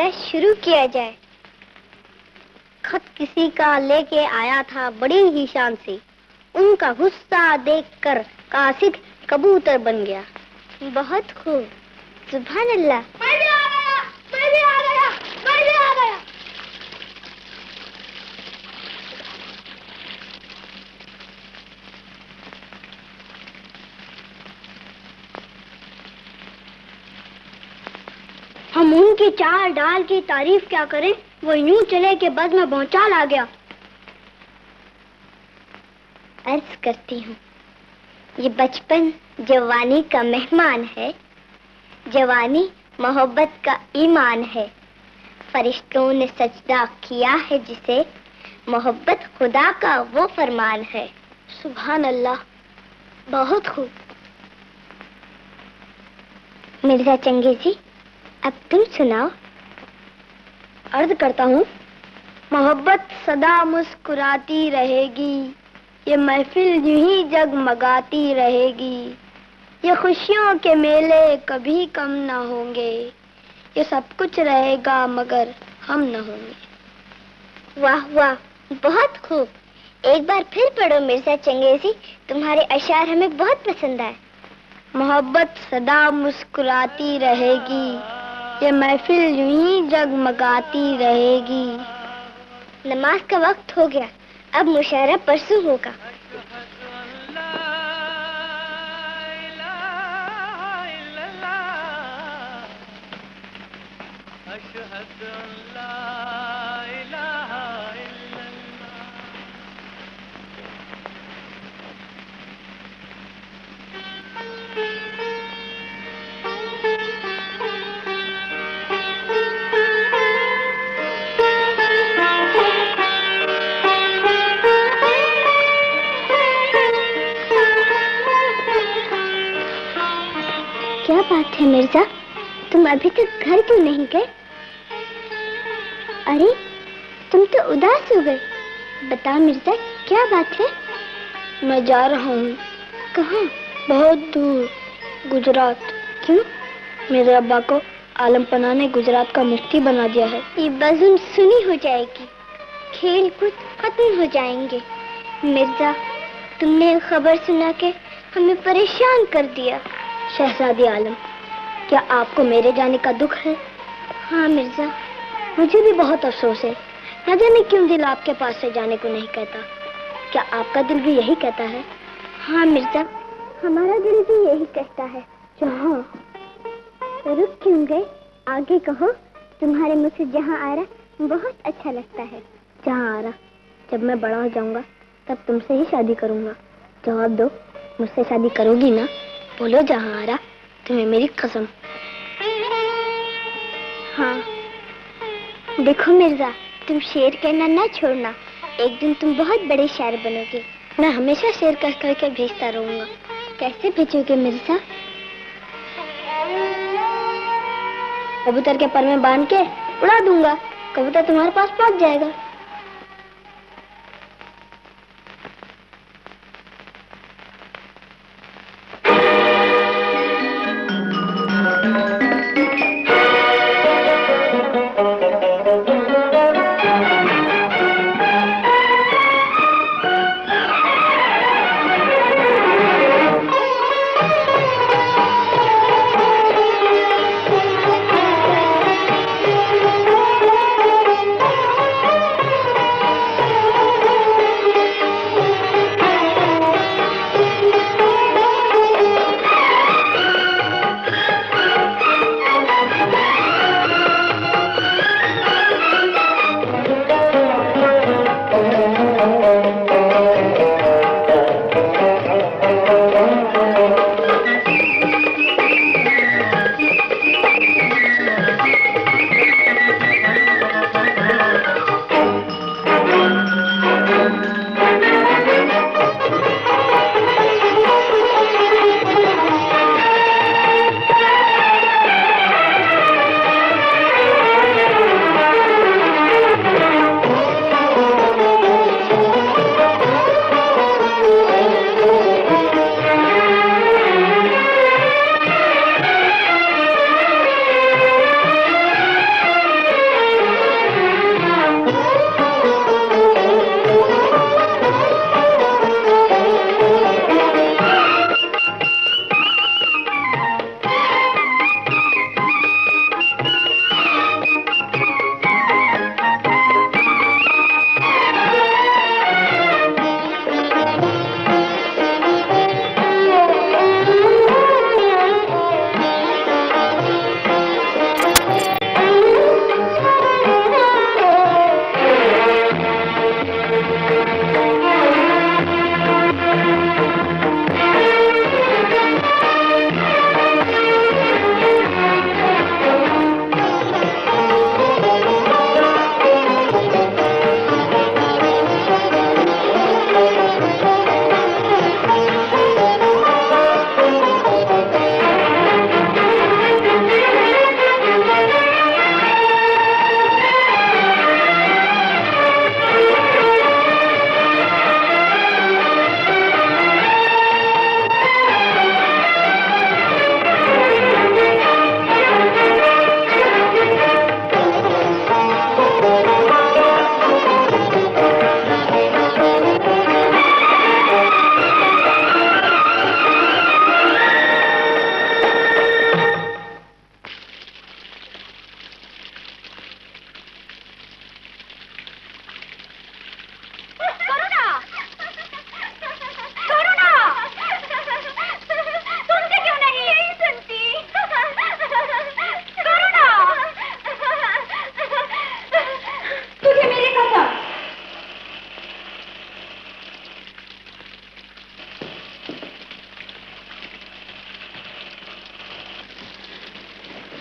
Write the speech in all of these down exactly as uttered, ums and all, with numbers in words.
है शुरू किया जाए। खत किसी का लेके आया था बड़ी ही शान से, उनका गुस्सा देखकर कासिद कबूतर बन गया। बहुत खूब, सुभान अल्लाह। मैं भी आ गया, मैं भी आ गया, मैं भी आ गया। हम उनकी चार डाल की तारीफ क्या करें, वो यूं चले के बद में भौचाल आ गया। अर्ज करती हूँ, ये बचपन जवानी का मेहमान है, जवानी मोहब्बत का ईमान है। फरिश्तों ने सजदा किया है जिसे, मोहब्बत खुदा का वो फरमान है। सुभान अल्लाह, बहुत खूब। मिर्जा चंगेजी, अब तुम सुनाओ। अर्ज करता हूँ, मोहब्बत सदा मुस्कुराती रहेगी, ये महफिल यूं ही जगमगाती रहेगी, ये खुशियों के मेले कभी कम न होंगे, ये सब कुछ रहेगा मगर हम न होंगे। वाह वाह, बहुत खूब। एक बार फिर पढ़ो मिर्जा चंगेजी, तुम्हारे अशार हमें बहुत पसंद आए। मोहब्बत सदा मुस्कुराती रहेगी, ये महफिल यूं ही जगमगाती रहेगी। नमाज का वक्त हो गया, अब मुशायरा परसों होगा। क्या बात है मिर्जा, तुम अभी तक घर क्यों नहीं गए? अरे, तुम तो उदास हो गए। बताओ मिर्जा, क्या बात है? मैं जा रहा हूँ। कहाँ? बहुत दूर, गुजरात। क्यों? मेरे अब्बा को आलम पना ने गुजरात का मुफ्ती बना दिया है। ये बज़ुम सुनी हो जाएगी, खेल कूद खत्म हो जाएंगे। मिर्जा, तुमने खबर सुना के हमें परेशान कर दिया। शहजादी आलम, क्या आपको मेरे जाने का दुख है? हाँ मिर्जा, मुझे भी बहुत अफसोस है। न जाने क्यों दिल आपके पास से जाने को नहीं कहता। क्या आपका दिल भी यही कहता है? हाँ मिर्जा, हमारा दिल भी यही कहता है। जहाँ रुक क्यों गए, आगे कहो। तुम्हारे मुझ से जहाँ आरा बहुत अच्छा लगता है। जहाँ आरा, जब मैं बड़ा हो जाऊंगा तब तुमसे ही शादी करूंगा। जवाब दो, मुझसे शादी करोगी ना? बोलो जहाँ आरा, तुम्हें मेरी कसम। हाँ देखो मिर्जा, तुम शेर कहना ना छोड़ना। एक दिन तुम बहुत बड़े शायर बनोगे। मैं हमेशा शेर कह कर के भेजता रहूंगा। कैसे भेजोगे मिर्जा? कबूतर के पर में बांध के उड़ा दूंगा, कबूतर तुम्हारे पास पहुंच जाएगा।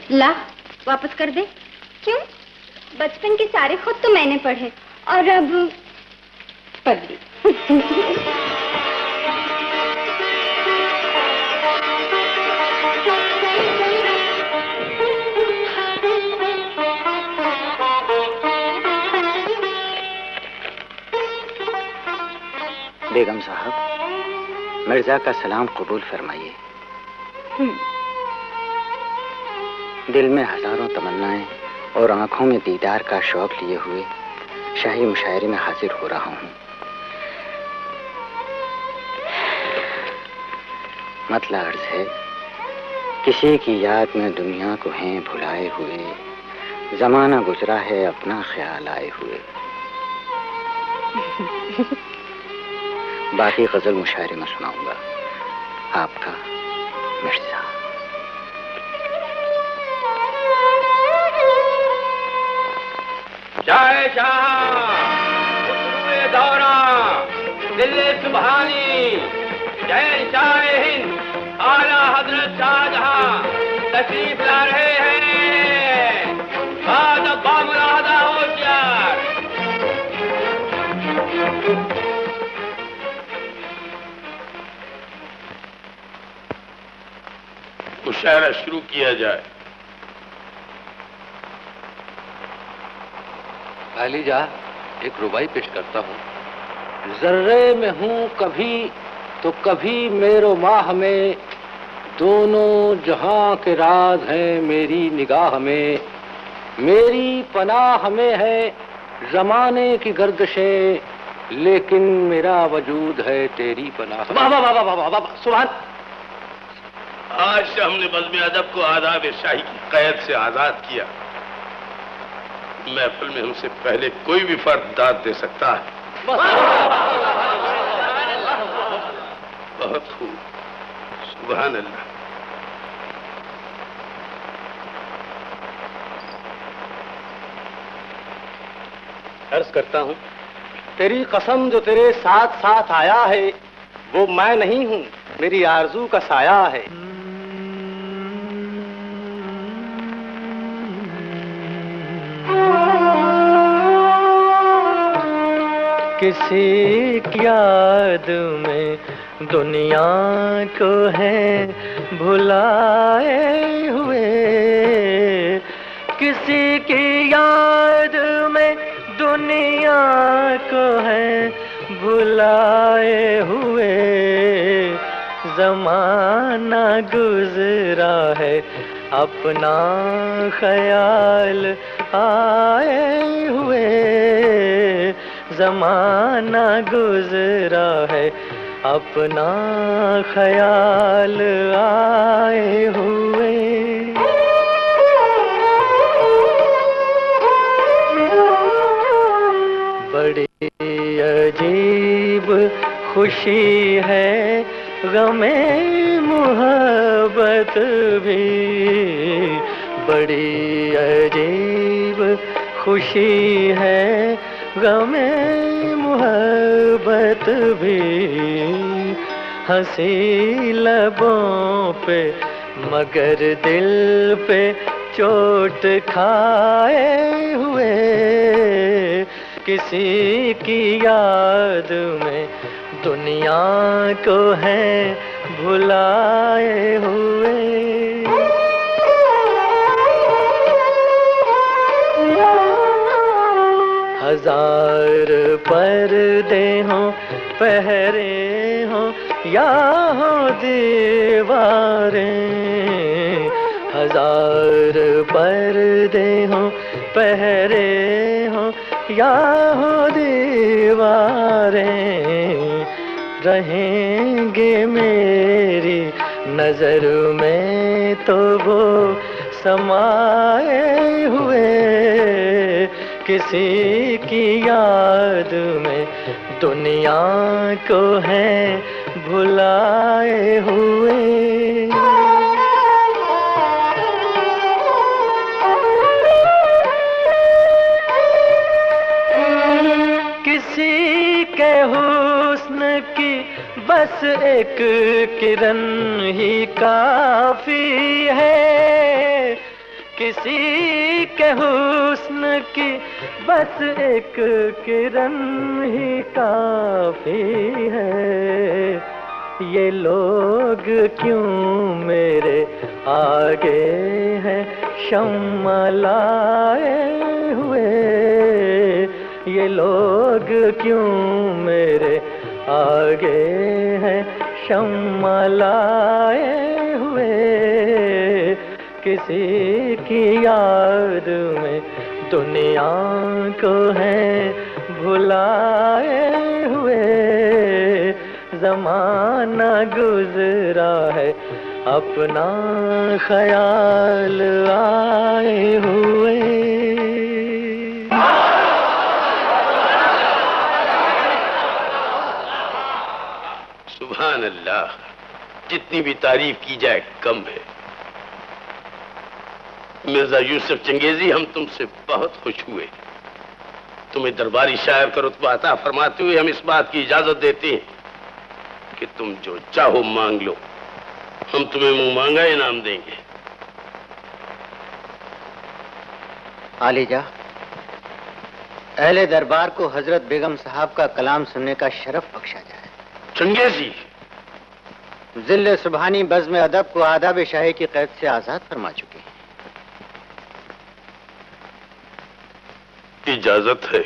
ला वापस कर दे। क्यों? बचपन के सारे खुद तो मैंने पढ़े और अब पढ़ ली। बेगम साहब, मिर्जा का सलाम कबूल फरमाइए। दिल में हजारों तमन्नाएं और आंखों में दीदार का शौक लिए हुए शाही मुशायरे में हाजिर हो रहा हूँ। मतलब अर्ज है, किसी की याद में दुनिया को हैं भुलाए हुए, जमाना गुजरा है अपना ख्याल आए हुए। बाकी गजल मुशायरे में सुनाऊंगा। आपका मिर्जा। जय शाह, उतरुए दौरा, दिल्ली सुबहानी, जय शाह हिंद, आला हजरत शाहजहां तशरीफ ला रहे हैं। बाद अब्बा मुरादा होशियार। मुशायरा शुरू किया जाए। अलीजा, एक रुबाई पेश करता हूँ। जर्रे में हूँ कभी तो कभी मेरो माह में, दोनों जहां के राज हैं मेरी निगाह में। मेरी पनाह में है जमाने की गर्दिशें, लेकिन मेरा वजूद है तेरी पनाह। वाह वाह वाह वाह वाह वाह, सुभान। आज हमने बज़्म अदब को आदाब शाही की कैद से आजाद किया। महफिल में हमसे पहले कोई भी फर्द दाद दे सकता है। बहुत खूब, सुभान अल्लाह। अर्ज करता हूँ, तेरी कसम जो तेरे साथ साथ आया है, वो मैं नहीं हूँ, मेरी आरज़ू का साया है। किसी की याद में दुनिया को है भुलाए हुए, किसी की याद में दुनिया को है भुलाए हुए। जमाना गुजरा है अपना ख्याल आए हुए। जमाना गुजरा है अपना ख्याल आए हुए। बड़ी अजीब खुशी है गमे मोहब्बत भी, बड़ी अजीब खुशी है गमे मोहब्बत भी। हंसी लबों पे मगर दिल पे चोट खाए हुए। किसी की याद में दुनिया को है भुलाए हुए। हजार पर्दे हों पहरे हों या हो दीवारें, हजार पर्दे हों पहरे हों या हो दीवारें, रहेंगे मेरी नजर में तो वो समाए हुए। किसी की याद में दुनिया को है भुलाए हुए। किसी के हुस्न की बस एक किरण ही काफी है, किसी के हुस्न की बस एक किरण ही काफी है। ये लोग क्यों मेरे आगे हैं शम्मा लाए हुए, ये लोग क्यों मेरे आगे हैं शम्मा लाए हुए। किसी की याद में दुनिया को है भुलाए हुए। जमाना गुजरा है अपना ख्याल आए हुए। सुभान अल्लाह, जितनी भी तारीफ की जाए कम है। मिर्जा यूसुफ चंगेजी, हम तुमसे बहुत खुश हुए। तुम्हें दरबारी शायर का रुतबा अता फरमाते हुए हम इस बात की इजाजत देते हैं कि तुम जो चाहो मांग लो, हम तुम्हें मुंह मांगा इनाम देंगे। आलीजा, अहले दरबार को हजरत बेगम साहब का कलाम सुनने का शरफ बख्शा जाए। चंगेजी, जिल्ले सुबहानी बज़्म अदब को आदाब शाही की कैद से आजाद फरमा चुके हैं। इजाजत है।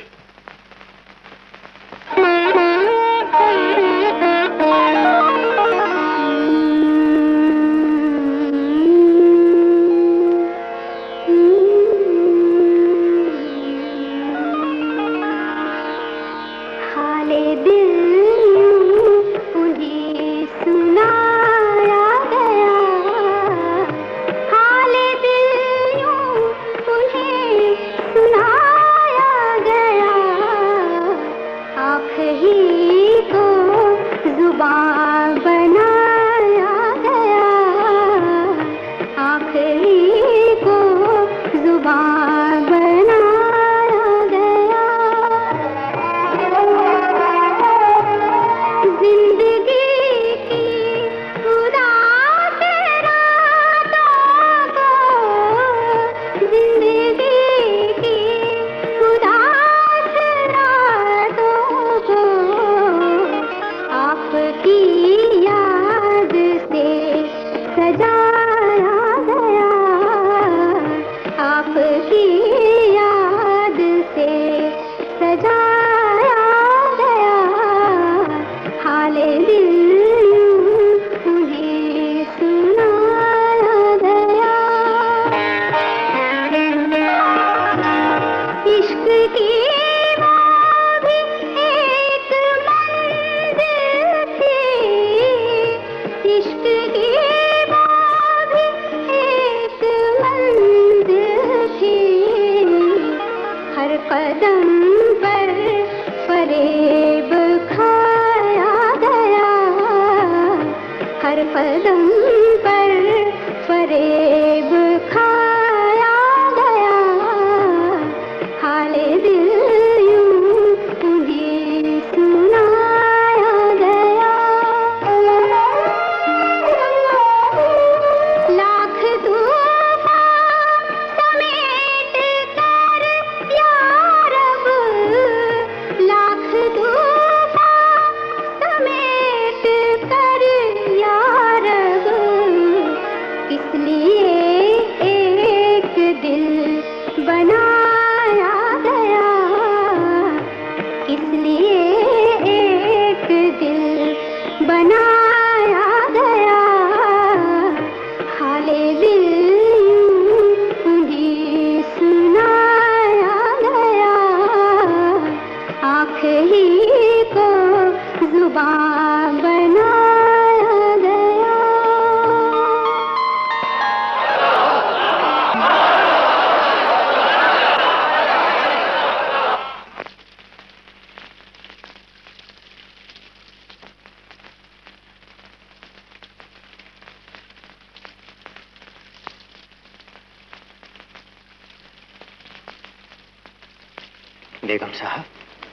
बेगम साहब।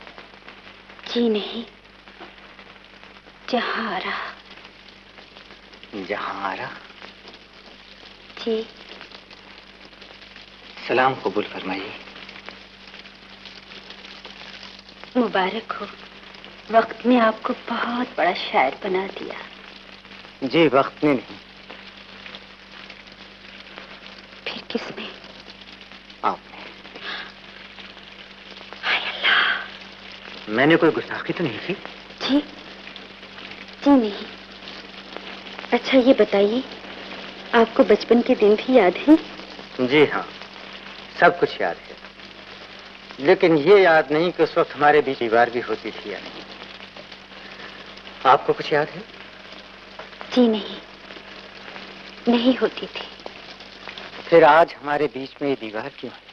जी नहीं, जहां आरा। जहां आरा? जी। सलाम कबूल फरमाइए। मुबारक हो, वक्त ने आपको बहुत बड़ा शायर बना दिया। जी वक्त ने नहीं। फिर किसने? आपने। हाय अल्लाह। मैंने कोई गुस्ताखी तो नहीं की? जी जी नहीं। अच्छा ये बताइए, आपको बचपन के दिन भी याद हैं? जी हाँ, सब कुछ याद है, लेकिन ये याद नहीं कि उस वक्त हमारे बीच दीवार भी होती थी या नहीं। आपको कुछ याद है? जी नहीं, नहीं होती थी। फिर आज हमारे बीच में ये दीवार क्यों है?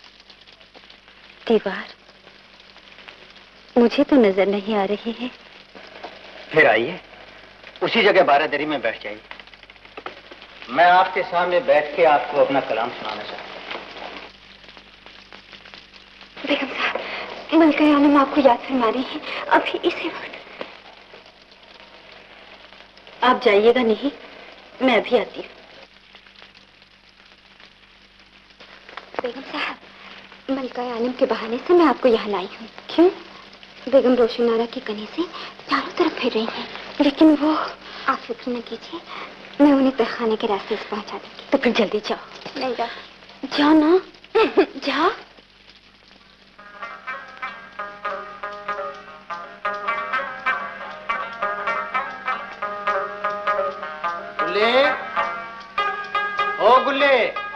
दीवार मुझे तो नजर नहीं आ रही है। फिर आइए, उसी जगह बारादरी में बैठ जाइए। मैं आपके सामने बैठ के आपको अपना कलाम सुनाना चाहता हूँ। बेगम साहब, मलका आलम आपको याद फरमा रही है अभी इसी वक्त। आप जाइएगा नहीं, मैं अभी आती हूँ। बेगम साहब, मलका आलम के बहाने से मैं आपको यहाँ लाई हूँ। क्यों? बेगम रोशन आरा की कनी से चारों तरफ फिर रही हैं, लेकिन वो आप फिक्र न कीजिए, मैं उन्हें तहखाने के रास्ते से पहुंचा दूंगी। तो फिर जल्दी जाओ। नहीं जा जाओ ना। जा। गुल्ले, ओ गुल्ले।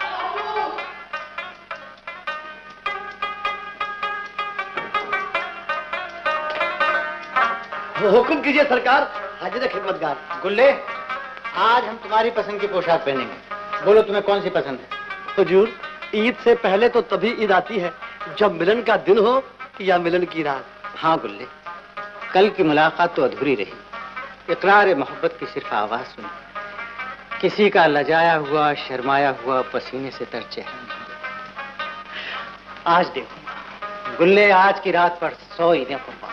हुक्म कीजिए सरकार, हाजिर खिदमतगार। गुल्ले, आज हम तुम्हारी पसंद की पोशाक पहनेंगे। बोलो तुम्हें कौन सी पसंद है? हुजूर, ईद से पहले तो तभी ईद आती है जब मिलन का दिन हो या मिलन की रात। हाँ गुल्ले, कल की मुलाकात तो अधूरी रही। इकरार मोहब्बत की सिर्फ आवाज सुनी, किसी का लजाया हुआ शर्माया हुआ पसीने से तर चेहरा नहीं। आज देखो गुल्ले, आज की रात पर सौ ईदें कुर्बान।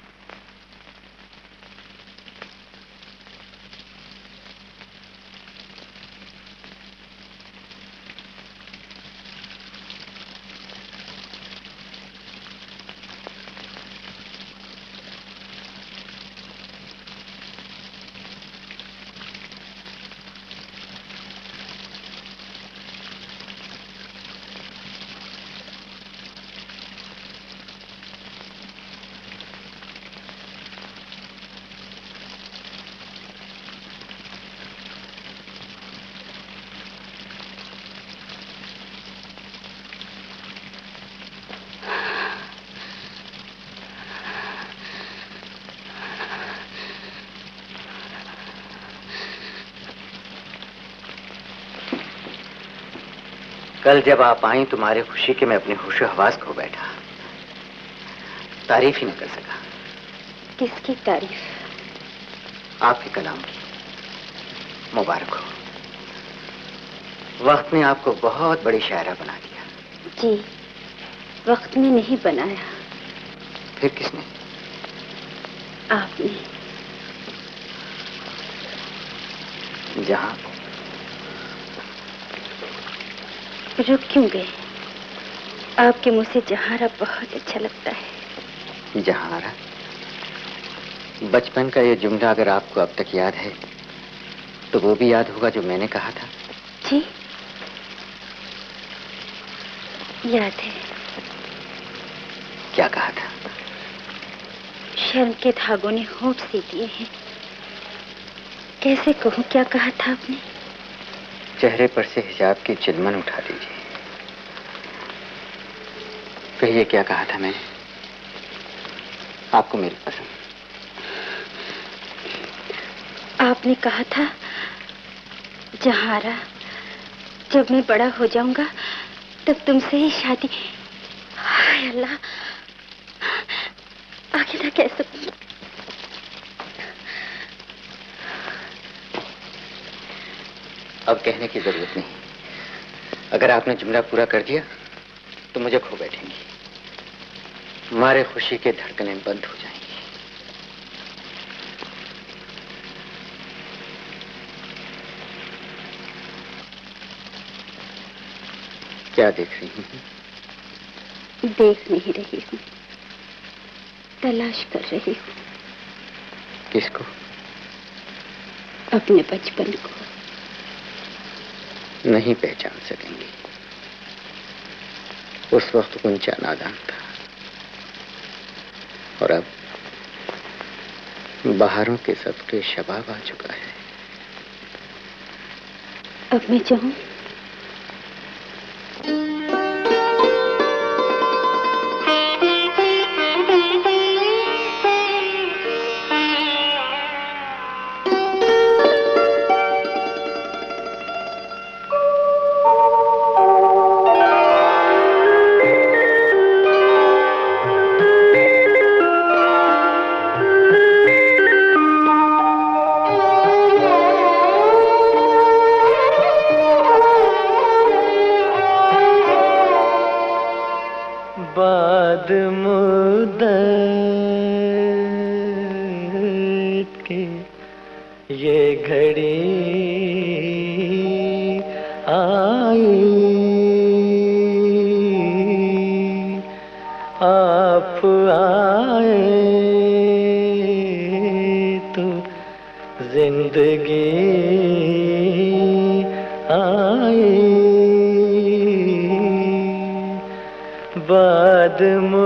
कल जब आप आई तुम्हारी खुशी के मैं अपनी होशो हवास खो बैठा, तारीफ ही न कर सका। किसकी तारीफ? आपके कलाम की। मुबारक हो, वक्त ने आपको बहुत बड़ी शायरा बना दिया। जी, वक्त ने नहीं बनाया। फिर किसने? आपने। जहां रुक क्यों गए? आपके मुंह से जहां आरा बहुत अच्छा लगता है। जहां आरा? बचपन का ये जुमला अगर आपको अब तक याद है तो वो भी याद होगा जो मैंने कहा था। जी याद है। क्या कहा था? शर्म के धागों ने होंठ सी दिए हैं। कैसे कहूं क्या कहा था आपने? चेहरे पर से हिजाब की चिलमन उठा दीजिए। कहिए क्या कहा था मैंने? आपको मेरी पसंद। आपने कहा था जहां आरा, जब मैं बड़ा हो जाऊंगा तब तुमसे ही शादी। हाय अल्लाह, आखिर ना कैसे? अब कहने की जरूरत नहीं। अगर आपने जुमला पूरा कर दिया तो मुझे खो बैठेंगी, हमारे खुशी के धड़कनें बंद हो जाएंगी। क्या देख रही हैं? देख नहीं रही हूँ, तलाश कर रही हूँ। किसको? अपने बचपन को। नहीं पहचान सकेंगी। उस वक्त कुंचा नादान था और अब बहारों के सदके शबाब आ चुका है। अब मैं जाऊं? बाद मुद्दत के ये घड़ी आई, आप आए तो जिंदगी आई। बाद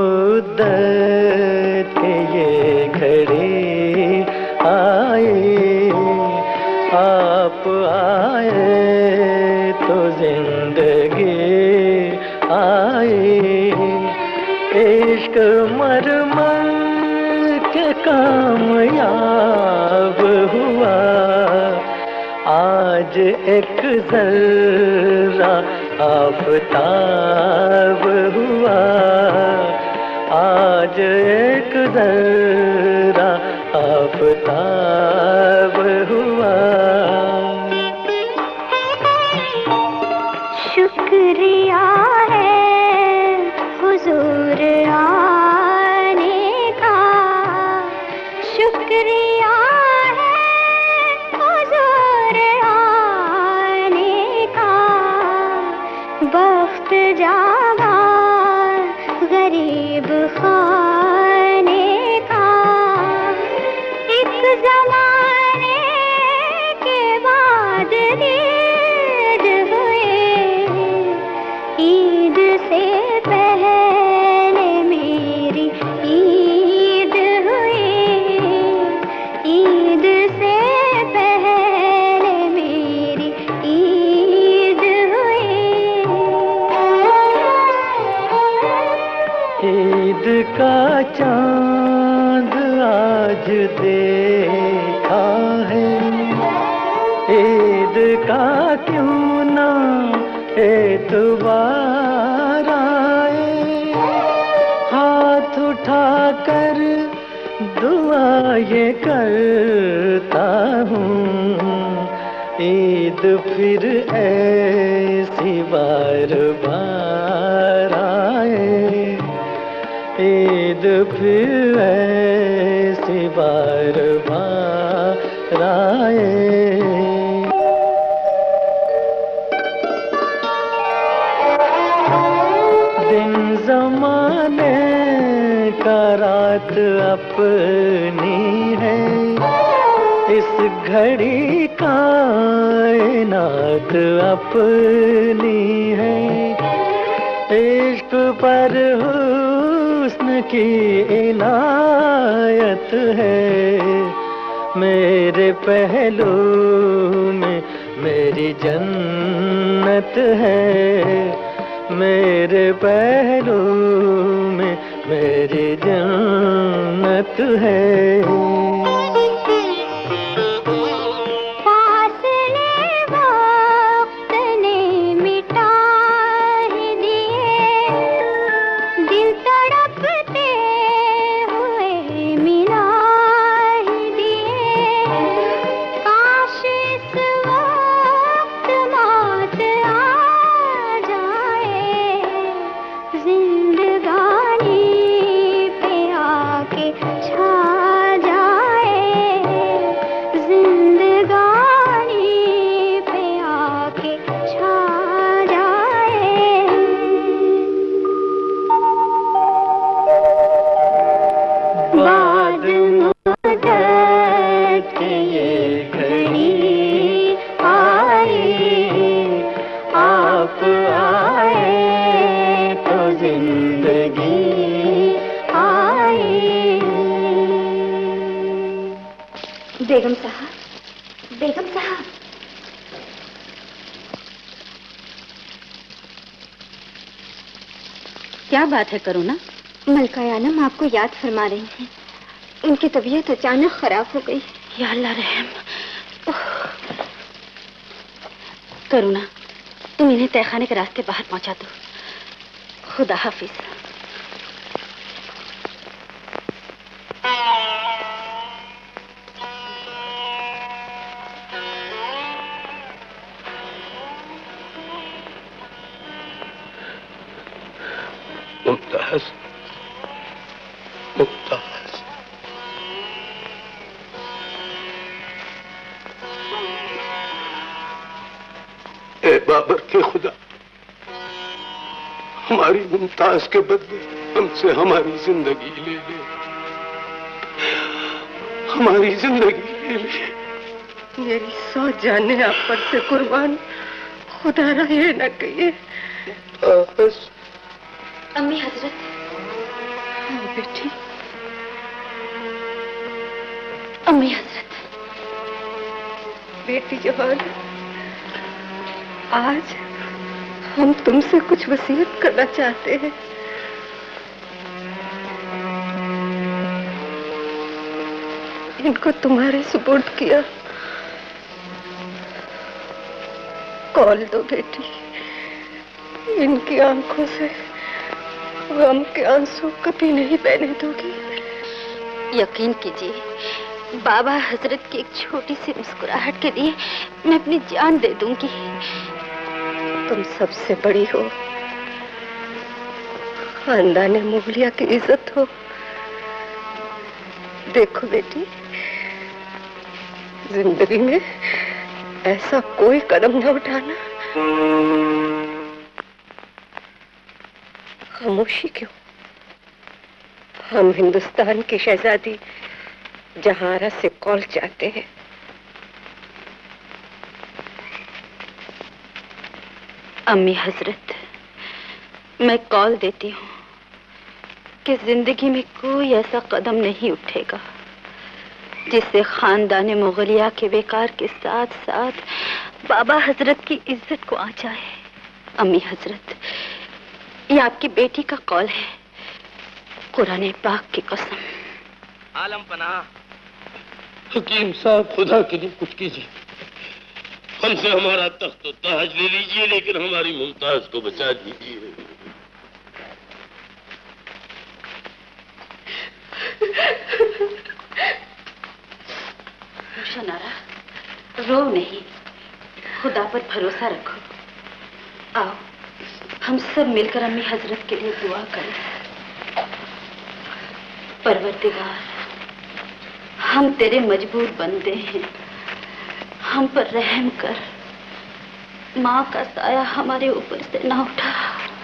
मुद्दत के ये घड़ी आई, आप आए तो जिंदगी आई। इश्क मर मर के कामयाब हुआ, आज एक जर्रा आफताब हुआ, आज एक जर्रा आफताब हुआ। शुक्रिया है हुजूर आने का, शुक्रिया है हुजूर आने का। वक्त जावा गरीब खाने का, एक जमाने के बाद ईद हुए, ईद से पहले मेरी ईद हुई, ईद से पहले मेरी ईद हुई। ईद का चांद आज देखा है, ईद का क्यों ना एतबार आए। हाथ उठाकर दुआ ये करता हूँ, ईद फिर ऐसी बार बार आए, ईद फिर ऐसी बार बार आए। दिन जमाने का रात अपनी है, इस घड़ी कायनात अपनी है। इश्क पर हुस्न की इनायत है, मेरे पहलू में मेरी जन्नत है, मेरे पहलू में मेरी जन्नत है। जिंदगानी पे आके छा जाए। क्या बात है करुणा? मलका आलम आपको याद फरमा रही हैं। उनकी तबीयत अचानक खराब हो गई। या अल्लाह रहम। करुणा, तुम इन्हें तहखाने के रास्ते बाहर पहुंचा दो। खुदा हाफिज। मुमताज, मुमताज, ए बाबर के खुदा, हमारी मुमताज के बदले हमसे हमारी जिंदगी ले ले, हमारी जिंदगी ले ले। मेरी सौ जाने आप पर से कुर्बान, खुदा रहे न कहिए। अम्मी हजरत। हाँ बेटी। अम्मी हजरत। बेटी जहान, आज हम तुमसे कुछ वसीयत करना चाहते हैं। इनको तुम्हारे सुपुर्द किया। कॉल दो बेटी, इनकी आंखों से गम के आंसू कभी नहीं बहने दोगी। यकीन कीजिए, बाबा हजरत की एक छोटी सी मुस्कुराहट के लिए मैं अपनी जान दे दूंगी। तुम सबसे बड़ी हो, खानदान मुगलिया की इज्जत हो। देखो बेटी, जिंदगी में ऐसा कोई कदम न उठाना। खामोशी क्यों? हम हिंदुस्तान की शहजादी जहां आरा से कॉल चाहते हैं। अम्मी हजरत, मैं कॉल देती हूँ कि जिंदगी में कोई ऐसा कदम नहीं उठेगा जिससे खानदान मुगलिया के बेकार के साथ साथ बाबा हजरत की इज्जत को आ जाए। अम्मी हजरत, ये आपकी बेटी का कॉल है, कुरान पाक की कसम। आलम पनाह। हकीम साहब, खुदा के लिए कुछ कीजिए। हमसे हमारा तख्त ताज ले लीजिए, लेकिन हमारी मुमताज को बचा दीजिए। भूषण आरा, रो नहीं, खुदा पर भरोसा रखो। आओ, हम सब मिलकर अम्मी हजरत के लिए दुआ करें। परवरदिगार, हम तेरे मजबूर बंदे हैं, हम पर रहम कर। माँ का साया हमारे ऊपर से ना उठा।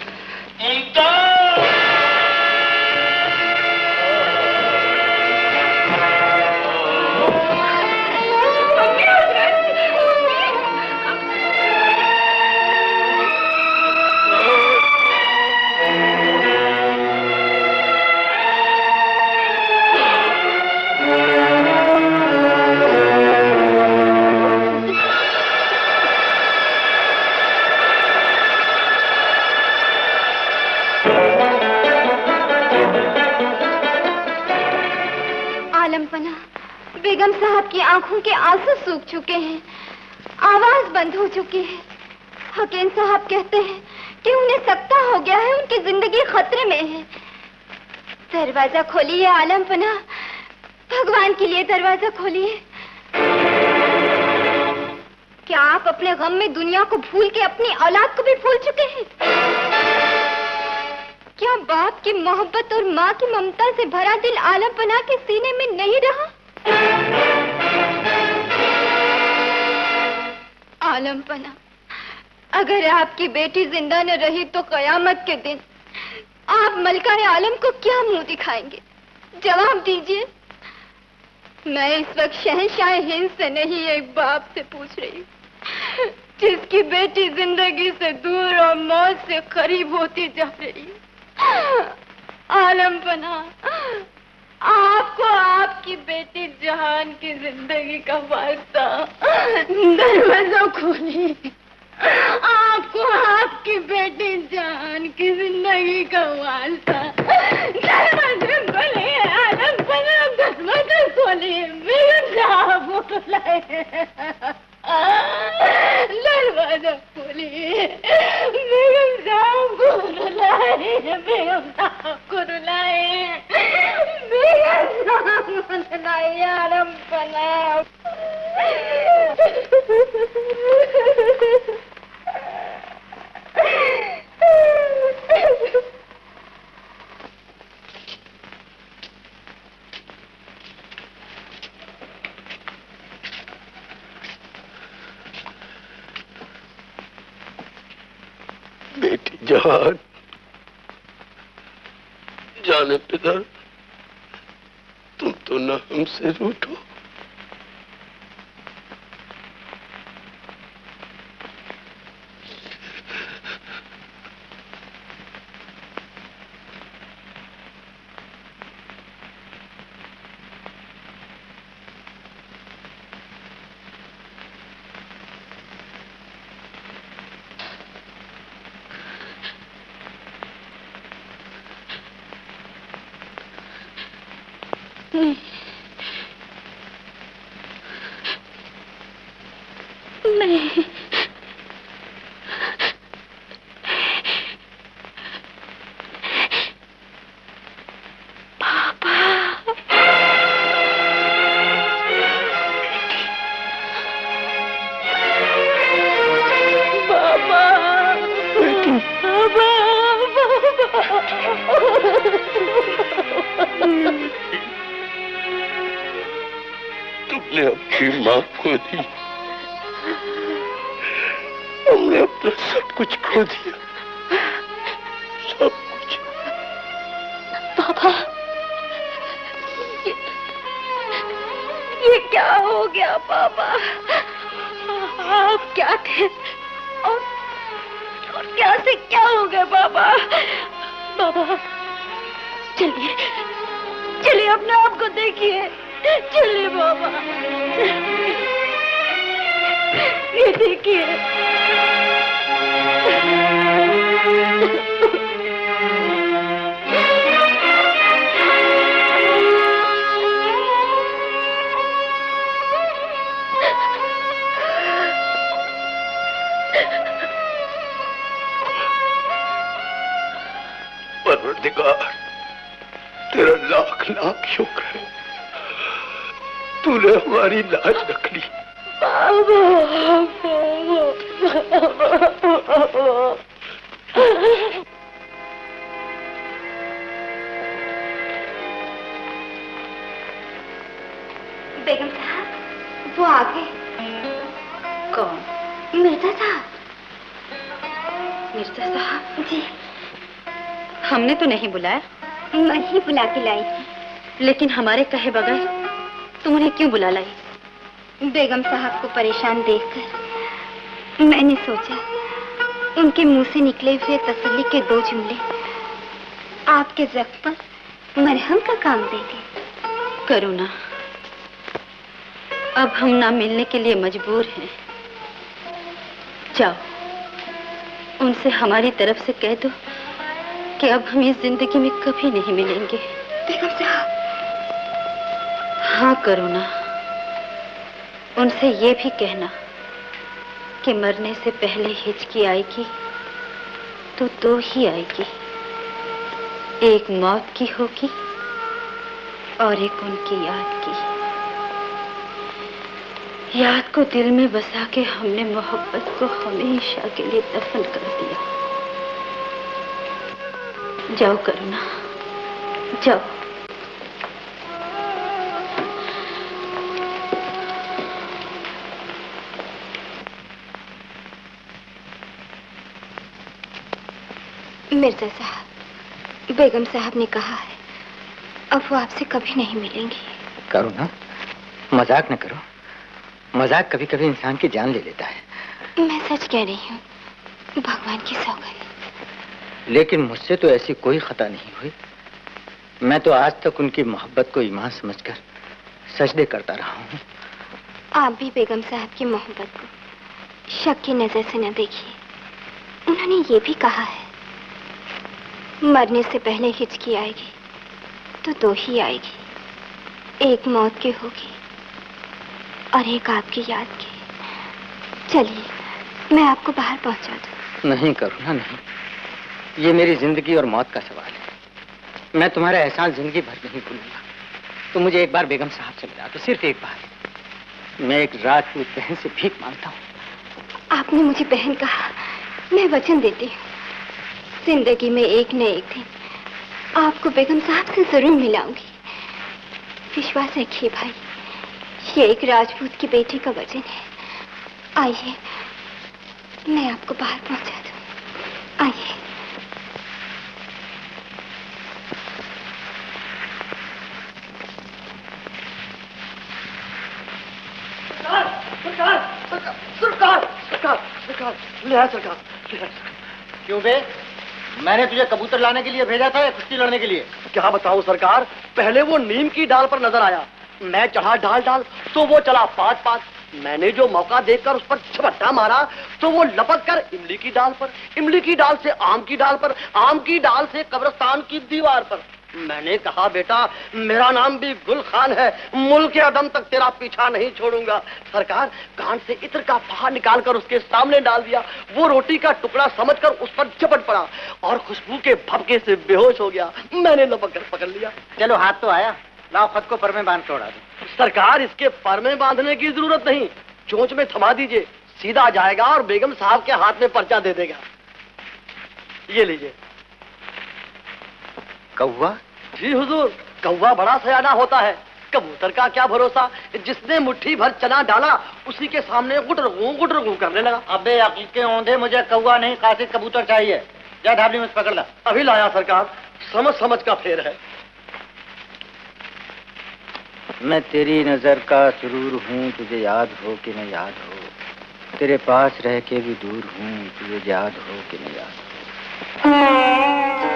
बेगम साहब की आंखों के आंसू सूख चुके हैं, आवाज बंद हो चुकी है। हकीम साहब कहते हैं कि उन्हें सकता हो गया है, उनकी जिंदगी खतरे में है। दरवाजा खोलिए आलम पना, भगवान के लिए दरवाजा खोलिए। क्या आप अपने गम में दुनिया को भूल के अपनी औलाद को भी भूल चुके हैं? क्या बाप की मोहब्बत और माँ की ममता से भरा दिल आलम पना के सीने में नहीं रहा? आलम पना, अगर आपकी बेटी जिंदा न रही तो कयामत के दिन आप मलका आलम को क्या मुंह दिखाएंगे? जवाब दीजिए। मैं इस वक्त शहंशाह हिंद से नहीं, एक बाप से पूछ रही हूँ जिसकी बेटी जिंदगी से दूर और मौत से करीब होती जा रही है। आलम पना, आपको आपकी बेटी जहान की जिंदगी का वास्ता, दरवाजा खोलिए, आँख आपको आपकी बेटी जान की जिंदगी का वास्ता दरवाजे खोलिए, आलम पर दरवाजे खोलिए, बेगम साहब बुलाए, दरवाजा खोलिए, बेगम साहब को रुलाए, बेगम साहब को रुलाए, बेगम साहब को रुलाए, आलम पना। बेटी जहान, जाने पिता, तुम तो न हमसे रूठो। नहीं, पापा, पापा, तुमने अपनी माँ को दी, हमने अपना सब कुछ खो दिया, सब कुछ। पापा, ये, ये क्या हो गया पापा? आप क्या थे और, और क्या से क्या हो गया पापा? पापा, चलिए, चलिए अपने आप को देखिए, चलिए बाबा, ये देखिए। परवरदिगार, तेरा लाख लाख शुक्र है, तूने हमारी लाज रख ली। बेगम साहब, वो आ गए। कौन? मिर्जा साहब। मिर्जा साहब? जी। हमने तो नहीं बुलाया। मैं ही बुला के लाई। लेकिन हमारे कहे बगैर तुम उन्हें क्यों बुला लाई? बेगम साहब को परेशान देखकर मैंने सोचा उनके मुंह से निकले हुए तसल्ली के दो जुमले आपके जख्म पर मरहम का काम देंगे। करुणा, अब हम ना मिलने के लिए मजबूर हैं। जाओ, उनसे हमारी तरफ से कह दो कि अब हम इस जिंदगी में कभी नहीं मिलेंगे। बेगम साहब। हाँ करुणा, उनसे ये भी कहना कि मरने से पहले हिचकी आएगी तो दो ही आएगी, एक मौत की होगी और एक उनकी याद की। याद को दिल में बसा के हमने मोहब्बत को हमेशा के लिए दफन कर दिया। जाओ करुणा, जाओ। मिर्जा साहब, बेगम साहब ने कहा है अब वो आपसे कभी नहीं मिलेंगी। करुणा, मजाक न करो। मजाक कभी कभी इंसान की जान ले लेता है। मैं सच कह रही हूँ, भगवान की सौगंध। लेकिन मुझसे तो ऐसी कोई खता नहीं हुई। मैं तो आज तक उनकी मोहब्बत को ईमान समझकर सजदे करता रहा हूँ। आप भी बेगम साहब की मोहब्बत को शक की नजर से न देखिए। उन्होंने ये भी कहा है, मरने से पहले हिचकी आएगी तो दो ही आएगी, एक मौत की होगी और एक आपकी याद की। चलिए, मैं आपको बाहर पहुंचा दूं। नहीं करुणा, नहीं। ये मेरी जिंदगी और मौत का सवाल है। मैं तुम्हारा एहसान जिंदगी भर नहीं भूलूंगा। तो मुझे एक बार बेगम साहब से मिला दो, सिर्फ एक बार। मैं एक राजपूत बहन से भीख मांगता हूँ। आपने मुझे बहन कहा, मैं वचन देती हूँ, जिंदगी में एक न एक दिन आपको बेगम साहब से जरूर मिलाऊंगी। विश्वास रखिए भाई, ये एक राजपूत की बेटी का वचन है। आइए, मैं आपको बाहर पहुंचा दूं। आइए। सरकार, सरकार, सरकार, सरकार, सरकार, ले आए सरकार, ले आए। क्यों बे? मैंने तुझे कबूतर लाने के लिए भेजा था या कुश्ती लड़ने के लिए? क्या बताऊं सरकार, पहले वो नीम की डाल पर नजर आया, मैं चढ़ा डाल डाल तो वो चला पाँच पाँच। मैंने जो मौका देखकर उस पर झपट्टा मारा तो वो लपक कर इमली की डाल पर, इमली की डाल से आम की डाल पर, आम की डाल से कब्रिस्तान की दीवार पर। मैंने कहा, बेटा मेरा नाम भी गुल खान है, मुल्क के अदम तक तेरा पीछा नहीं छोड़ूंगा। सरकार, कान से इत्र का पहाड़ निकाल कर उसके सामने डाल दिया। वो रोटी का टुकड़ा समझकर उस पर झपट पड़ा और खुशबू के भपके से बेहोश हो गया। मैंने लपक कर पकड़ लिया। चलो, हाथ तो आया, लाओ खत को पर में बांध के उड़ा दो। सरकार, इसके पर में बांधने की जरूरत नहीं, चोंच में थमा दीजिए, सीधा जाएगा और बेगम साहब के हाथ में पर्चा दे देगा। ये लीजिए। कौवा? जी हुजूर, कौवा बड़ा सयाना होता है, कबूतर का क्या भरोसा। जिसने मुट्ठी भर चना डाला उसी के सामने गुटरगू गुटरगू करने लगा। अबे अकील के औंधे, मुझे कौवा नहीं कासिद कबूतर चाहिए। जा ढाबली में पकड़ ला। अभी लाया सरकार, समझ समझ का फेर है। मैं तेरी नजर का सुरूर हूँ, तुझे याद हो कि न याद हो। तेरे पास रह के भी दूर हूँ, तुझे याद हो कि न याद हो।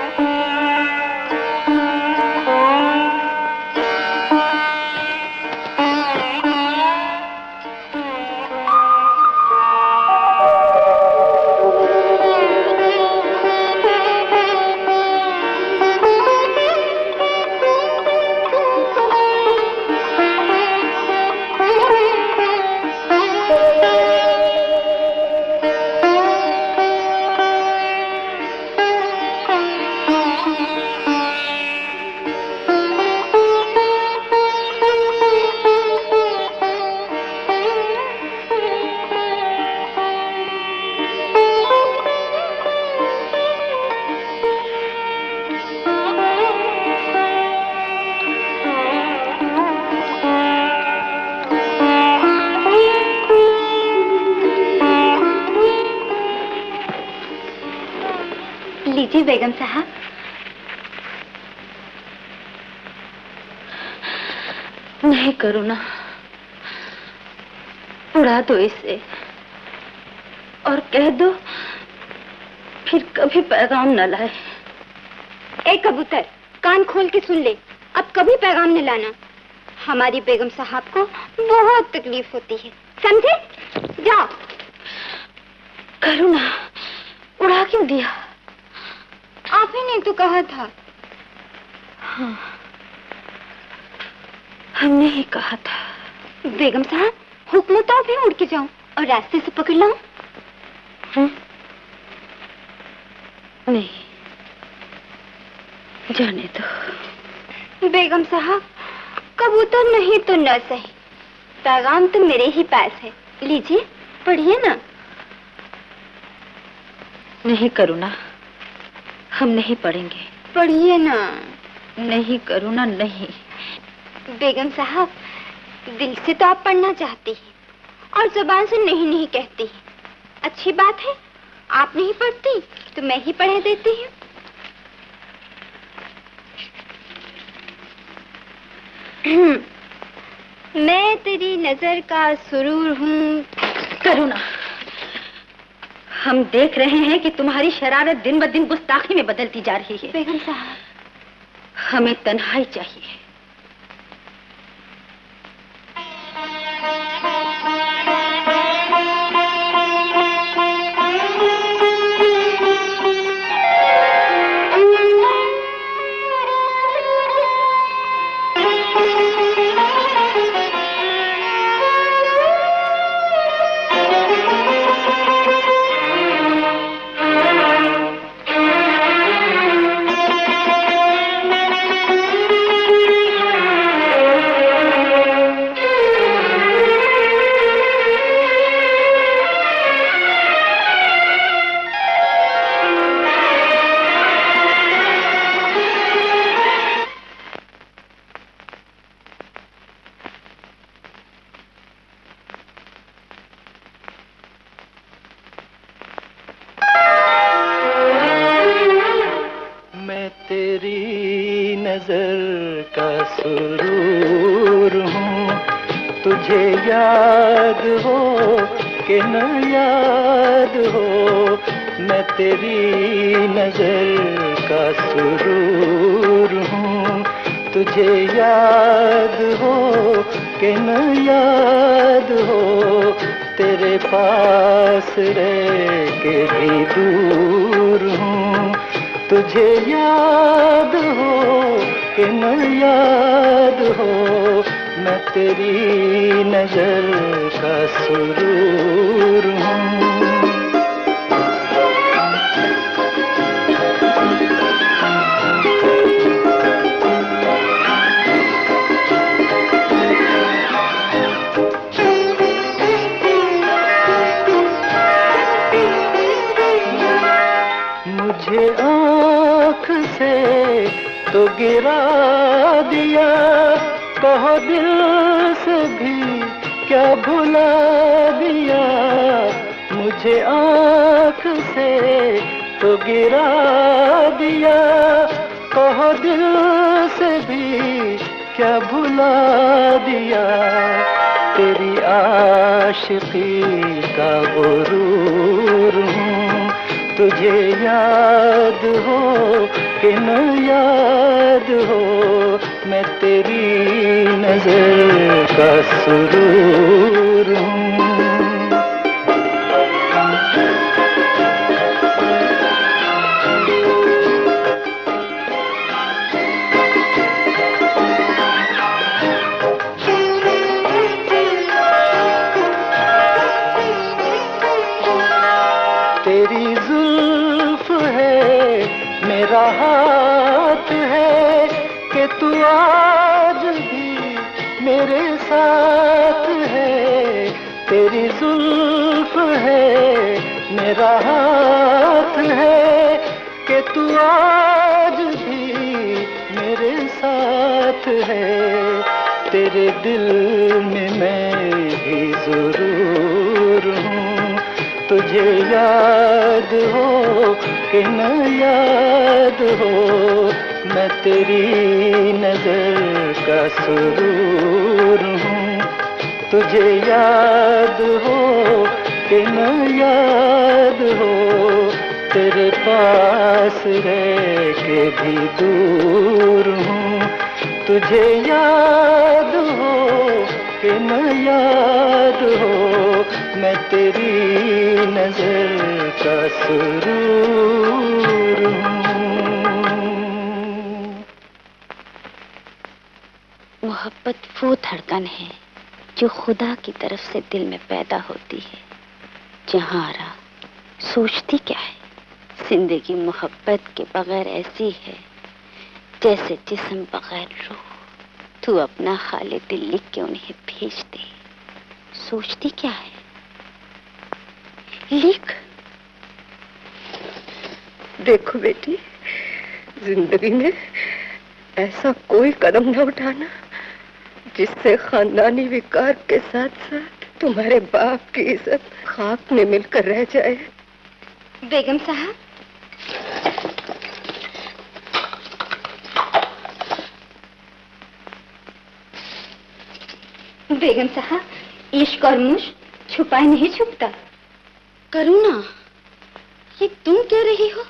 बेगम साहब, नहीं करुणा, उड़ा दो इसे और कह दो फिर कभी पैगाम न लाए। ए कबूतर, कान खोल के सुन ले, अब कभी पैगाम न लाना। हमारी बेगम साहब को बहुत तकलीफ होती है, समझे? जाओ। करुणा, उड़ा क्यों दिया? आप ही ने तो कहा था। हाँ, हमने ही कहा था। बेगम साहब, हुक्म तो भी उड़ के जाऊं और रास्ते से पकड़ लाऊं? नहीं, जाने दो। बेगम साहब, कबूतर नहीं तो न सही, पैगाम तो मेरे ही पास है, लीजिए पढ़िए ना। नहीं करुणा, हम नहीं पढ़ेंगे। पढ़िए ना। नहीं करुणा, नहीं। बेगम साहब, दिल से तो आप पढ़ना चाहती हैं और जुबान से नहीं नहीं कहती हैं। अच्छी बात है, आप नहीं पढ़ती तो मैं ही पढ़े देती हूँ। मैं तेरी नजर का सुरूर हूँ। करुणा, हम देख रहे हैं कि तुम्हारी शरारत दिन ब दिन गुस्ताखी में बदलती जा रही है। बेगम साहब, हमें तन्हाई चाहिए। नजर का सुरूर हूँ। तुझे याद हो कि न याद हो, मैं तेरी नजर का सुरूर हूँ। तुझे याद हो कि न याद हो, तेरे पास रह के भी दूर हूँ। तुझे याद हो कि न याद हो, मैं तेरी नजर का सुरूर हूँ। मुझे आँख से तो गिरा दिया, कहो दिल से भी क्या भुला दिया। मुझे आँख से तो गिरा दिया, कहो दिल से भी क्या भुला दिया। तेरी आशिकी का गुरूर हूँ। तुझे याद हो कि न याद हो, मैं तेरी नजर का सुरूर हूँ। तेरी जुल्फ है मेरा हाथ है, कि तू आज भी मेरे साथ है। तेरी जुल्फ है मेरा हाथ है, कि तू आज भी मेरे साथ है। तेरे दिल में मैं भी जरूर हूँ। तुझे याद हो कि न याद हो, मैं तेरी नजर का सुरूर हूँ। तुझे याद हो कि न याद हो, तेरे पास रह के भी दूर हूँ। तुझे याद हो कि न याद हो, मैं तेरी नजर का सुरूर हूँ। मोहब्बत वो धड़कन है जो खुदा की तरफ से दिल में पैदा होती है। जहां आरा, सोचती क्या है? जिंदगी मोहब्बत के बगैर ऐसी है जैसे जिस्म बगैर रूह। तू अपना हाले दिल लिख के उन्हें भेज दे। सोचती क्या है? लिख। देखो बेटी, जिंदगी में ऐसा कोई कदम न उठाना जिससे खानदानी विकार के साथ साथ तुम्हारे बाप की इज्जत खाक में मिलकर रह जाए। बेगम साहब, बेगम साहब, इश्क और मुश्क छुपाए नहीं छुपता। करुणा, ये तुम कह रही हो?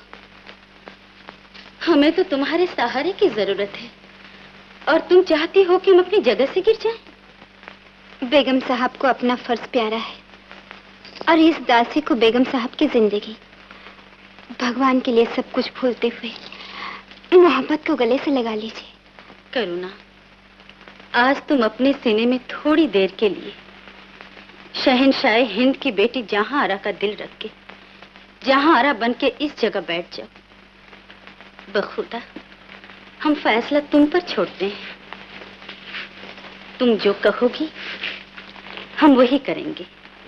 हमें तो तुम्हारे सहारे की जरूरत है और तुम चाहती हो कि हम अपनी जगह से गिर जाएं। बेगम साहब को अपना फर्ज प्यारा है और इस दासी को बेगम साहब की जिंदगी। भगवान के लिए सब कुछ भूलते हुए मोहब्बत को गले से लगा लीजिए। करुणा, आज तुम अपने सीने में थोड़ी देर के लिए शहंशाह हिंद की बेटी जहां आरा का दिल रख के जहां आरा बन के इस जगह बैठ जाओ। बखुदा हम फैसला तुम पर छोड़ते हैं। तुम जो कहोगी हम वही करेंगे।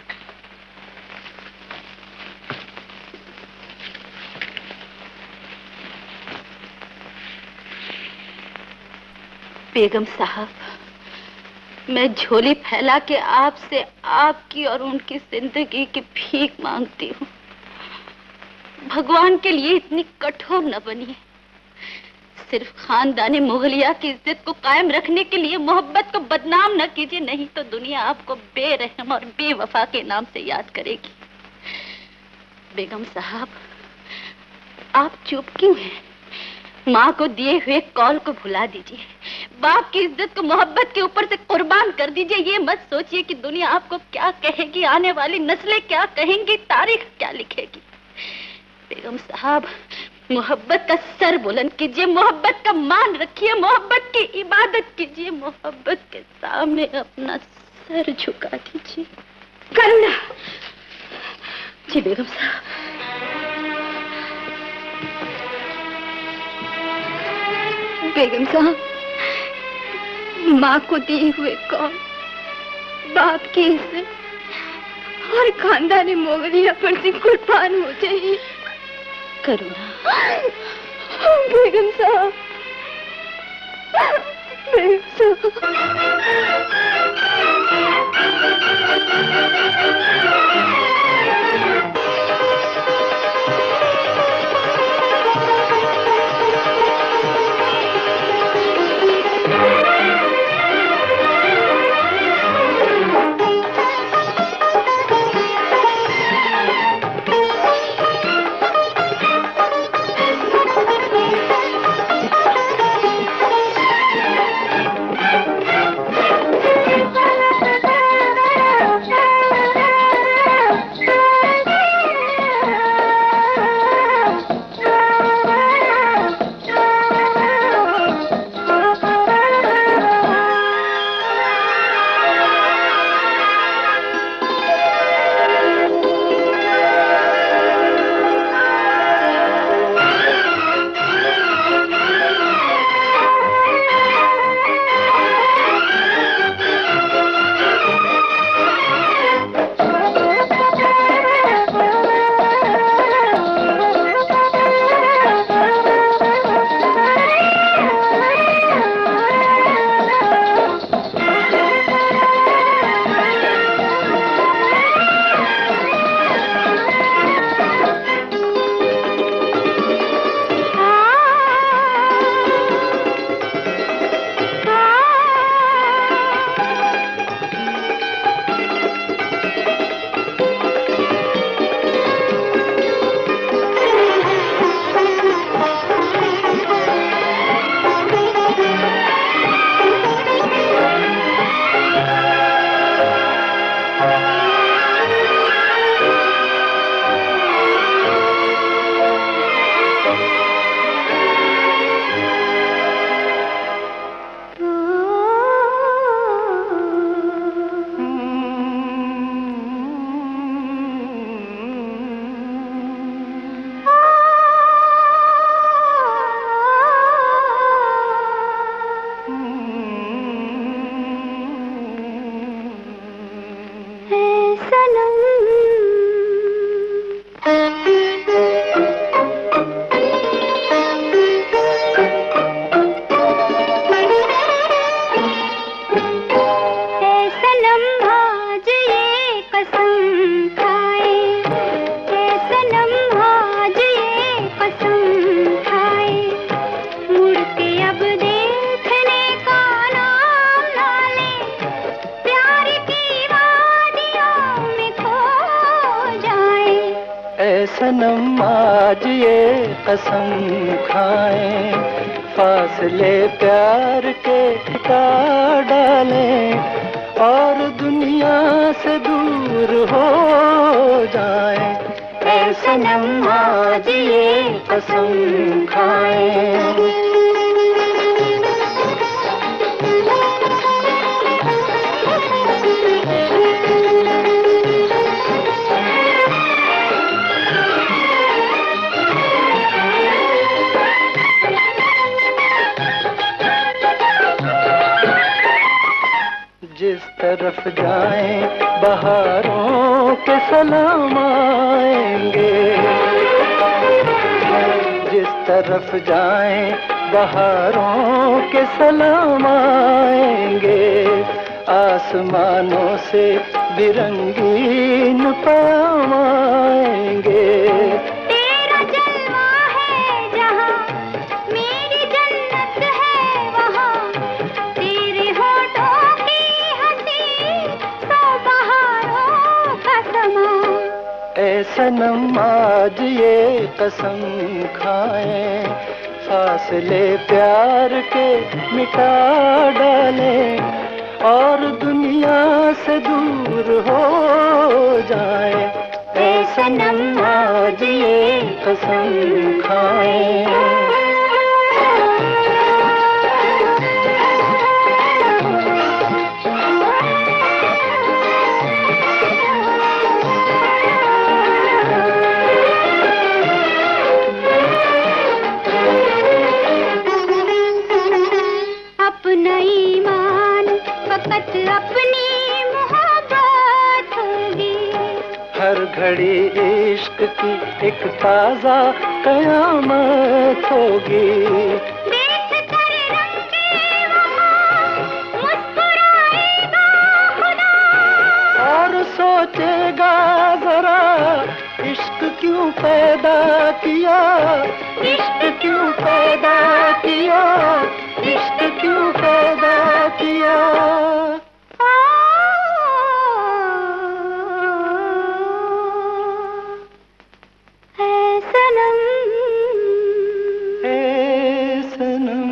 बेगम साहब, मैं झोली फैला के आपसे आपकी और उनकी जिंदगी की भीख मांगती हूँ। भगवान के लिए इतनी कठोर न बनिए। सिर्फ खानदानी मुगलिया की इज्जत को कायम रखने के लिए मोहब्बत को बदनाम न कीजिए, नहीं तो दुनिया आपको बेरहम और बेवफा के नाम से याद करेगी। बेगम साहब, आप चुप क्यों हैं? माँ को दिए हुए कॉल को भुला दीजिए, बाप की इज्जत को मोहब्बत के ऊपर से कुर्बान कर दीजिए। ये मत सोचिए कि दुनिया आपको क्या कहेगी, आने वाली नस्लें क्या कहेंगी, तारीख क्या लिखेगी। बेगम साहब, मोहब्बत का सर बुलंद कीजिए, मोहब्बत का मान रखिए, मोहब्बत की इबादत कीजिए, मोहब्बत के सामने अपना सर झुका दीजिए। करुणा। जी बेगम साहब। बेगम साहब, माँ को दिए हुए कौल, बाप की इज्जत और खानदानी मोगलिया पर से कुर्बान हो जाइए। करुणा। बेगम साहब, बेगम साहब। सनम आज ये कसम खाएं, फासले प्यार के टिका डालें और दुनिया से दूर हो जाएं। ऐ सनम आज ये कसम खाएं। जिस तरफ जाएं बहारों के सलाम आएंगे, जिस तरफ जाएं बहारों के सलाम आएंगे, आसमानों से भी रंगीन पैगाम आएंगे। तेरा जलवा है जहां मेरी जन्नत ए सनम आज ये कसम खाएं, फासले प्यार के मिटा डालें और दुनिया से दूर हो जाए। ए सनम आज ये कसम खाएं। अपनी मोहब्बत होगी, हर घड़ी इश्क की एक ताजा कयामत होगी। देख कर रंगे वहाँ मुस्कुराएगा खुदा, और सोचेगा जरा इश्क क्यों पैदा किया, इश्क क्यों पैदा किया, इश्क क्यों पैदा किया। ऐ सनम, ऐ सनम,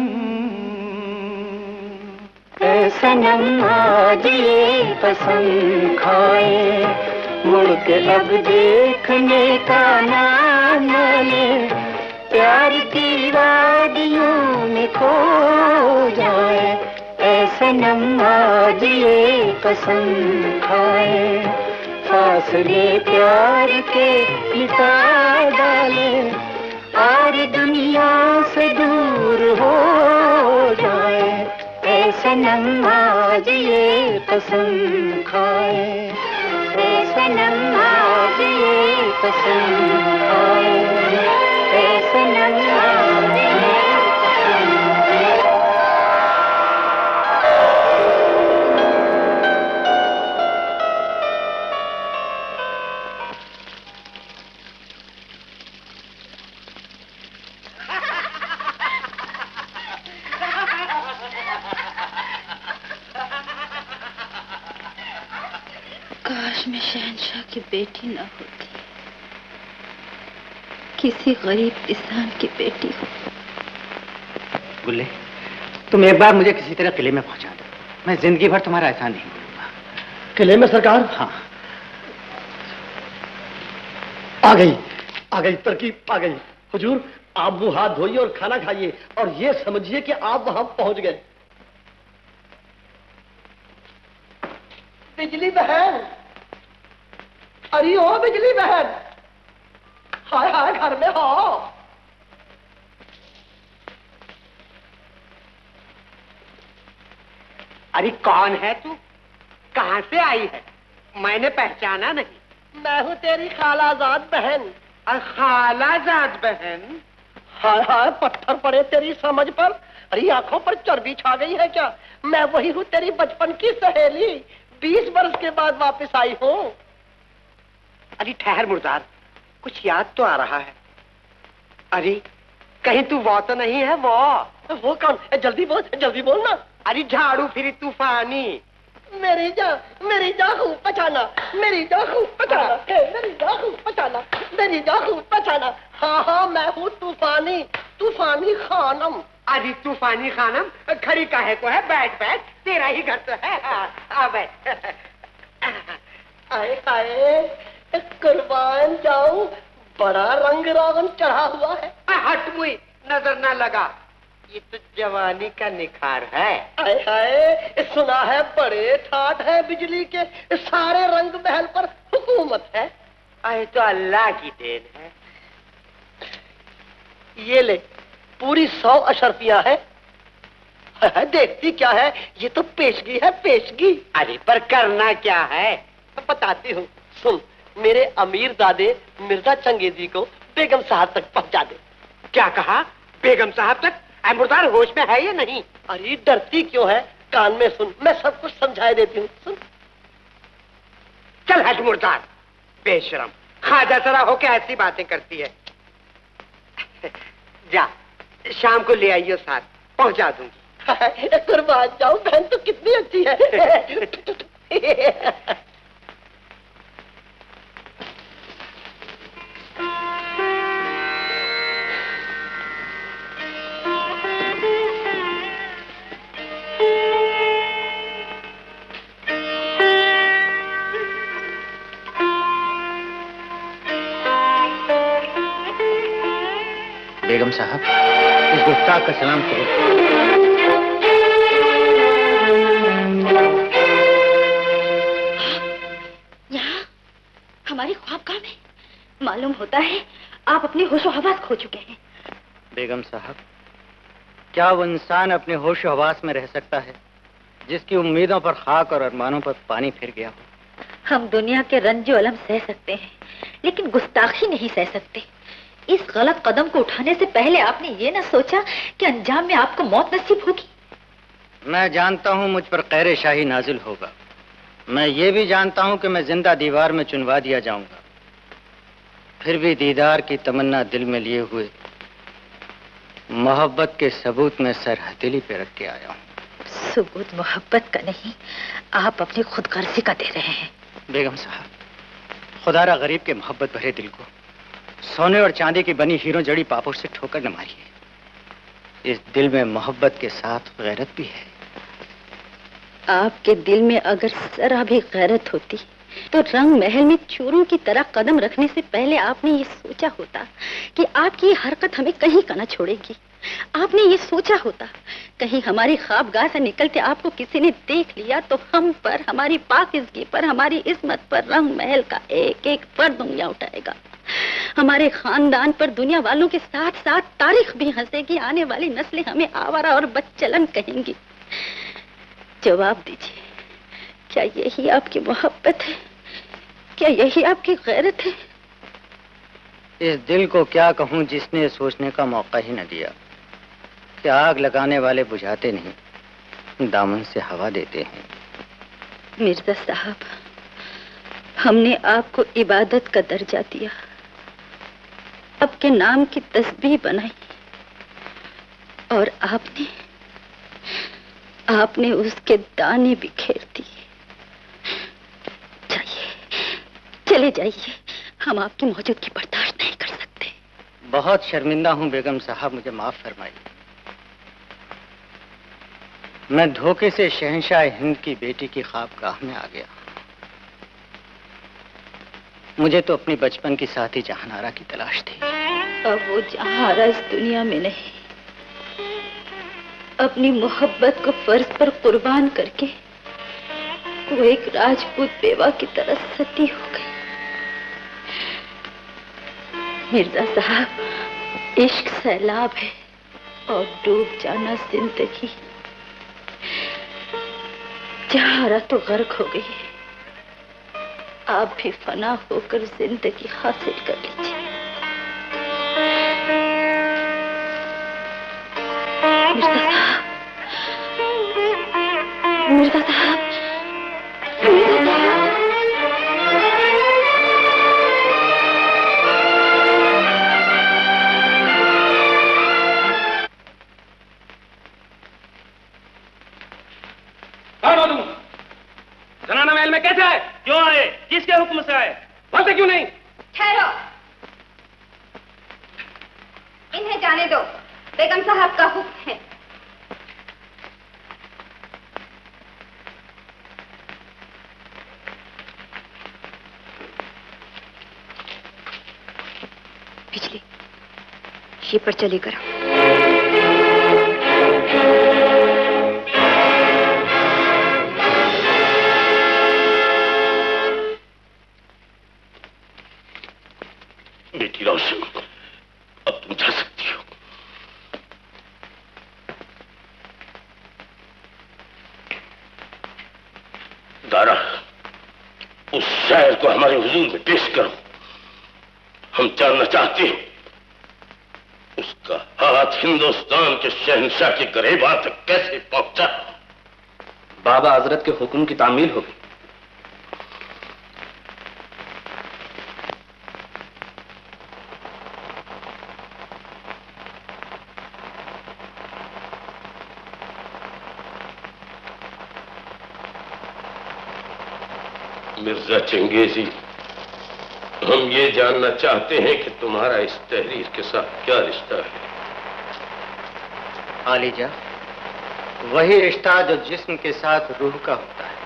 ऐ सनम आज ये कसम खाए, मुड़ के अब देखने का नाम ले, प्यार की वादियों में खो जाए। ऐ सनम आज ये कसम खाए, फासले प्यार के मिटा डाले और दुनिया से दूर हो जाए। ऐ सनम आज ये कसम खाए, ऐ सनम आज ये कसम खाए, ऐ सनम आज ये काश मैं शहंशाह की बेटी न होती, किसी गरीब किसान की बेटी हो। गुल्ले, तुम एक बार मुझे किसी तरह किले में पहुंचा दो, मैं जिंदगी भर तुम्हारा एहसान नहीं भूलूंगा। किले में सरकार? हाँ। आ गई, आ गई, तरकीब आ गई। हुजूर, आप वो हाथ धोइए और खाना खाइए और ये समझिए कि आप वहां पहुंच गए। बिजली बहन, अरे ओ बिजली बहन, हाय हाय घर में हो। अरे कौन है तू, कहां से आई है? मैंने पहचाना नहीं। मैं हूँ तेरी खालाजाद बहन। खालाजाद बहन? हाय हाय पत्थर पड़े तेरी समझ पर। अरे आंखों पर चर्बी छा गई है क्या? मैं वही हूँ तेरी बचपन की सहेली, बीस वर्ष के बाद वापस आई हूँ। अरे ठहर मुर्दार, कुछ याद तो आ रहा है। अरे कहीं तू वो तो नहीं है? वो वो कौन? जल्दी बोल, जल्दी बोल ना। अरे झाड़ू फिरी तूफानी। मेरी जा, मेरी जा खूब पहचाना, मेरी जा खूब पहचाना, मेरी जा खूब पहचाना, मेरी जा खूब पहचाना। हाँ हाँ मैं हूँ तूफानी, तूफानी खानम। अरे तूफानी खानम खड़ी काहे को है? बैठ बैठ, तेरा ही घर तो है। आ बैठ। आए आए कुर्बान जाऊं, बड़ा रंग रोगन चढ़ा हुआ है। हट मुई, नजर ना लगा, ये तो जवानी का निखार है। आए हाय, सुना है बड़े ठाठ है बिजली के, सारे रंग महल पर हुकूमत है। आए तो अल्लाह की देन है। ये ले पूरी सौ अशरफियां है। देखती क्या है, ये तो पेशगी है, पेशगी। अरे पर करना क्या है? बताती हूँ, सुन। मेरे अमीर दादे मिर्जा चंगेजी को बेगम साहब तक पहुंचा दे। क्या कहा? बेगम साहब तक? मुर्दार होश में है या नहीं? अरे डरती क्यों है? कान में सुन, मैं सब कुछ समझाई देती हूँ, सुन। चल हट मुर्दार, बेशरम, खाजा सरा होके ऐसी बातें करती है। जा, शाम को ले आइयो साथ, पहुंचा दूंगी। कुर्बान जाऊं, बहन तो कितनी अच्छी है। बेगम साहब, इस गुस्ताख का सलाम करो। यहाँ हमारी ख्वाबगाह में मालूम होता है आप अपनी होशो हवास खो चुके हैं। बेगम साहब, क्या वो इंसान अपने होशो हवास में रह सकता है जिसकी उम्मीदों पर खाक और अरमानों पर पानी फिर गया हो? हम दुनिया के रंजो अलम सह सकते हैं, लेकिन गुस्ताखी नहीं सह सकते। इस गलत कदम को उठाने से पहले आपने ये ना सोचा कि अंजाम में आपको मौत नसीब होगी। मैं जानता हूँ मुझ पर क़हरे शाही नाजिल होगा। मैं ये भी जानता हूँ कि मैं जिंदा दीवार में चुनवा दिया जाऊंगा। फिर भी दीदार की तमन्ना दिल में लिए हुए मोहब्बत के सबूत में सर हथेली पे रख के आया हूँ। सबूत मोहब्बत का नहीं, आप अपनी खुदगर्जी का दे रहे हैं। बेगम साहब, खुदारा गरीब के मोहब्बत भरे दिल को सोने और चांदी की बनी हीरों जड़ी पापों से ठोकर न मारिए। इस दिल में मोहब्बत के साथ गैरत भी है। आपके दिल में अगर जरा भी गैरत होती तो रंग महल में चोरों की तरह कदम रखने से पहले आपने ये सोचा होता कि आपकी ये हरकत हमें कहीं का न छोड़ेगी। आपने ये सोचा होता कहीं हमारी ख्वाबगाह से निकलते आपको किसी ने देख लिया तो हम पर, हमारी पाकिज़गी पर, हमारी इस्मत पर रंग महल का एक एक पर्द उंगलियां उठाएगा। हमारे खानदान पर दुनिया वालों के साथ साथ तारीख भी हंसेगी। आने वाली नस्लें हमें आवारा और बदचलन कहेंगी। जवाब दीजिए, क्या यही आपकी मोहब्बत है? क्या यही आपकी गैरत है? इस दिल को क्या कहूँ जिसने सोचने का मौका ही न दिया कि आग लगाने वाले बुझाते नहीं, दामन से हवा देते हैं। मिर्जा साहब, हमने आपको इबादत का दर्जा दिया, आपके नाम की तस्बीह बनाई और आपने आपने उसके दाने बिखेर दिए। जाइए, चले जाइए, हम आपकी मौजूदगी बर्दाश्त नहीं कर सकते। बहुत शर्मिंदा हूँ बेगम साहब, मुझे माफ फरमाइए। मैं धोखे से शहंशाह हिंद की बेटी की ख्वाबगाह में आ गया। मुझे तो अपनी बचपन की साथी जहान आरा की तलाश थी। अब वो जहां आरा इस दुनिया में नहीं, अपनी मोहब्बत को फर्ज पर कुर्बान करके वो एक राजपूत बेवा की तरह सती हो गई। मिर्जा साहब, इश्क सैलाब है और डूब जाना जिंदगी। जहां आरा तो गर्क हो गई है, आप भी फना होकर जिंदगी हासिल कर लीजिए। मिर्जा साहब, मिर्जा साहब, मिर्जा साहब। जनाना महल में कैसे आए? क्यों आए? किसके हुक्म से आए? वहां से क्यों नहीं? ठहरो, इन्हें जाने दो, बेगम साहब का हुक्म है। बिजली ये पर चली करो। बेटी रोशन, अब तुम जा सकती हो। दारा, उस शायर को हमारे हुजूर में पेश करो। हम जानना चाहते हैं उसका हाथ हिंदुस्तान के शहंशाह के गरेबा तक कैसे पहुंचा। बाबा हजरत के हुक्म की तामील होगी। मिर्जा चंगेजी, हम ये जानना चाहते हैं कि तुम्हारा इस तहरीर के साथ क्या रिश्ता है? आलीजा, वही रिश्ता जो जिस्म के साथ रूह का होता है।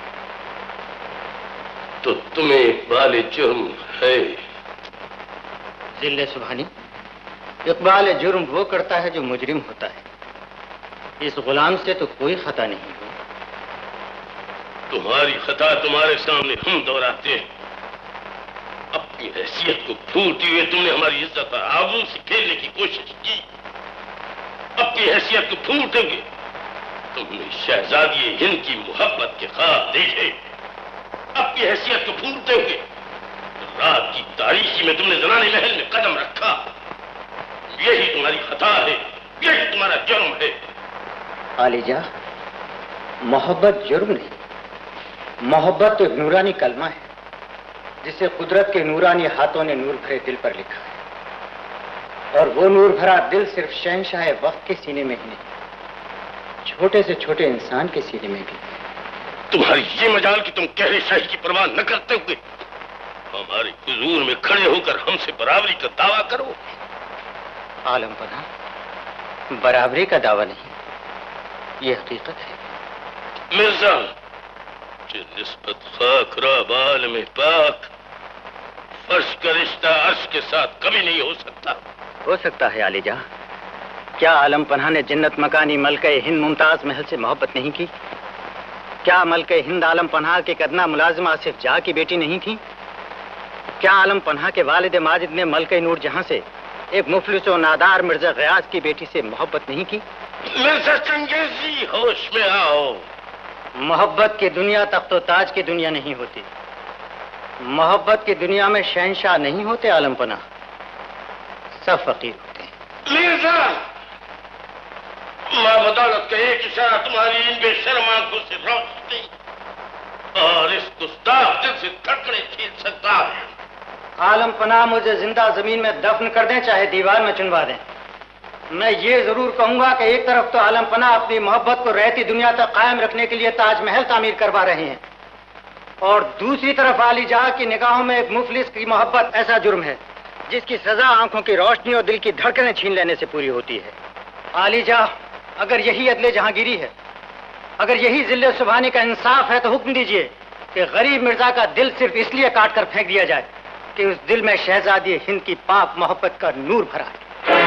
तो तुम्हें इकबाल जुर्म है? जिल्ले सुभानी, इकबाल जुर्म वो करता है जो मुजरिम होता है। इस गुलाम से तो कोई खता नहीं हो। तुम्हारी खता तुम्हारे सामने हम दोहराते हैं। अपनी हैसियत को भूलते हुए तुमने हमारी इज्जत और आबरू से खेलने की कोशिश की। अपनी हैसियत को भूलते हुए तुमने शहजादी हिंद की मोहब्बत के ख्वाब देखे। अपनी हैसियत को भूलते हुए रात की तारीखी में तुमने जनाने महल में कदम रखा। यही तुम्हारी खता है, यही तुम्हारा जुर्म है। आलिजा, मोहब्बत जुर्म नहीं, मोहब्बत तो एक नूरानी कलमा है जिसे कुदरत के नूरानी हाथों ने नूर भरे दिल पर लिखा है। और वो नूर भरा दिल सिर्फ शहंशाह वक्त के सीने में ही नहीं, छोटे से छोटे इंसान के सीने में भी। तुम्हारी ये मजाल कि तुम कहरे शाही की परवाह न करते हुए हमारे हुजूर में खड़े होकर हमसे बराबरी का दावा करो। आलम पना, बराबरी का दावा नहीं, ये हकीकत है। मिर्जा, जो निस्बत खाकरा बाल में पाक फर्श का रिश्ता अर्श के साथ कभी नहीं हो सकता। हो सकता है आलिजा। क्या आलम पना ने जन्नत मकानी मलके हिंद मुमताज महल से मोहब्बत नहीं की? क्या मलके हिंद आलम पनाह के कदना मुलाजिमा आसिफ जहाँ की बेटी नहीं थी? क्या आलम पनाह के वालिद माजिद ने मलके नूर जहां से एक मुफलिस और नादार मिर्जा गयास की बेटी से मोहब्बत नहीं की? मिर्जा चंगेजी, होश में आओ। मोहब्बत की दुनिया तख्त व ताज की दुनिया नहीं होती। मोहब्बत की दुनिया में शहंशाह नहीं होते आलम पनाह, सब फकीर होते हैं। मिर्जा, मां बदौलत का एक इशारा तुम्हारी इन बेशर्म आंखों से रोशनी और इस गुस्ताख दिल से धड़कने छीन सकता है। आलम पनाह, मुझे जिंदा जमीन में दफन कर दें चाहे दीवार में चुनवा दें, मैं ये जरूर कहूंगा कि एक तरफ तो आलम पनाह अपनी मोहब्बत को रहती दुनिया तक कायम रखने के लिए ताजमहल तामीर करवा रहे हैं, और दूसरी तरफ आलिजा की निगाहों में एक मुफलिस की मोहब्बत ऐसा जुर्म है जिसकी सजा आंखों की रोशनी और दिल की धड़कनें छीन लेने से पूरी होती है। आलिजा, अगर यही अदले जहांगीरी है, अगर यही जिल्ले सुभानी का इंसाफ है, तो हुक्म दीजिए कि गरीब मिर्जा का दिल सिर्फ इसलिए काट कर फेंक दिया जाए कि उस दिल में शहजादी हिंद की पाक मोहब्बत का नूर भरा है।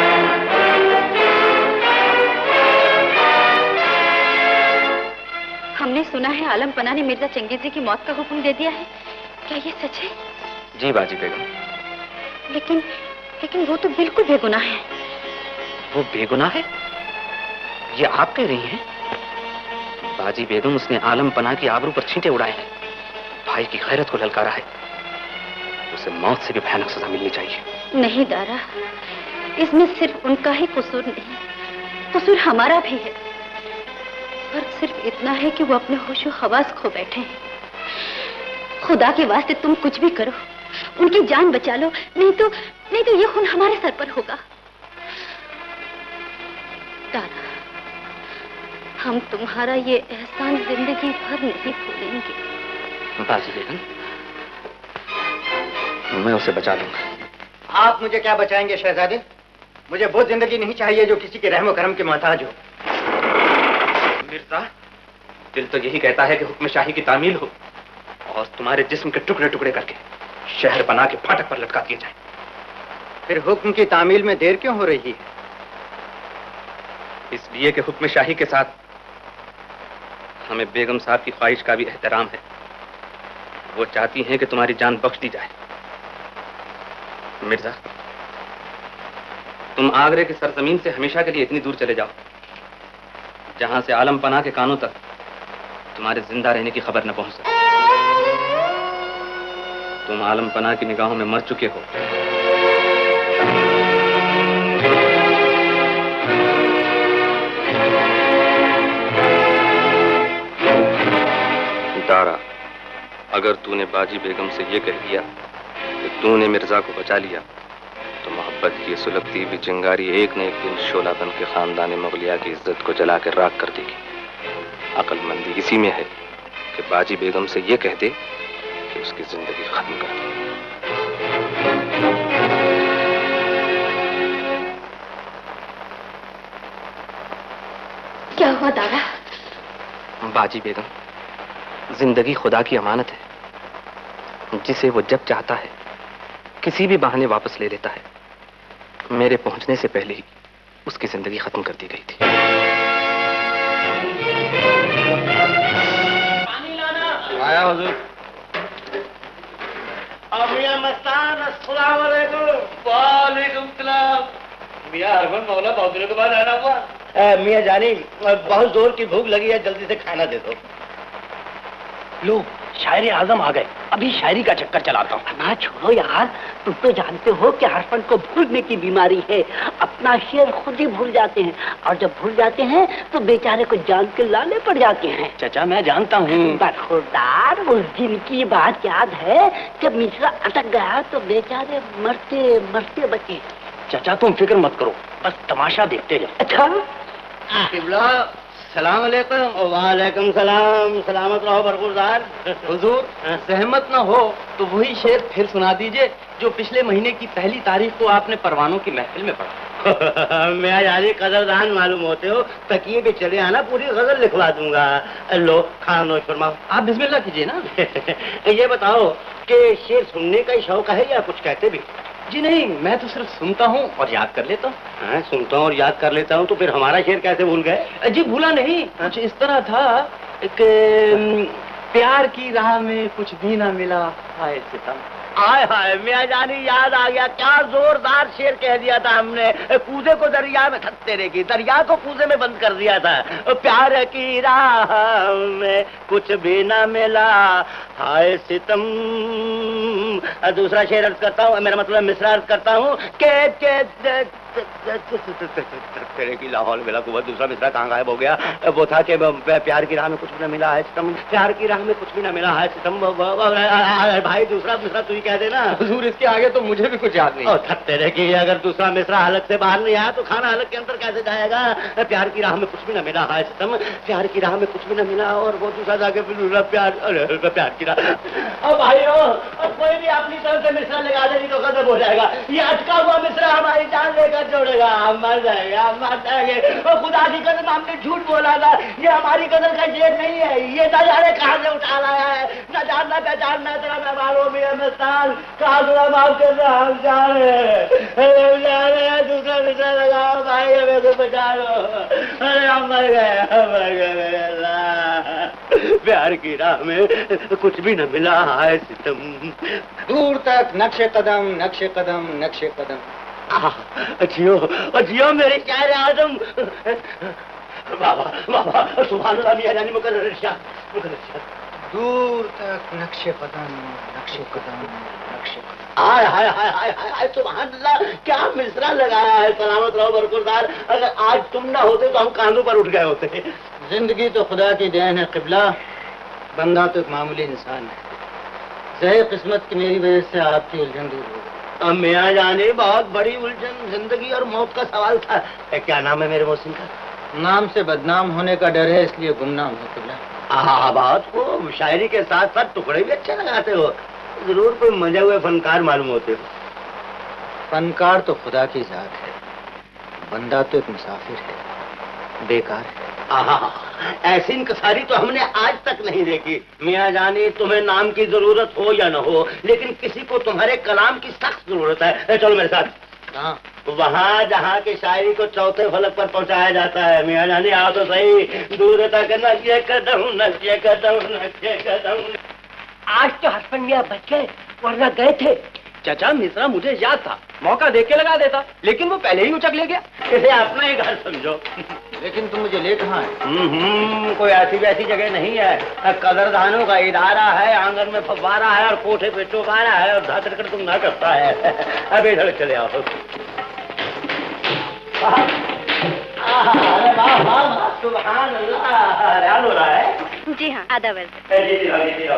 हमने सुना है आलम पना ने मिर्जा चंगेजी की मौत का हुक्म दे दिया है, क्या ये सच है? जी बाजी बेगम। लेकिन लेकिन वो तो बिल्कुल बेगुनाह है। वो बेगुनाह है? ये आप कह रही हैं? बाजी बेगम, उसने आलम पना की आबरू पर छींटे उड़ाए हैं, भाई की गैरत को ललकारा है। उसे मौत से भी भयानक सजा मिलनी चाहिए। नहीं दारा, इसमें सिर्फ उनका ही कसूर नहीं, कसूर हमारा भी है। फर्क सिर्फ इतना है कि वो अपने होशो खवास खो बैठे हैं। खुदा के वास्ते तुम कुछ भी करो, उनकी जान बचा लो, नहीं तो नहीं तो ये खून हमारे सर पर होगा। दादा, हम तुम्हारा ये एहसान जिंदगी भर नहीं भूलेंगे। बाजी बेगम, मैं उसे बचा लूंगा। आप मुझे क्या बचाएंगे शहजादे? मुझे वो जिंदगी नहीं चाहिए जो किसी के रहमो करम के मोहताज हो। मिर्जा, दिल तो यही कहता है कि हुक्म शाही की तामील हो और तुम्हारे जिस्म के टुकड़े टुकड़े करके शहर पनाह के फाटक पर लटका दिए जाए। फिर हुक्म की तामील में देर क्यों हो रही है? इसलिए कि हुक्म शाही के साथ हमें बेगम साहब की ख्वाहिश का भी एहतराम है। वो चाहती हैं कि तुम्हारी जान बख्श दी जाए। मिर्जा, तुम आगरे की सरजमीन से हमेशा के लिए इतनी दूर चले जाओ जहां से आलम पनाह के कानों तक तुम्हारे जिंदा रहने की खबर न पहुंच सके। तुम आलम पनाह की निगाहों में मर चुके हो। दारा, अगर तूने बाजी बेगम से ये कह दिया कि तूने मिर्जा को बचा लिया, तो मोहब्बत की सुलगती हुई चिंगारी एक न एक दिन शोला बन के खानदान मुगलिया की इज्जत को जला कर राख कर देगी। अक्लमंदी इसी में है कि बाजी बेगम से ये कह दे कि उसकी जिंदगी खत्म कर दे। क्या हुआ दादा? बाजी बेगम, जिंदगी खुदा की अमानत है, जिसे वो जब चाहता है किसी भी बहाने वापस ले लेता है। मेरे पहुंचने से पहले ही उसकी जिंदगी खत्म कर दी गई थी। पानी लाना। आया हुजूर। मियां मस्तान, अस्सलाम वालेकुम। वालेकुम सलाम। मियां हरमन मौला बहुत दिनों के बाद आना हुआ। मियां जानी बहुत जोर की भूख लगी है, जल्दी से खाना दे दो। लो शायरी आजम आ गए, अभी शायरी का चक्कर चलाता हूँ। ना छोड़ो यार, तुम तो जानते हो कि हरफन को भूलने की बीमारी है। अपना शेर खुद ही भूल जाते हैं, और जब भूल जाते हैं तो बेचारे को जान के लाले पड़ जाते हैं। चाचा मैं जानता हूँ। बरखुरदार, उस दिन की बात याद है जब मिश्रा अटक गया तो बेचारे मरते मरते बचे। चाचा तुम फिक्र मत करो, बस तमाशा देखते जाओ। अच्छा सलाम अलैकुम। वालेकुम सलाम। सलामत रहो बरखुरदार। हुजूर सहमत ना हो तो वही शेर फिर सुना दीजिए जो पिछले महीने की पहली तारीख को आपने परवानों की महफिल में पढ़ा। मैं यानी कदरदान मालूम होते हो, तकिए पे चले आना, पूरी गजल लिखवा दूंगा। लो खाना नोश फरमाओ। आप बिस्मिल्लाह कीजिए ना। ये बताओ कि शेर सुनने का ही शौक है या कुछ कहते भी? जी नहीं, मैं तो सिर्फ सुनता हूँ और याद कर लेता हूँ। हाँ, सुनता हूँ और याद कर लेता हूँ, तो फिर हमारा शेर कैसे भूल गए? जी भूला नहीं, कुछ इस तरह था कि प्यार की राह में कुछ भी ना मिला, हाय सितम। हाय हाय मियां जानी याद आ गया, क्या जोरदार शेर कह दिया था हमने। कूदे को दरिया में थक तेरे की, दरिया को कूदे में बंद कर दिया था। प्यार की राह में कुछ भी ना मिला, हाय सितम। दूसरा शेर अर्ज करता हूँ, मेरा मतलब मिसरा अर्ज करता हूँ के के तेरे की लाहौल मिला कुवत। दूसरा मिसरा कहाँ गायब हो गया? वो था कि प्यार की राह में कुछ भी न मिला है सितम, प्यार की राह में कुछ भी न मिला है सितम। भाई दूसरा मिसरा तू ही कह देना। हुजूर इसके आगे तो मुझे भी कुछ याद नहीं। थक तेरे की, अगर दूसरा मिसरा हलक से बाहर नहीं आया तो खाना हलक के अंदर कैसे जाएगा? प्यार की राह में कुछ भी न मिला है सितम, प्यार की राह में कुछ भी न मिला। और वो दूसरा जाके प्यार प्यार की राह। अब भाइयों कोई भी अपनी तरफ से मिसरा लगा दे तो खत्म हो जाएगा। ये अटका हुआ मिसरा हमारी जान लेकर जोड़ेगा, हम मर जाएंगे, हम मर जाएंगे। और खुदा की कसम हमने झूठ बोला था, ये हमारी गजल का शेर नहीं है, ये न जाने कहाँ से उठा लाया है, न जानना पहचानना तेरा मैं मालूम है मस्तान, कहाँ सुना माफ कर रहा, हम जा रहे हम जा रहे हैं। दूसरा मिसरा लगाओ भाई, हमें को बचा लो। अरे हम मर गए, हम मर गए मेरे अल्लाह। प्यार की राह में कुछ भी न मिला है सितम। दूर तक नक्शे कदम नक्शे कदम नक्शे कदम। जियो जियो मेरे शायर आजम। बाबा बाबा सुभान अल्लाह मियां जानी मुकर्रर इरशाद मुकर्रर इरशाद। दूर तक नक्शे कदम नक्शे कदम नक्शे कदम। हाय हाय हाय हाय हाय सुभान अल्लाह, क्या मिसरा लगाया है। सलामत रहो बरकरदार, अगर आज तुम ना होते तो हम कांधों पर उठ गए होते। जिंदगी तो खुदा की देन है क़िबला, बंदा तो एक मामूली इंसान है। ज़हे किस्मत की मेरी वजह से आपकी उलझन दूर हो गई। मियां जाने बहुत बड़ी उलझन, जिंदगी और मौत का सवाल था। क्या नाम है मेरे मौसिन का? नाम से बदनाम होने का डर है, इसलिए गुमनाम है क़िबला। हाँ बात को शायरी के साथ साथ टुकड़े भी अच्छे लगाते हो, जरूर कोई मजे हुए फनकार मालूम होते हो। फनकार तो खुदा की जात है, बंदा तो एक मुसाफिर है, बेकार है। ऐसी इंकसारी तो हमने आज तक नहीं देखी। मियां जानी तुम्हें नाम की जरूरत हो या न हो, लेकिन किसी को तुम्हारे कलाम की सख्त जरूरत है। चलो मेरे साथ। कहाँ? वहाँ जहाँ की शायरी को चौथे फलक पर पहुँचाया जाता है। मियां जानी आओ तो सही, दूर तक नक्शे कदम नक्शे कदम नक्शे कदम। आज तो हरफन मियां बच गए, वरना गए थे। चाचा मिसरा मुझे याद था, मौका देख के लगा देता, लेकिन वो पहले ही उचक ले गया। इसे अपना ही घर समझो। लेकिन तुम मुझे ले कहाँ है? हम्म कोई ऐसी वैसी जगह नहीं है, कदरदानों का इदारा है, आंगन में फव्वारा है और कोठे पे चौबारा है और धातर कर तुम ना करता है। अब इधर चले आओ। अरे वाह वाह वाह सुभान अल्लाह, ख्याल हो रहा है? जी हाँ, आधा वर्ष। जी जी जी जी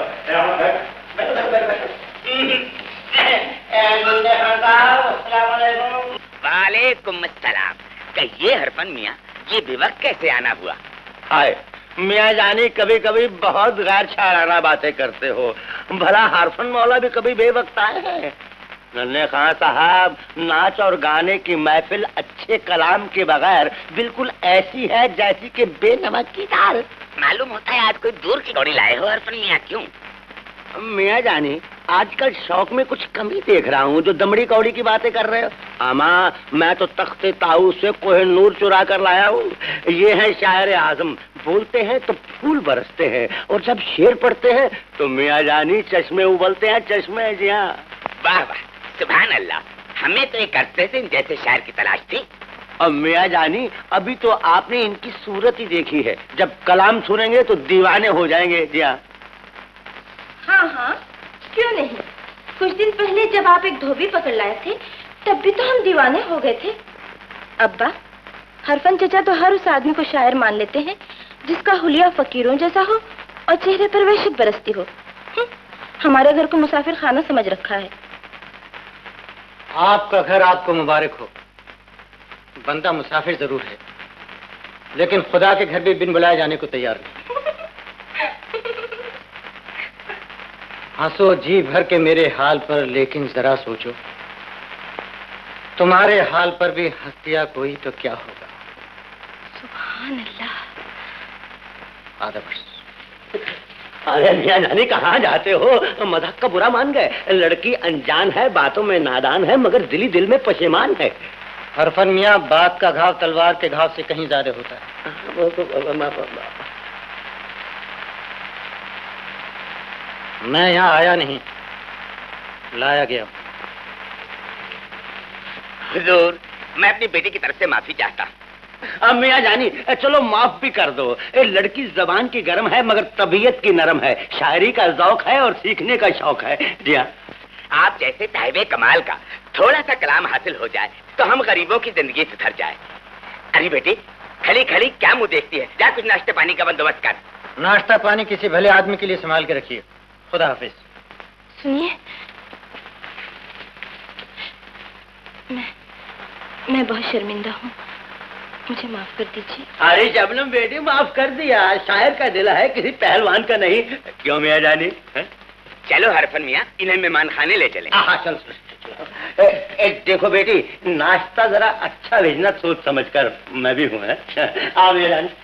वालेकुम अस्सलाम। कहिए हरफन मियाँ, ये बेवक्त कैसे आना हुआ? हाय मियाँ जानी, कभी कभी बहुत गैर शायराना बातें करते हो। भला हरफन मौला भी कभी बेवक्त आए हैं? नन्हे खां साहब, नाच और गाने की महफिल अच्छे कलाम के बगैर बिल्कुल ऐसी है जैसी कि बेनमक की दाल। मालूम होता है आज कोई दूर की कौड़ी लाए हो हरफन मियाँ, क्यों? मियाँ जानी, आजकल शौक में कुछ कमी देख रहा हूँ, जो दमड़ी कौड़ी की बातें कर रहे हो। आमा, मैं तो तख्ते ताऊ से कोहिनूर चुरा कर लाया हूँ। ये है शायर आजम, बोलते हैं तो फूल बरसते हैं, और जब शेर पढ़ते हैं तो मियाँ जानी चश्मे उबलते हैं, चश्मे। जी हाँ। वाह वाह, सुभान अल्लाह। हमें तो एक अरसे से जैसे शायर की तलाश थी। और मियाँ जानी, अभी तो आपने इनकी सूरत ही देखी है, जब कलाम सुनेंगे तो दीवाने हो जाएंगे। जी हाँ। हाँ हाँ, क्यों नहीं। कुछ दिन पहले जब आप एक धोबी पकड़ लाए थे, तब भी तो हम दीवाने हो गए थे। अब्बा, हरफन चचा तो हर उस आदमी को शायर मान लेते हैं जिसका हुलिया फकीरों जैसा हो और चेहरे पर वहशत बरसती हो। हमारे घर को मुसाफिर खाना समझ रखा है। आपका घर आपको मुबारक हो। बंदा मुसाफिर जरूर है, लेकिन खुदा के घर भी बिन बुलाए जाने को तैयार नहीं। हंसो जी भर के मेरे हाल पर, लेकिन जरा सोचो तुम्हारे हाल पर भी हंस दिया कोई तो क्या होगा। सुभान अल्लाह। आधा वर्ष। अरे मियाँ जानी, कहाँ जाते हो? मजाक का बुरा मान गए। लड़की अनजान है, बातों में नादान है, मगर दिली दिल में पशेमान है। हरफन मियाँ, बात का घाव तलवार के घाव से कहीं ज्यादा होता है। मैं यहाँ आया नहीं, लाया गया। हुजूर, मैं अपनी बेटी की तरफ से माफी चाहता हूँ। अब मियाँ जानी, चलो माफ भी कर दो। ए, लड़की जबान की गर्म है, मगर तबीयत की नरम है। शायरी का जौक है और सीखने का शौक है। जी हाँ। आप जैसे साहिबे कमाल का थोड़ा सा कलाम हासिल हो जाए तो हम गरीबों की जिंदगी सुधर जाए। अरे बेटी, खड़ी खड़ी क्या मुंह देखती है? जा कुछ नाश्ते पानी का बंदोबस्त कर। नाश्ता पानी किसी भले आदमी के लिए संभाल के रखिए। खुदा हाफिज। सुनिए, मैं मैं बहुत शर्मिंदा हूँ, मुझे माफ कर दीजिए। अरे शबनम बेटी, माफ कर दिया। शायर का दिल है, किसी पहलवान का नहीं। क्यों मियाँ जानी? है? चलो हरफन मियाँ, इन्हें मेहमान खाने ले चले। हाँ चल, चल। ए, ए, देखो बेटी, नाश्ता जरा अच्छा भेजना, सोच समझ कर। मैं भी हूँ। आओ मियाँ जानी।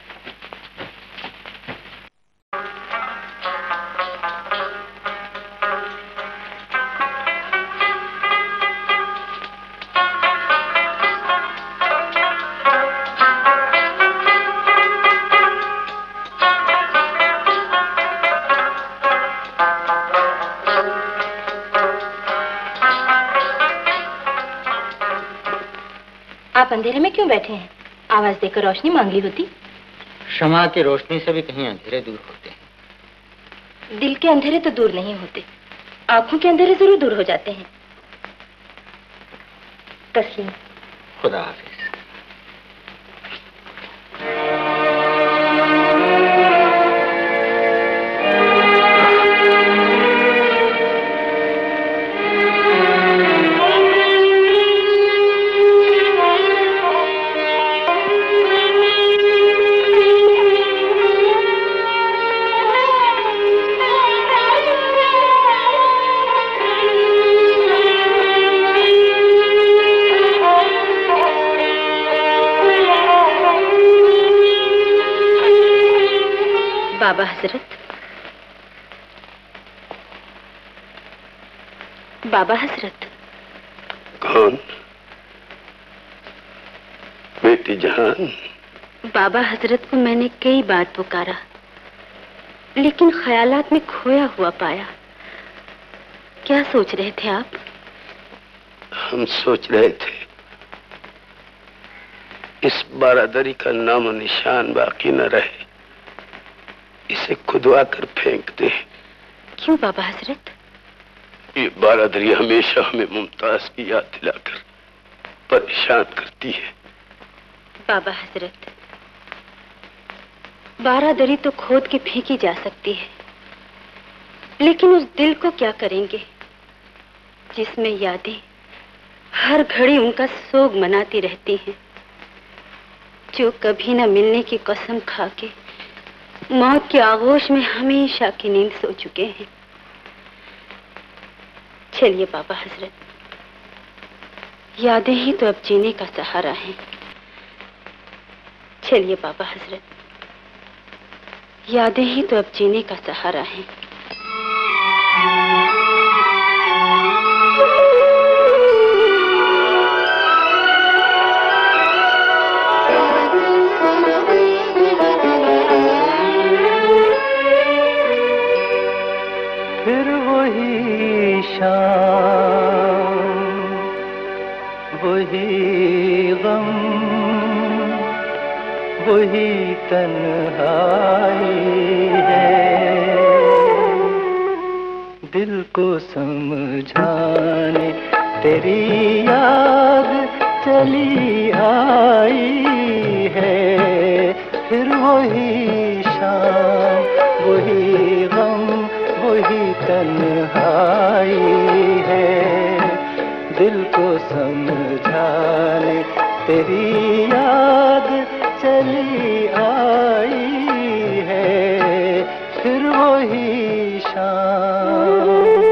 आप अंधेरे में क्यों बैठे हैं? आवाज देकर रोशनी मांग ली होती। शमा की रोशनी से भी कहीं अंधेरे दूर होते हैं। दिल के अंधेरे तो दूर नहीं होते, आंखों के अंधेरे जरूर दूर हो जाते हैं। तस्लीम। खुदा हाफिज। बाबा हजरत, बाबा हजरत। कौन? बेटी जहान। बाबा हजरत को मैंने कई बार पुकारा, लेकिन ख्यालात में खोया हुआ पाया। क्या सोच रहे थे आप? हम सोच रहे थे इस बारादरी का नामो निशान बाकी न रहे, इसे खुदवा कर फेंक दे। क्यों बाबा हजरत? ये बारादरी हमेशा हमें मुमताज की याद दिलाकर परेशान करती है। बाबा हजरत, बारादरी तो खोद के फेंकी जा सकती है, लेकिन उस दिल को क्या करेंगे जिसमें यादें हर घड़ी उनका सोग मनाती रहती हैं, जो कभी न मिलने की कसम खाके मौत के आगोश में हमेशा की नींद सो चुके हैं। चलिए बाबा हजरत, यादें ही तो अब जीने का सहारा हैं। चलिए बाबा हजरत, यादें ही तो अब जीने का सहारा हैं। वही गम वही तन्हाई है, दिल को समझाने तेरी याद चली आई है, फिर वही शाम वही गम वही तन्हाई है, दिल को समझाने तेरी याद चली आई है, फिर वही शाम।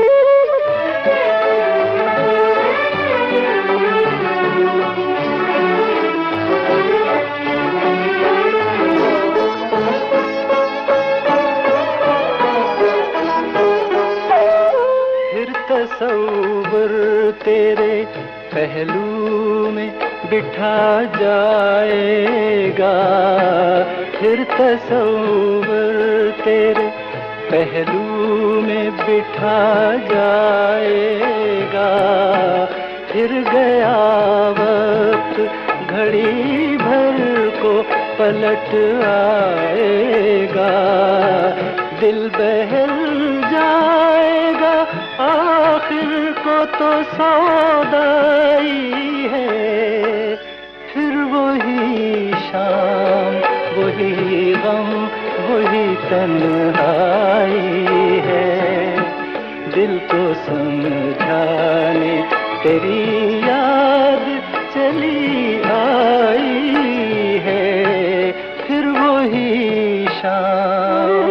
फिर तसव्वुर तेरे पहलू में बिठा जाएगा, फिर तसव्वुर तेरे पहलू में बिठा जाएगा, फिर गया वक्त घड़ी भर को पलट आएगा, दिल बहल जाएगा आखिर को तो सौदाई है, फिर वही शाम वही गम वही तन्हाई है, दिल को समझाने तेरी याद चली आई है, फिर वही शाम।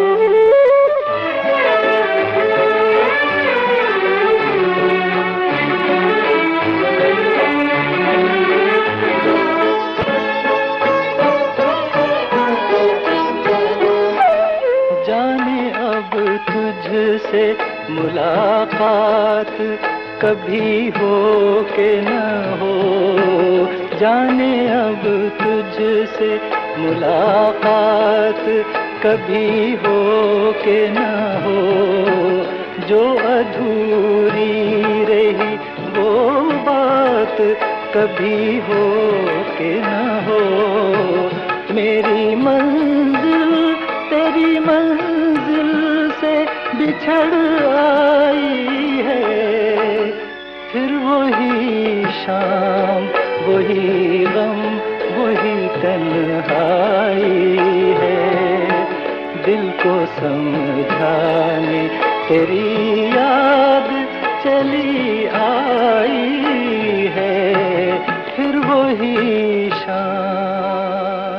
तुझसे मुलाकात कभी हो के न हो, जाने अब तुझसे मुलाकात कभी हो के न हो, जो अधूरी रही वो बात कभी हो के न हो, मेरी मंजिल तेरी मंजिल से बिछड़ आई है, फिर वही शाम वही गम वही तन्हाई है, दिल को समझाने तेरी याद चली आई है, फिर वही शाम।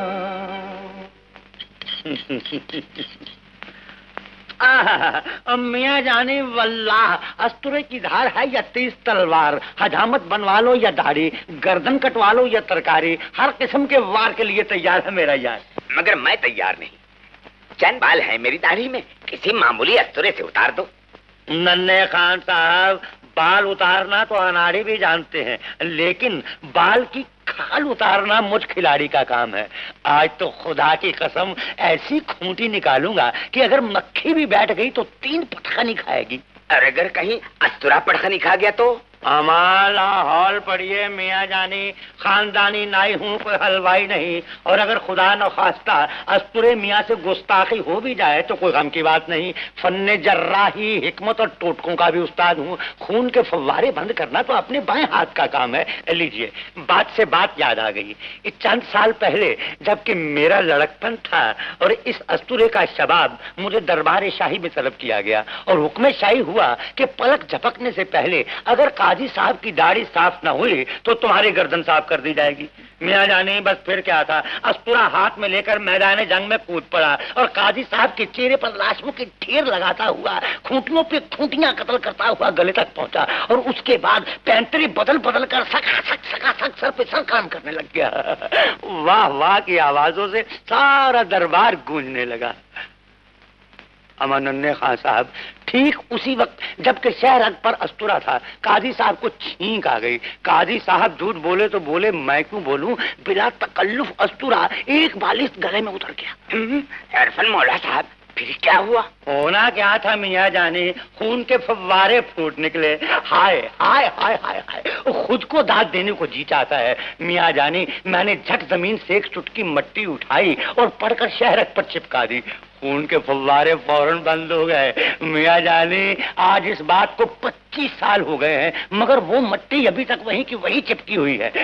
मियाँ जाने वल्लाह, अस्तुरे की धार है या तेज तलवार, हजामत बनवा लो या दाढ़ी, गर्दन कटवा लो या तरकारी, हर किस्म के वार के लिए तैयार है मेरा यार। मगर मैं तैयार नहीं, चंद बाल है मेरी दाढ़ी में, किसी मामूली अस्तुरे से उतार दो। नन्हे खान साहब, बाल उतारना तो अनाड़ी भी जानते हैं, लेकिन बाल की खाल उतारना मुझ खिलाड़ी का काम है। आज तो खुदा की कसम ऐसी खूंटी निकालूंगा कि अगर मक्खी भी बैठ गई तो तीन पटखा नहीं खाएगी। और अगर कहीं अस्तुरा पटखा नहीं खा गया तो? हमारा हॉल पड़िए मियाँ जानी, खानदानी नाई हूँ कोई हलवाई नहीं, और अगर खुदा न खास्ता अस्तुरे मियाँ से गुस्ताखी हो भी जाए तो कोई गम की बात नहीं। फन्ने जर्राही हिकमत और टोटकों का भी उस्ताद हूँ। खून के फव्वारे बंद करना तो अपने बाएं हाथ का काम है। लीजिए, बात से बात याद आ गई। चंद साल पहले जबकि मेरा लड़कपन था और इस अस्तुरे का शबाब मुझे दरबार शाही में तलब किया गया और हुक्म शाही हुआ कि पलक झपकने से पहले अगर काजी साहब की दाढ़ी साफ न हुई तो तुम्हारी गर्दन साफ कर दी जाएगी। मियाँ जाने बस फिर क्या था, अस्तुरा हाथ में लेकर मैदान जंग में कूद पड़ा और काजी साहब के चेहरे पर लाशों की ढेर लगाता हुआ खूंटियों पे खूंटियां कत्ल करता हुआ गले तक पहुंचा और उसके बाद पैंतरी बदल बदल कर सका सक सका सक सर पे सर काम करने लग गया। वाह वाह की आवाजों से सारा दरबार गूंजने लगा। अमर नन्हे खान साहब, ठीक उसी वक्त जबकि शहर पर अस्तुरा था, काजी साहब को छींक आ गई। काजी साहब झूठ बोले तो बोले, मैं क्यों बोलूं, बिला तकल्लुफ अस्तुरा एक बालिश गले में उतर गया। अरफन मौला साहब, फिर क्या हुआ? होना क्या था मियाँ जानी, खून के फव्वारे फूट निकले। हाय हाय हाय हाय हाय, खुद को दाद देने को जी चाहता है मियाँ जानी। मैंने झट जमीन से एक चुटकी मट्टी उठाई और पड़कर शहरक पर चिपका दी। खून के फव्वारे फौरन बंद हो गए मियाँ जानी। आज इस बात को पच्चीस साल हो गए हैं, मगर वो मट्टी अभी तक वहीं की वहीं चिपकी हुई है।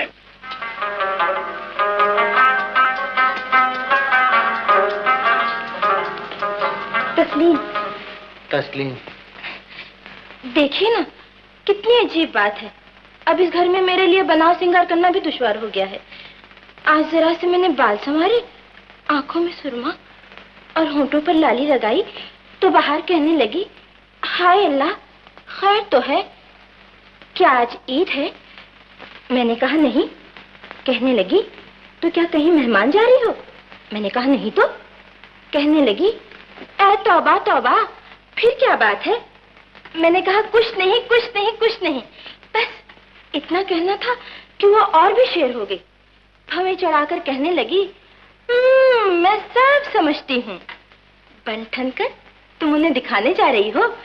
तस्लीम, तस्लीम, देखिए ना कितनी अजीब बात है। अब इस घर में मेरे लिए बनाव सिंगार करना भी दुश्वार हो गया है। आज जरा से मैंने बाल संवारे, आंखों में सुरमा और होंठों पर लाली लगाई तो बाहर कहने लगी, हाय अल्लाह, खैर तो है, क्या आज ईद है? मैंने कहा नहीं। कहने लगी, तो क्या कहीं मेहमान जा रही हो? मैंने कहा नहीं तो। कहने लगी, ऐ तौबा तौबा, फिर क्या बात है? मैंने कहा कुछ नहीं कुछ नहीं कुछ नहीं। बस इतना कहना था कि वो और भी शेर हो गई। हमें चढ़ाकर कहने लगी, मैं सब समझती हूँ। बन ठन कर तुम उन्हें दिखाने जा रही हो?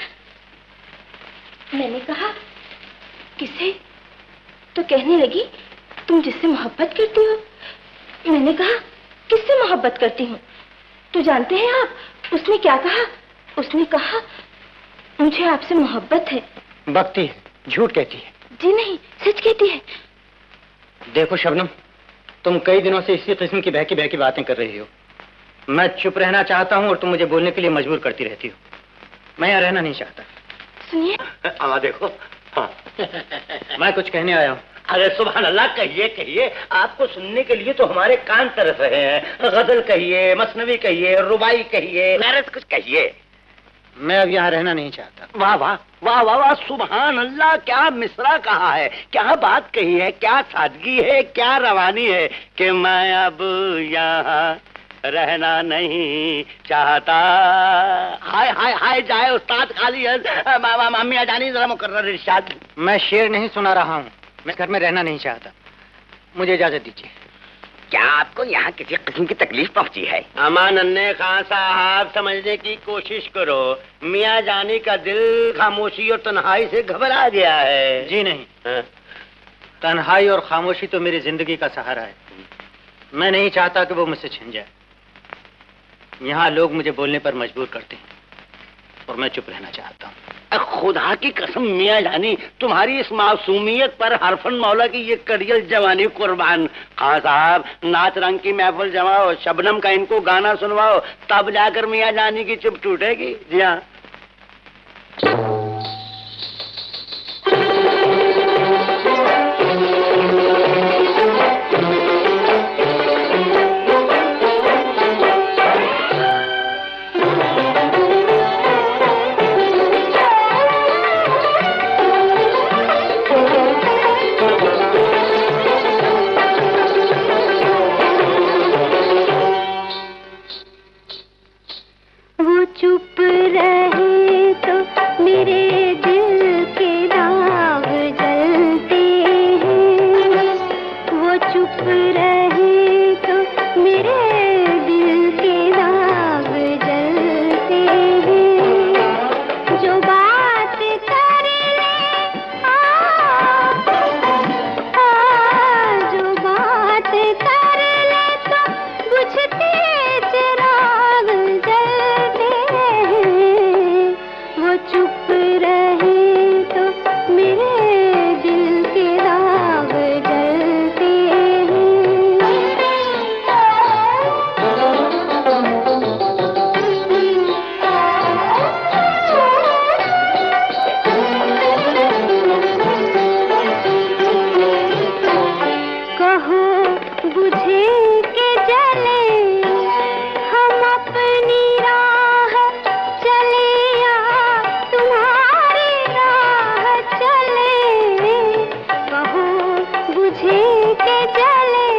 मैंने कहा किसे? तो कहने लगी, तुम जिससे मोहब्बत करती हो। मैंने कहा किससे मोहब्बत करती हूँ? तो जानते हैं आप उसने क्या कहा? उसने कहा मुझे आपसे मोहब्बत है। बकती है, झूठ कहती है। जी नहीं, सच कहती है। देखो शबनम, तुम कई दिनों से इसी किस्म की बहकी बहकी बातें कर रही हो। मैं चुप रहना चाहता हूँ और तुम मुझे बोलने के लिए मजबूर करती रहती हो। मैं यहाँ रहना नहीं चाहता। सुनिए, आवा देखो। हाँ। मैं कुछ कहने आया हूँ। अरे सुभान अल्लाह, कहिए कहिए। आपको सुनने के लिए तो हमारे कान तरस रहे हैं। गजल कहिए, मसनवी कहिए, रुबाई कहिए, नारद कुछ कहिए। मैं अब यहाँ रहना नहीं चाहता। वाह वाह वाह वाह वाह, सुभान अल्लाह, क्या मिसरा कहा है, क्या बात कही है, क्या सादगी है, क्या रवानी है कि मैं अब यहाँ रहना नहीं चाहता। हाय हाय हाय, जाए उस्ताद खाली है। अम्मी जानी जरा मुकर्रर इरशाद। मैं शेर नहीं सुना रहा हूँ, मैं घर में रहना नहीं चाहता। मुझे इजाजत दीजिए। क्या आपको यहाँ किसी किस्म की तकलीफ पहुँची है? अमान अन्ने खान साहब, समझने की कोशिश करो। मियाँ जानी का दिल खामोशी और तन्हाई से घबरा गया है। जी नहीं, हाँ? तन्हाई और खामोशी तो मेरी जिंदगी का सहारा है। मैं नहीं चाहता कि वो मुझसे छिन जाए। यहाँ लोग मुझे बोलने पर मजबूर करते हैं और मैं चुप रहना चाहता हूँ। खुदा की कसम मियाँ जानी, तुम्हारी इस मासूमियत पर हरफन मौला की ये कड़ियल जवानी कुर्बान। खान साहब, नाच रंग की महफिल जमाओ, शबनम का इनको गाना सुनवाओ, तब जाकर मियाँ जानी की चुप टूटेगी। जी हाँ। चुप रहे तो मेरे दिल के दाग जलते हैं। वो चुप रहे तो मेरे दिल के दाग जलते हैं। जो बात कर ले आ, आ, जो बात कर ले तो बुझते चिराग जलते। वो चुप रहे तो मेरे दिल के दाग जलते कहो बुझे के जले हम अपनी राह चले या तुम्हारी राह चले। कहो बुझे के जले,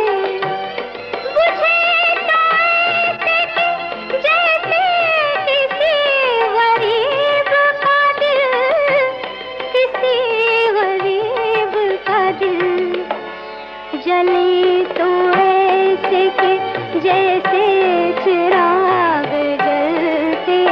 बुझे तो ऐसे कि जैसे किसी गरीब का दिल, किसी गरीब का दिल जले तो ऐसे कि जैसे चिराग जलते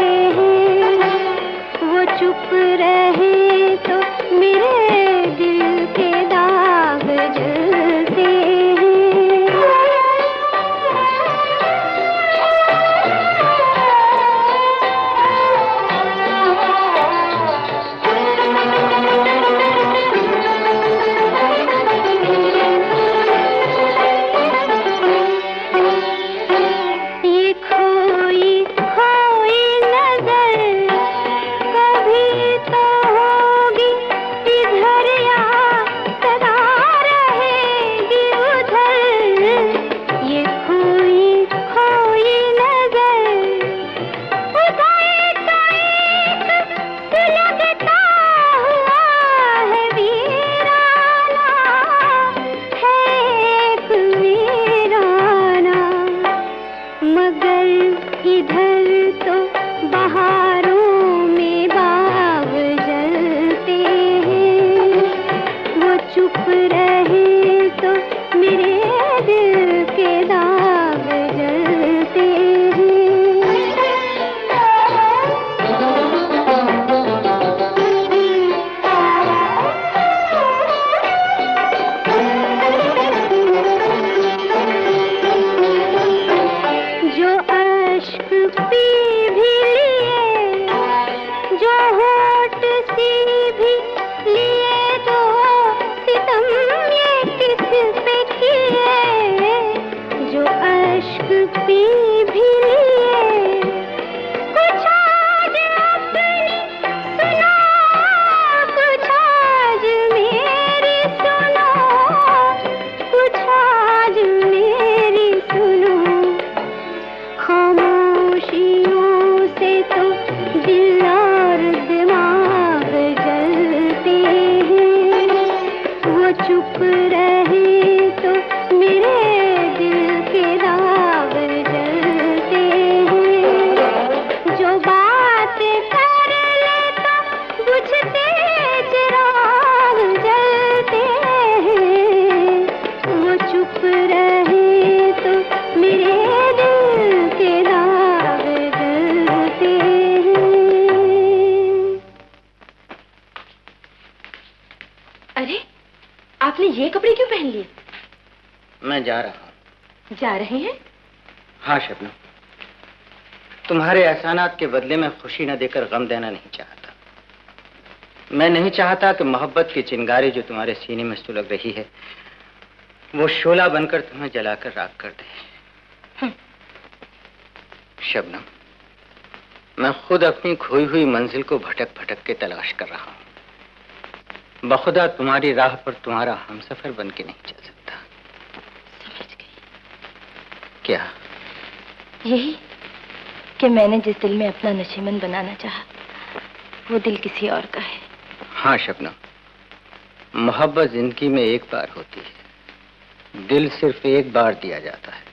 मैं जा रहा हूँ। जा रहे हैं? हाँ शबनम, तुम्हारे एहसानात के बदले में खुशी न देकर गम देना नहीं चाहता। मैं नहीं चाहता कि मोहब्बत की चिंगारी जो तुम्हारे सीने में सुलग रही है वो शोला बनकर तुम्हें जलाकर राख कर दे। शबनम, मैं खुद अपनी खोई हुई मंजिल को भटक भटक के तलाश कर रहा हूँ। बखुदा तुम्हारी राह पर तुम्हारा हमसफर बन के नहीं चल सकता। समझ गई। क्या? यही कि मैंने जिस दिल में अपना नशीमन बनाना चाहा वो दिल किसी और का है। हाँ शबनम, मोहब्बत जिंदगी में एक बार होती है, दिल सिर्फ एक बार दिया जाता है।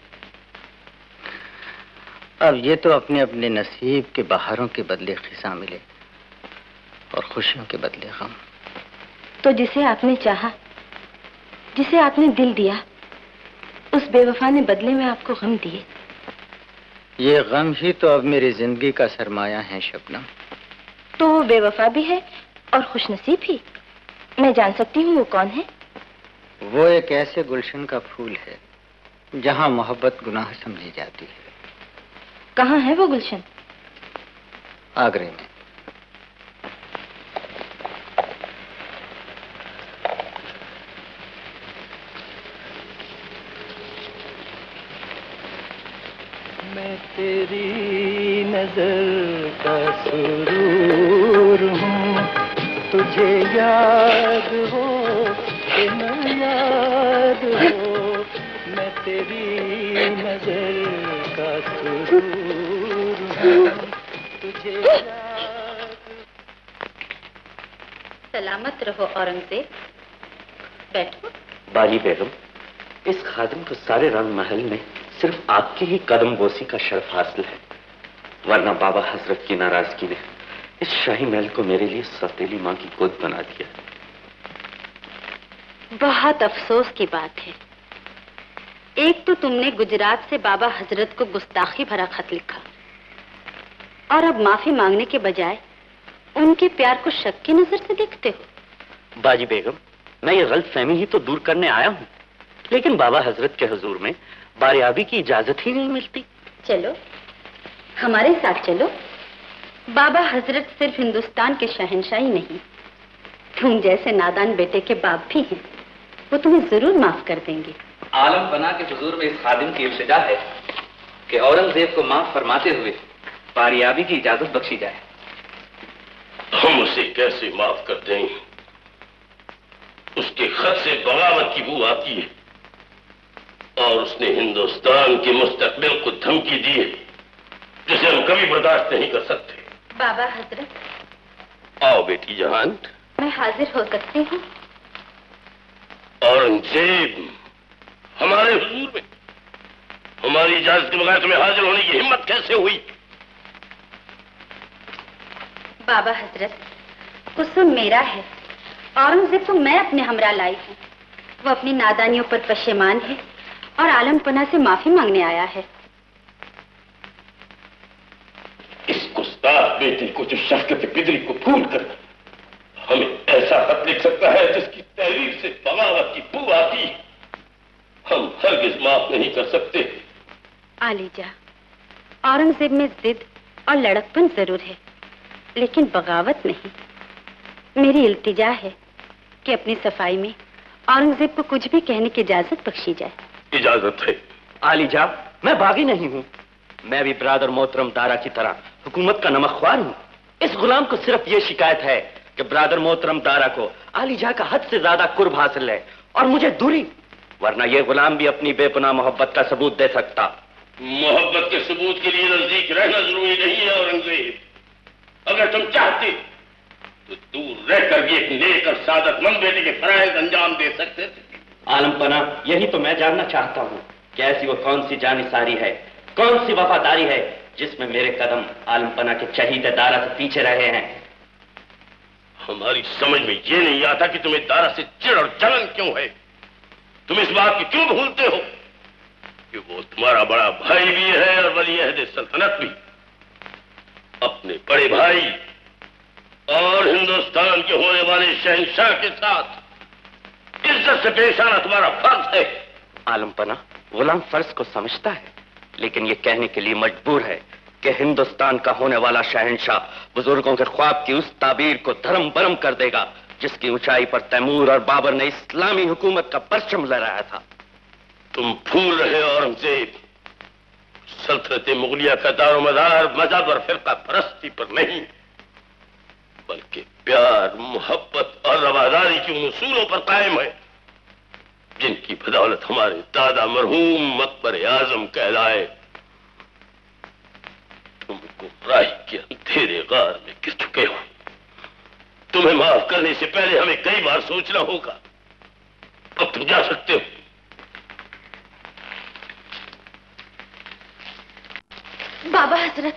अब ये तो अपने अपने नसीब के बहारों के बदले खिसा मिले और खुशियों के बदले गम। तो जिसे आपने चाहा, जिसे आपने दिल दिया, उस बेवफा ने बदले में आपको गम दिए। ये गम ही तो अब मेरी जिंदगी का सरमाया है शबनम। तो वो बेवफा भी है और खुशनसीब भी। मैं जान सकती हूँ वो कौन है? वो एक ऐसे गुलशन का फूल है जहाँ मोहब्बत गुनाह समझी जाती है। कहाँ है वो गुलशन? आगरे में। मैं तेरी नजर का सुरूर हूँ, तुझे याद हो कि मैं याद हो। मैं तेरी नजर का सुरूर हूँ, तुझे याद। सलामत रहो औरंगजेब, बैठो। बाजी बेगम, इस खादिम को सारे रंग महल में सिर्फ आपकी ही कदम बोसी का शर्फ हासिल है, वरना बाबा हजरत की नाराजगी ने इस शाही महल को मेरे लिए सौतेली माँ की गोद बना दिया। बहुत अफसोस की बात है। एक तो तुमने गुजरात से बाबा हजरत को गुस्ताखी भरा खत लिखा और अब माफी मांगने के बजाय उनके प्यार को शक की नजर से देखते हो। बाजी बेगम, मैं ये गलत फहमी ही तो दूर करने आया हूँ, लेकिन बाबा हजरत के हुजूर में बारियाबी की इजाजत ही नहीं मिलती। चलो हमारे साथ चलो। बाबा हजरत सिर्फ हिंदुस्तान के शहंशाही नहीं, तुम जैसे नादान बेटे के बाप भी हैं। वो तुम्हें जरूर माफ कर देंगे। आलम बना के हुजूर में इस खादिम की इल्तिजा है कि औरंगजेब को माफ फरमाते हुए बारियाबी की इजाजत बख्शी जाए। हम उसे कैसे माफ कर दें? उसके खत से बगावत की बू आती है और उसने हिंदुस्तान के मुस्तकबिल को धमकी दी है जिसे हम कभी बर्दाश्त नहीं कर सकते। बाबा हजरत, आओ बेटी जहान। मैं हाजिर हो सकती हूँ? औरंगजेब हमारे हुजूर में हमारी इजाजत के बगैर तुम्हें हाजिर होने की हिम्मत कैसे हुई? बाबा हजरत, कुसुम मेरा है, औरंगजेब को मैं अपने हमरा लाई हूँ। वो अपनी नादानियों पर पशेमान है और आलमपना से माफी मांगने आया है। इस गुस्ताख बेटी को जो शफ़क़त पिदरी को भूल कर हमें ऐसा खत लिख सकता है जिसकी तहरीर से बगावत की बू आती, हम हरगिज़ माफ नहीं कर सकते। आलीजा, औरंगजेब में जिद और लड़कपन जरूर है, लेकिन बगावत नहीं। मेरी इल्तिजा है कि अपनी सफाई में औरंगजेब को कुछ भी कहने की इजाजत बख्शी जाए। इजाजत है। आलीजा, मैं बागी नहीं हूँ। मैं भी ब्रादर मोहतरम दारा की तरह हुकूमत का नमकख्वार हूँ। इस गुलाम को सिर्फ ये शिकायत है कि ब्रादर मोहतरम दारा को आलीजा का हद से ज्यादा कुर्ब हासिल है और मुझे दूरी, वरना ये गुलाम भी अपनी बेपनाह मोहब्बत का सबूत दे सकता। मोहब्बत के सबूत के लिए नजदीक रहना जरूरी नहीं है औरंगजेब। अगर तुम चाहते तो दूर रहकर भी एक नेक और सादतमंद बेटे के फराइज अंजाम दे सकते थे। आलमपना, यही तो मैं जानना चाहता हूँ कि ऐसी वो कौन सी जानिसारी है, कौन सी वफादारी है जिसमें मेरे कदम आलमपना के चहीते दारा से पीछे रहे हैं। हमारी समझ में ये नहीं आता कि तुम्हें दारा से चिढ़ और जलन क्यों है। तुम इस बात की क्यों भूलते हो कि वो तुम्हारा बड़ा भाई भी है और वली अहद सल्तनत भी। अपने बड़े भाई और हिंदुस्तान के होने वाले शहंशाह के साथ इज्जत से पेश आना तुम्हारा फर्ज है। आलमपना गुलाम फर्ज को समझता है, लेकिन ये कहने के लिए मजबूर है कि हिंदुस्तान का होने वाला शहंशाह बुजुर्गों के ख्वाब की उस ताबीर को धर्म बरम कर देगा जिसकी ऊंचाई पर तैमूर और बाबर ने इस्लामी हुकूमत का परचम लहराया था। तुम भूल रहे औरंगजेब, सल्तनत मुगलिया का दारोमदार मजहब और फिरका परस्ती पर नहीं, बल्कि प्यार, मोहब्बत और रवादारी के उन उसूलों पर कायम है जिनकी बदौलत हमारे दादा मरहूम मकबर आजम कहलाए। तुम गुमराही के अंधेरे गार में गिर चुके हो। तुम्हें माफ करने से पहले हमें कई बार सोचना होगा। अब तुम जा सकते हो। बाबा हजरत।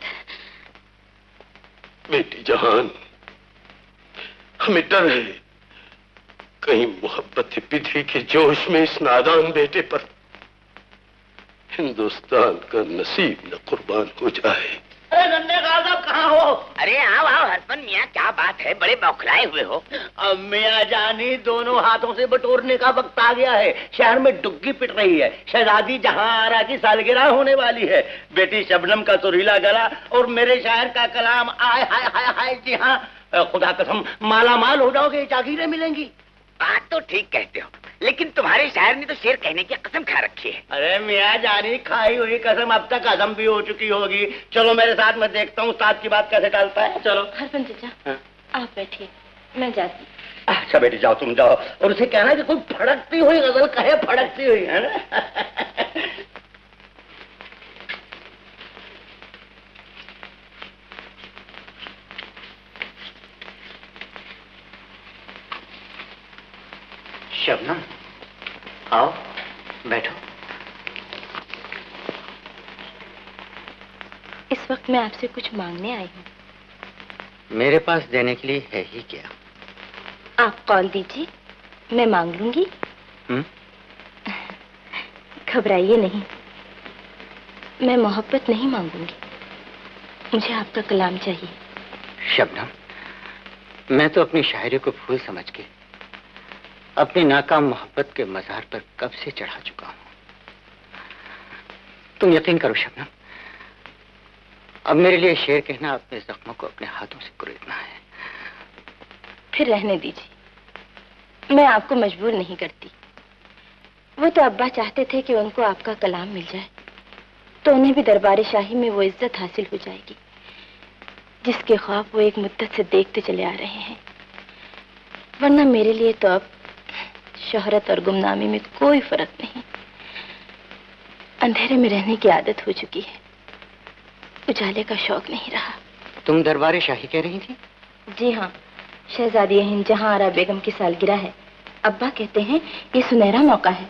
बेटी जहान, हमें डर है कहीं मोहब्बत पिधि के जोश में इस नादान बेटे पर हिंदुस्तान का नसीब न कुर्बान हो जाए। अरे नन्हे खान साहब कहाँ हो? अरे आओ आओ हसबन मियाँ, क्या बात है, बड़े बौखलाए हुए हो। अब मियाँ जानी दोनों हाथों से बटोरने का वक्त आ गया है। शहर में डुग्गी पिट रही है। शहजादी जहां आरा की सालगिरह होने वाली है। बेटी शबनम का सुरीला गला और मेरे शायर का कलाम, आय हाय हाय हाय। जी हाँ, खुदा कसम माला माल हो जाओगे, जागीरें मिलेंगी। बात तो ठीक कहते हो, लेकिन तुम्हारे शायर ने तो शेर कहने की कसम खा रखी है। अरे मियाँ जानी, खाई हुई कसम अब तक कसम भी हो चुकी होगी। चलो मेरे साथ, मैं देखता हूँ उस्ताद की बात कैसे टालता है। चलो हरफन चाचा, आप बैठिए, मैं जाती। अच्छा बेटी जाओ, तुम जाओ और उसे कहना कि कोई फड़कती हुई गजल कहे, फड़कती हुई, है ना। शबनम, आओ बैठो। इस वक्त मैं आपसे कुछ मांगने आई हूँ। मेरे पास देने के लिए है ही क्या? आप कॉल दीजिए, मैं मांग लूंगी। हम्म? घबराइए नहीं, मैं मोहब्बत नहीं मांगूंगी, मुझे आपका कलाम चाहिए। शबनम, मैं तो अपनी शायरी को फूल समझ के अपनी नाकाम मोहब्बत के मजार पर कब से चढ़ा चुका हूं। तुम यकीन करो शबनम, अब मेरे लिए शेर कहना अपने जख्मों को अपने हाथों से कुरेदना है। फिर रहने दीजिए, मैं आपको मजबूर नहीं करती। वो तो अब्बा चाहते थे कि उनको आपका कलाम मिल जाए, तो उन्हें भी दरबार शाही में वो इज्जत हासिल हो जाएगी जिसके ख्वाब वो एक मुद्दत से देखते चले आ रहे हैं। वरना मेरे लिए तो अब शोहरत और गुमनामी में कोई फर्क नहीं। अंधेरे में रहने की आदत हो चुकी है, उजाले का शौक नहीं रहा। तुम दरबार शाही कह रही थी? जी हाँ, शहजादी हिंद जहां आरा बेगम की सालगिरह है। अब्बा कहते हैं ये सुनहरा मौका है।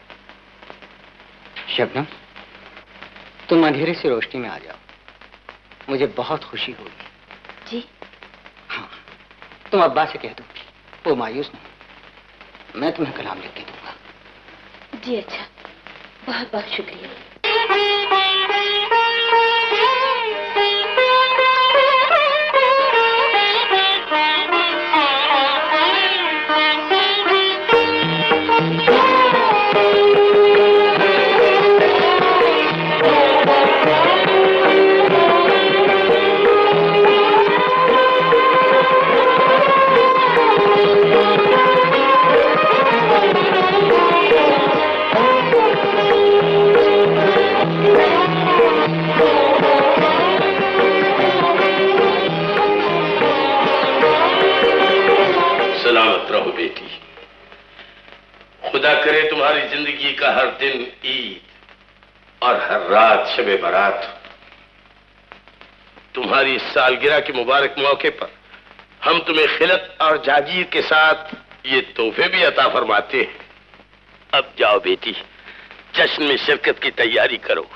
शबनम, तुम अंधेरे से रोशनी में आ जाओ, मुझे बहुत खुशी होगी। जी हाँ, तुम अब्बा से कह दो, वो मायूस नहीं, मैं तुम्हें कलाम लिख के दूंगा। जी अच्छा, बहुत बहुत शुक्रिया। खुदा करे तुम्हारी जिंदगी का हर दिन ईद और हर रात शबे बारात। तुम्हारी सालगिरह के मुबारक मौके पर हम तुम्हें खिलत और जागीर के साथ ये तोहफे भी अता फरमाते हैं। अब जाओ बेटी, जश्न में शिरकत की तैयारी करो।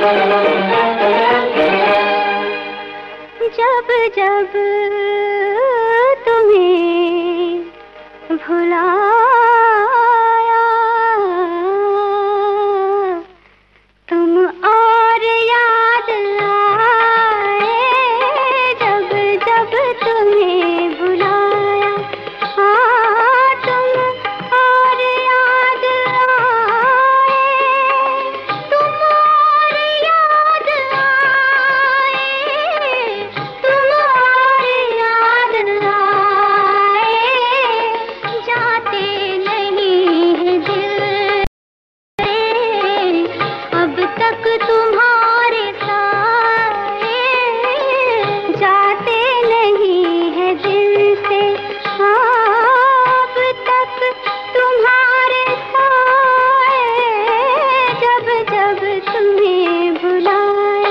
जब जब तुम्हें भुलाया तुम और याद आए, जब जब तुम्हें भुलाया हाँ तुम और याद आए, तुम और याद आए, तुम और याद आए, जाते नहीं है दिल अब तक तुम्हारे साए, जाते नहीं है दिल से अब तक तुम्हारे साए, जब जब तुम्हें भुलाया।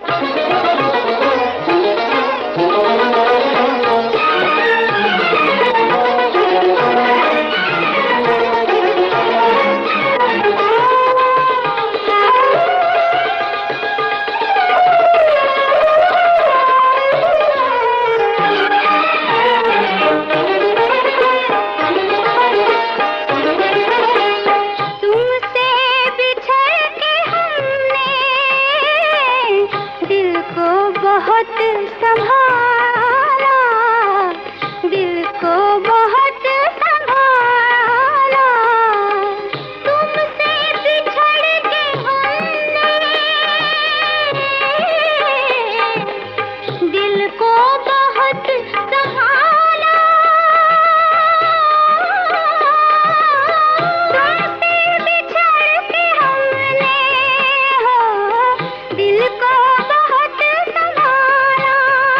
तुमसे बिछड़ के हमने दिल को बहुत संभाला, दिल को बहुत संभाला, तुमसे बिछड़ के हमने दिल को बहुत संभाला, तुमसे बिछड़ के हमने हो दिल को बहुत संभाला,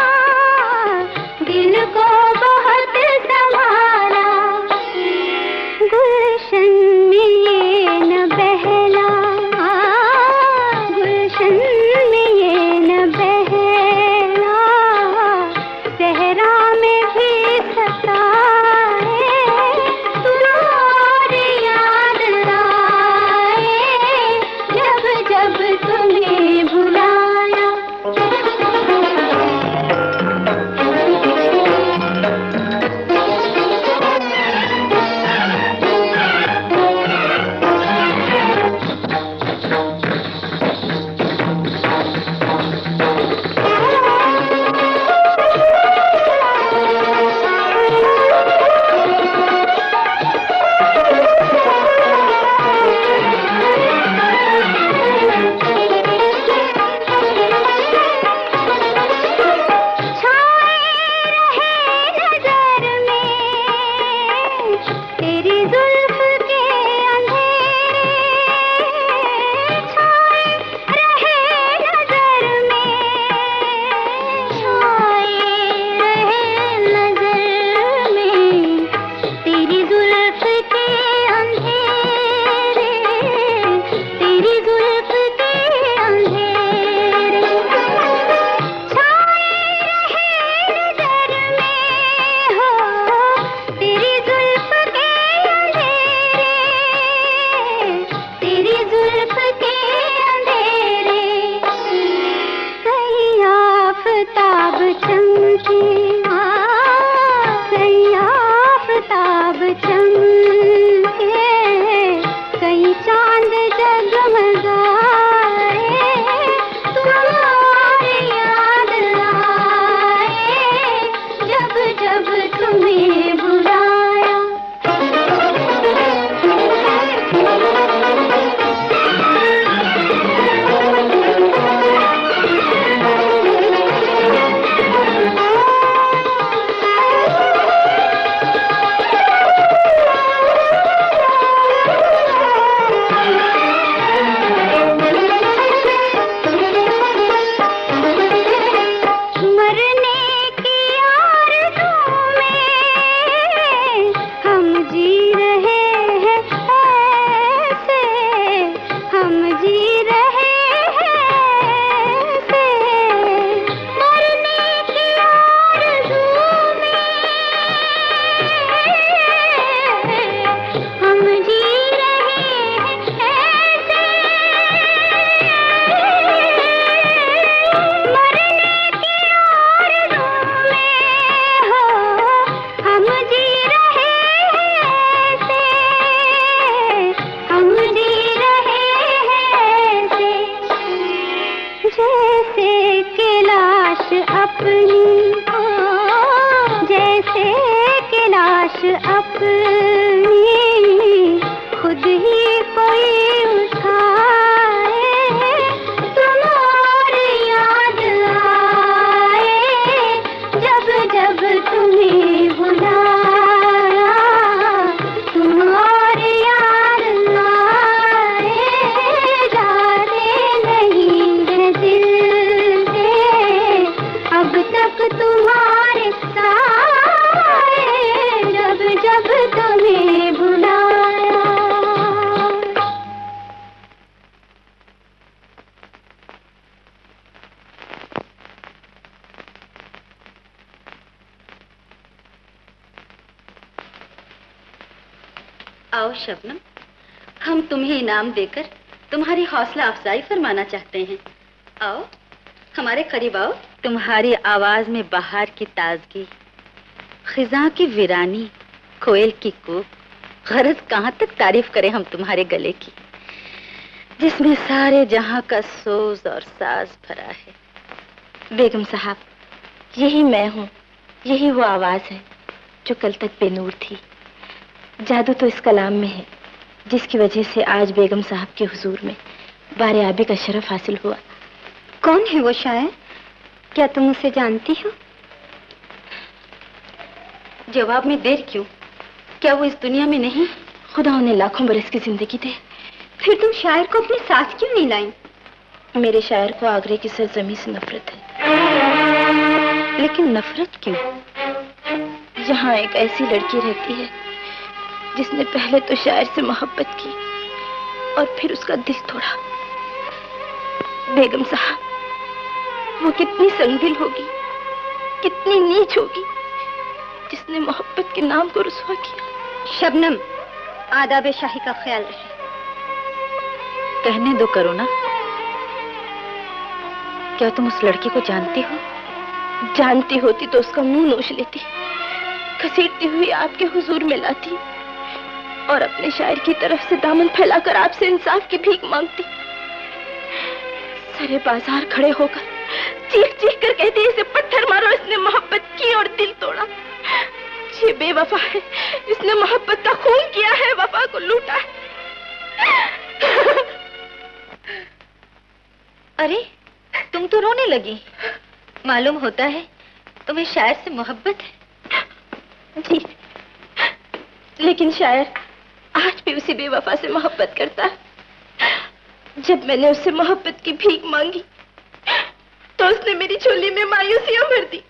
दिल को बहुत संभाला, गुलशन में ये न बहला, गुलशन में ये न बहला, सहरा में भी सताए, तुम और याद आए, जब जब तुम्हें भुलाया। जैसे कि लाश अपनी हो, जैसे कि लाश अपनी खुद ही कोई उठाए, तुम और याद आए जब जब तुम्हें बुलाया, तुम और याद आए जाने नहीं है दिल से अब तक तुम्हारे साए जब जब तुम्हें बुलाया। आओ शबनम, हम तुम्हें इनाम देकर तुम्हारी हौसला अफजाई फरमाना चाहते हैं। आओ हमारे करीब आओ। तुम्हारी आवाज में बहार की ताजगी, खिजा की वीरानी, कोयल की कूक, गरज कहाँ तक तारीफ करें हम तुम्हारे गले की, जिसमें सारे जहां का सोज और साज भरा है। बेगम साहब, यही मैं हूँ, यही वो आवाज है जो कल तक बेनूर थी। जादू तो इस कलाम में है जिसकी वजह से आज बेगम साहब के हुजूर में बारे आबी का शरफ हासिल हुआ। कौन है वो शायर? क्या तुम उसे जानती हो? जवाब में देर क्यों? क्या वो इस दुनिया में नहीं? खुदा उन्हें लाखों बरस की जिंदगी दे। फिर तुम शायर को अपने साथ क्यों नहीं लाई? मेरे शायर को आगरे की सरजमी से नफरत है। लेकिन नफरत क्यों? यहाँ एक ऐसी लड़की रहती है जिसने पहले तो शायर से मोहब्बत की और फिर उसका दिल तोड़ा। बेगम साहब, वो कितनी संगदिल होगी, कितनी नीच होगी जिसने मोहब्बत के नाम को रुसवा किया। शबनम, आदाब शाही का ख्याल रहे। कहने दो करो ना। क्या तुम उस लड़की को जानती हो? जानती होती तो उसका मुंह नोच लेती, घसीटती हुई आपके हुजूर में लाती और अपने शायर की तरफ से दामन फैलाकर आपसे इंसाफ की भीख मांगती। सारे बाजार खड़े होकर चीख चीख कर कहती, इसे पत्थर मारो, इसने मोहब्बत की और दिल तोड़ा। ये बेवफा है, इसने मोहब्बत का खून किया है, वफा को लूटा है। अरे तुम तो रोने लगी। मालूम होता है तुम्हें शायर से मोहब्बत है। जी, लेकिन शायर आज भी उसी बेवफा से मोहब्बत करता है। जब मैंने उससे मोहब्बत की भीख मांगी तो उसने मेरी झोली में मायूसियां भर दी।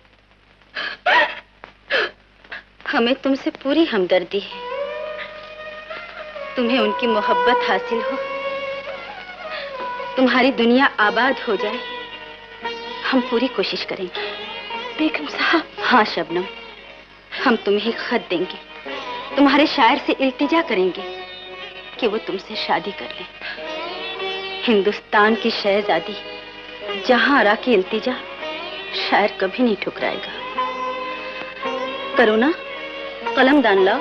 हमें तुमसे पूरी हमदर्दी है। तुम्हें उनकी मोहब्बत हासिल हो, तुम्हारी दुनिया आबाद हो जाए, हम पूरी कोशिश करेंगे। बेगम साहब। हाँ शबनम, हम तुम्हें खत देंगे, तुम्हारे शायर से इल्तिजा करेंगे कि वो तुमसे शादी कर ले। हिंदुस्तान की शहजादी जहां आरा की इल्तिजा शायर कभी नहीं ठुकराएगा। करो ना, कलम दान लाओ।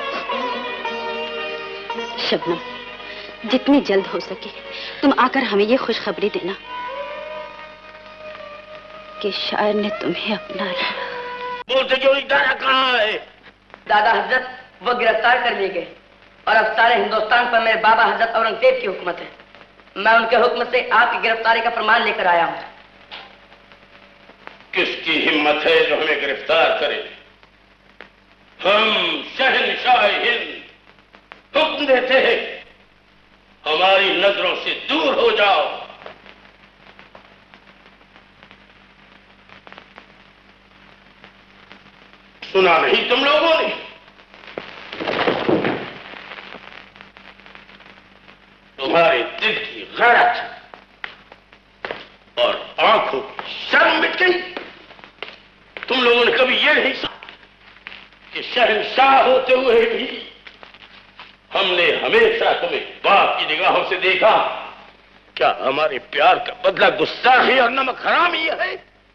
शबनम, जितनी जल्द हो सके तुम आकर हमें ये खुशखबरी देना कि शायर ने तुम्हें अपना लिया। बोलते जो इदारा कहाँ है? दादा हजरत, वो गिरफ्तार कर लिए गए और अब सारे हिंदुस्तान पर मेरे बाबा हजरत औरंगजेब की हुकूमत है। मैं उनके हुक्म से आपकी गिरफ्तारी का प्रमाण लेकर आया हूँ। किसकी हिम्मत है जो हमें गिरफ्तार करे? हम शहनशाह हिंद हुक्म देते हैं, हमारी नजरों से दूर हो जाओ। सुना नहीं तुम लोगों ने? तुम्हारे दिल की गैरत और आंखों की शर्म मिट गई। तुम लोगों ने कभी ये नहीं सोचा कि शहंशाह होते हुए भी हमने हमेशा तुम्हें बाप की निगाहों से देखा। क्या हमारे प्यार का बदला गुस्ताखी और नमक हरामी है?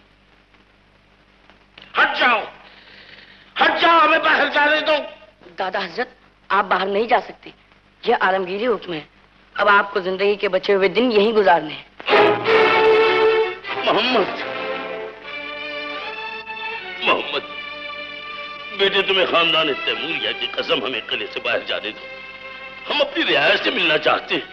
हट जाओ, हट जाओ, हमें बाहर जाने दो। दादा हजरत, आप बाहर नहीं जा सकते, यह आलमगीरी हुक्म है। अब आपको जिंदगी के बचे हुए दिन यहीं गुजारने हैं। मोहम्मद, मोहम्मद बेटे, तुम्हें खानदान तैमूरिया की कसम हमें किले से बाहर जाने दो। हम अपनी रियासत से मिलना चाहते हैं।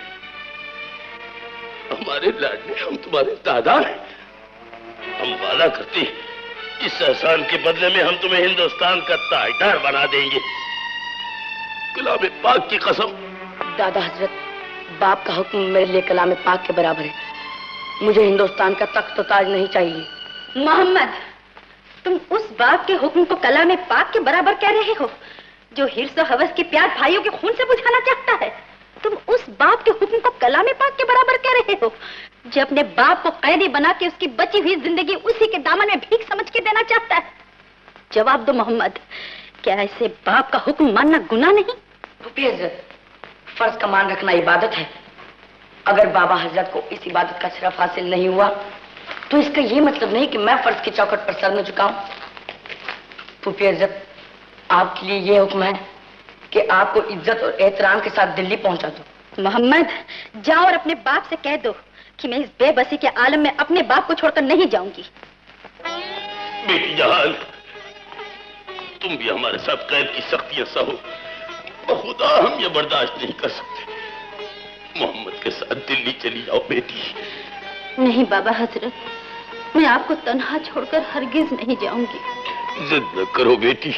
हमारे लाडले, हम तुम्हारे दादा हैं। हम वादा करते हैं, इस एहसान के बदले में हम तुम्हें हिंदुस्तान का ताजदार बना देंगे। कलाम पाक की कसम। दादा हजरत, बाप का हुक्म मेरे लिए कलाम पाक के बराबर है। मुझे हिंदुस्तान का तख्त ताज नहीं चाहिए। मोहम्मद, तुम उस बाप के हुक्म को कलाम पाक के बराबर कह रहे हो जो हिर्स और हवस के प्यार भाइयों के खून से बुझाना चाहता है। तुम उस बाप के हुक्म को कलाम पाक के बराबर कह रहे हो जो अपने बाप को कैदी बना के उसकी बची हुई जिंदगी उसी के दामन में भीख समझ के देना चाहता है। जवाब दो मोहम्मद, क्या ऐसे बाप का हुक्म मानना गुनाह नहीं? रुपये हजरत, फर्ज का मान रखना इबादत है। अगर बाबा हजरत को इस इबादत का शरफ हासिल नहीं हुआ तो इसका ये मतलब नहीं कि मैं फर्ज की चौखट पर सर न झुकाऊं। रुपये हजरत, आपके लिए ये हुक्म है कि आपको इज्जत और एहतराम के साथ दिल्ली पहुंचा दो। मोहम्मद, जाओ और अपने बाप से कह दो कि मैं इस बेबसी के आलम में अपने बाप को छोड़कर नहीं जाऊंगी। बेटी जहान, तुम भी हमारे साथ कैद की सख्तियां सहो। खुदा हम ये बर्दाश्त नहीं कर सकते। मोहम्मद के साथ दिल्ली चली जाओ बेटी। नहीं बाबा हजरत, मैं आपको तन्हा छोड़कर हरगिज नहीं जाऊंगी। जिद न करो बेटी,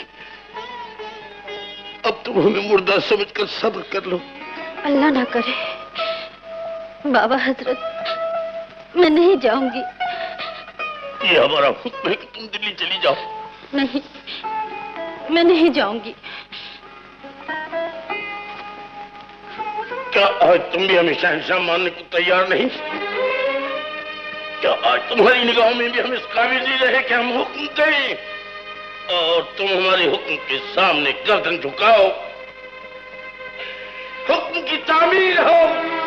अब तुम हमें मुर्दा समझकर सब्र कर लो। अल्लाह ना करे बाबा हजरत, मैं नहीं जाऊंगी। ये हमारा हुक्म है कि तुम दिल्ली चली जाओ। नहीं, मैं नहीं जाऊंगी। क्या आज तुम भी हमें शहंशाह मानने को तैयार नहीं? क्या आज तुम्हारी निगाहों में भी हम इस काबिल नहीं रहे कि हम हुक्म दें और तुम हमारे हुक्म के सामने गर्दन झुकाओ? हुक्म की तामीर हो,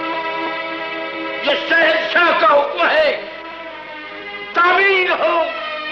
यह शहंशाह का हुक्म है, तामीर हो।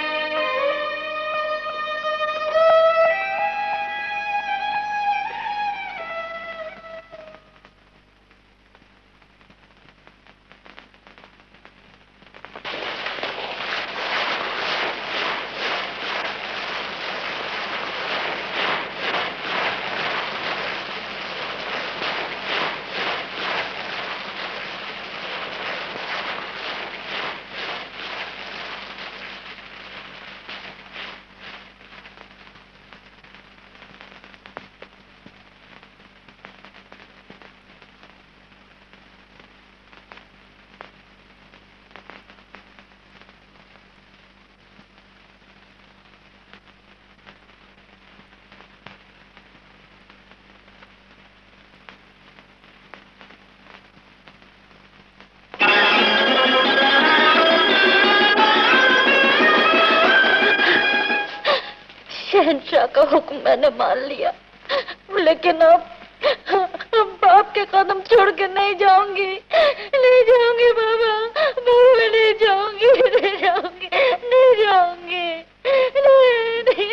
शहंशाह का हुक्म मैंने मान लिया, लेकिन अब अब बाप के कदम छोड़ के नहीं जाऊंगी, नहीं जाऊंगी बाबा, बाबा मैं नहीं जाऊंगी, नहीं जाऊंगी, नहीं जाऊंगी, नहीं, नहीं।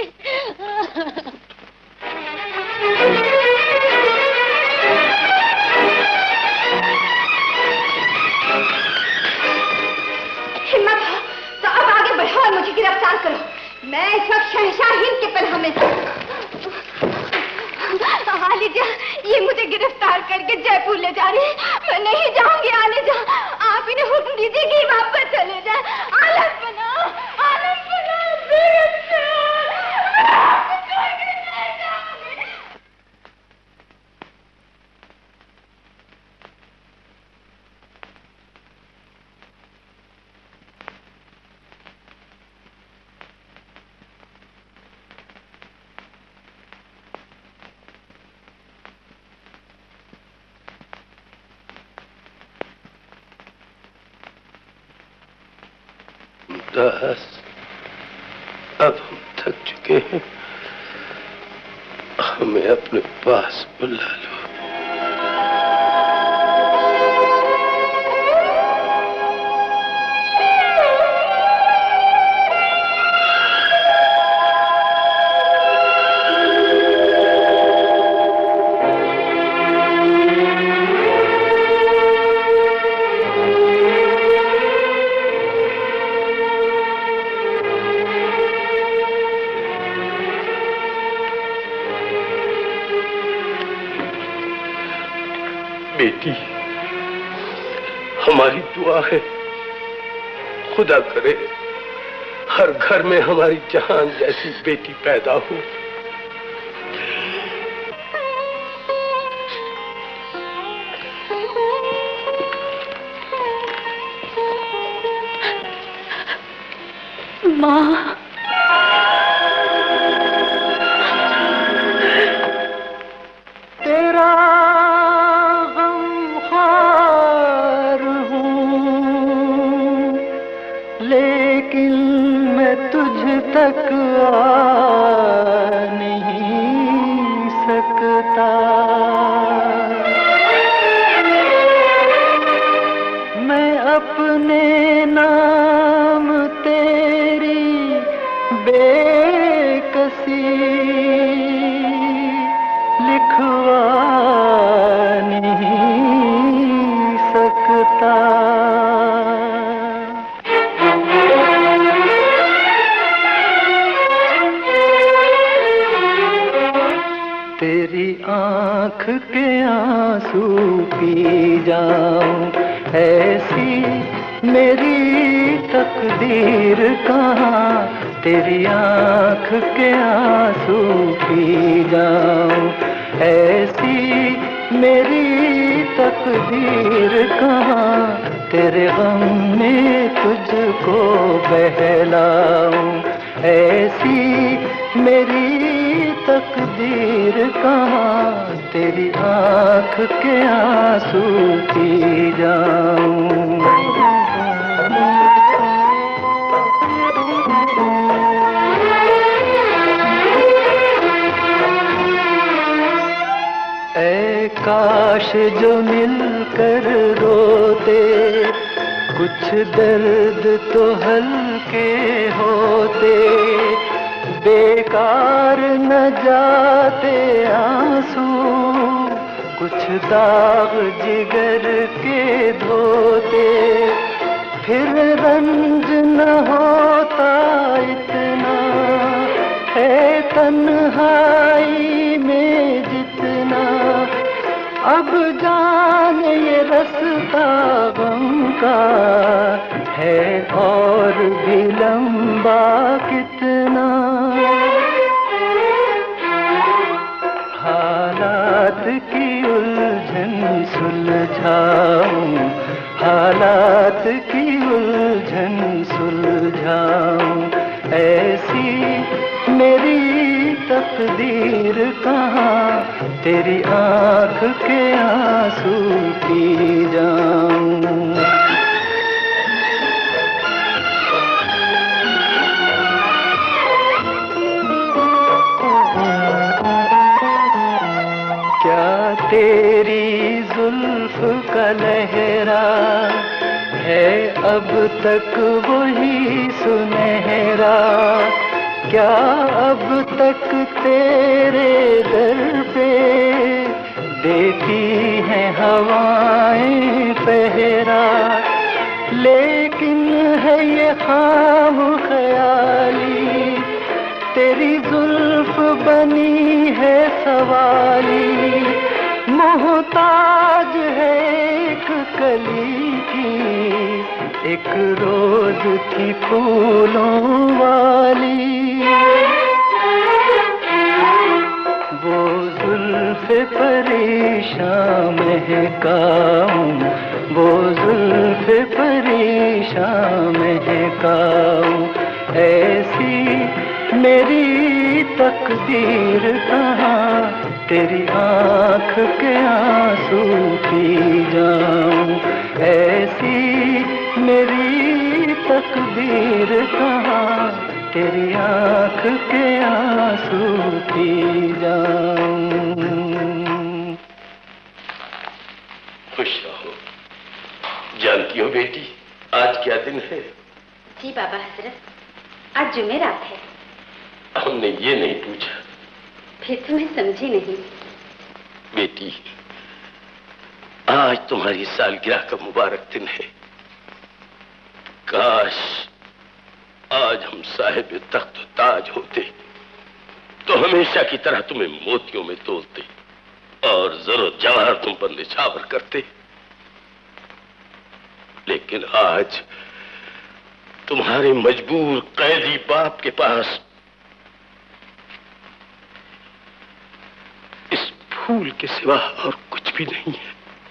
हिम्मत हो तो अब आगे बढ़ो और मुझे गिरफ्तार करो। मैं इस वक्त शहंशाह हिंद के पनाह में आलिजा, ये मुझे गिरफ्तार करके जयपुर ले जा रही है। मैं नहीं जाऊंगी आलिजा, आप इन्हें हुक्म दीजिए कि वापस चले जाए। आलम बनाओ, आलम बनाओ। मुमताज, अब हम थक चुके हैं, हमें अपने पास बुला लो। बेटी, हमारी दुआ है खुदा करे हर घर में हमारी जहान जैसी बेटी पैदा हो। माँ, तेरा गमख्वार हूँ, लेकिन मैं तुझ तक आ नहीं सकता। मैं अपने नाम तेरी बेकसी लिखवा नहीं सकता। तेरी आँख के आंसू पी जाऊं, ऐसी मेरी तकदीर कहाँ। तेरी आँख के आंसू पी जाऊं, ऐसी मेरी तकदीर कहाँ। तेरे गम में तुझको बहलाऊं, ऐसी मेरी तकदीर कहाँ। तेरी आँख के आंसू पी जाऊं। ऐ काश जो मिलकर रोते, कुछ दर्द तो हल्के होते। बेकार न जाते आंसू, कुछ दाग जिगर के धोते। फिर रंज न होता इतना, है तन्हाई में जितना। अब जान ये रास्ता गम का है और भी लंबा कितना। हालात की उलझन सुलझाऊं, हालात की उलझन सुलझाऊं। ऐसी मेरी तकदीर कहाँ, तेरी आँख के आंसू पी जाऊं। क्या तेरी जुल्फ का लहरा है अब तक वही सुनहरा। क्या अब तक तेरे दर पे देती हैं हवाएं पहरा। लेकिन है ये खाम ख्याली, तेरी जुल्फ बनी है सवाली। मोहताज है एक कली की, एक रोज थी फूलों वाली। वो जुल्फ़े परेशान महकाऊं, वो जुल्फ़े परेशान महकाऊं। ऐसी मेरी तकदीर कहाँ, तेरी आँख के आंसू पी जाऊं। ऐसी मेरी तकदीर कहाँ, तेरी आँख के आंसू पी जाऊं। खुश रहो। जानती हो बेटी, आज क्या दिन है? जी बाबा हजरत, आज जुमेरात है। हमने ये नहीं पूछा। फिर तो मैं समझी नहीं। बेटी, आज तुम्हारी सालगिरह का मुबारक दिन है। काश आज हम साहिब तख्त ताज होते तो हमेशा की तरह तुम्हें मोतियों में तोलते और जरूर जवाहर तुम पर निछावर करते, लेकिन आज तुम्हारे मजबूर कैदी बाप के पास इस फूल के सिवा और कुछ भी नहीं है।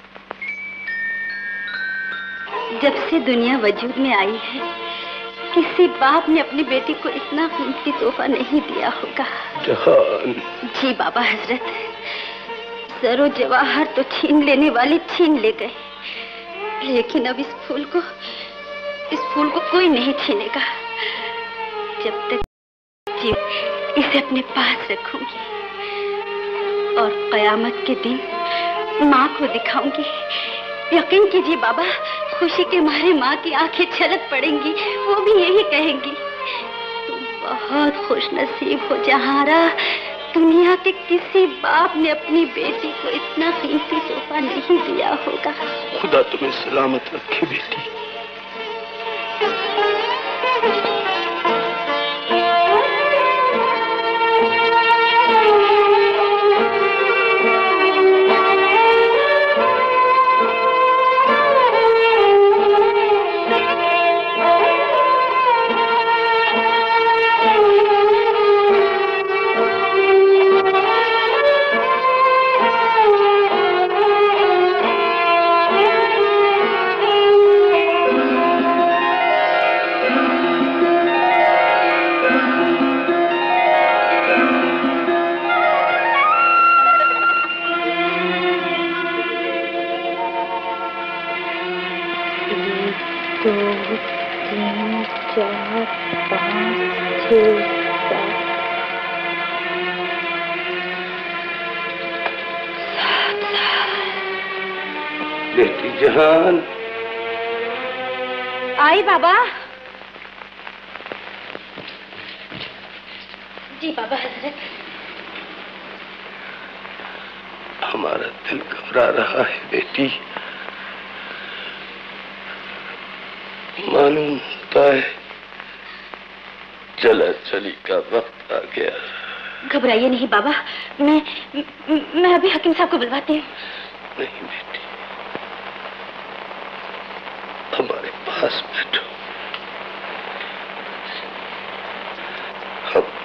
जब से दुनिया वजूद में आई है, किसी बाप ने अपनी बेटी को इतना कीमती तोहफा नहीं दिया होगा। जहान। जी बाबा हजरत, सरो जवाहर तो छीन लेने वाले छीन ले गए, लेकिन अब इस फूल को इस फूल को कोई नहीं छीनेगा। जब तक जी इसे अपने पास रखूंगी और कयामत के दिन माँ को दिखाऊंगी। यकीन कीजिए बाबा, खुशी के मारे माँ की आंखें छलक पड़ेंगी, वो भी यही कहेंगी, तुम बहुत खुश नसीब हो जहां आरा। दुनिया के किसी बाप ने अपनी बेटी को इतना कीमती तोहफा नहीं दिया होगा। खुदा तुम्हें सलामत रखे बेटी। बेटी जहान। आई बाबा। जी बाबा हजरत। हमारा दिल घबरा रहा है बेटी, मालूम होता है चला चली का वक्त आ गया। घबराइए नहीं बाबा, मैं मैं अभी हकीम साहब को बुलवाती हूँ। नहीं बेटी, हमारे पास बैठो। हम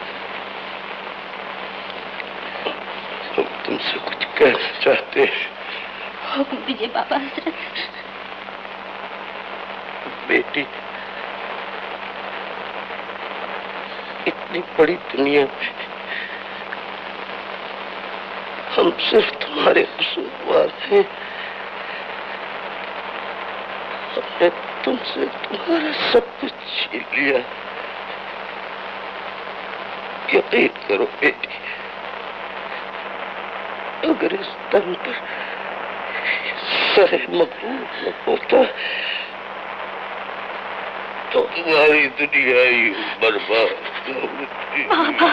हम तुमसे कुछ कहना चाहते हैं। हुक्म दीजिए बाबा हजरत। बेटी, इतनी बड़ी दुनिया में हम सिर्फ तुम्हारे कसूरवार हैं। हमने तुमसे तुम्हारा सब कुछ छीन लिया। यकीन करो बेटी, अगर इस दम पर सरे मकबूल न होता तो हमारी दुनिया ही बर्बाद होती। बाबा,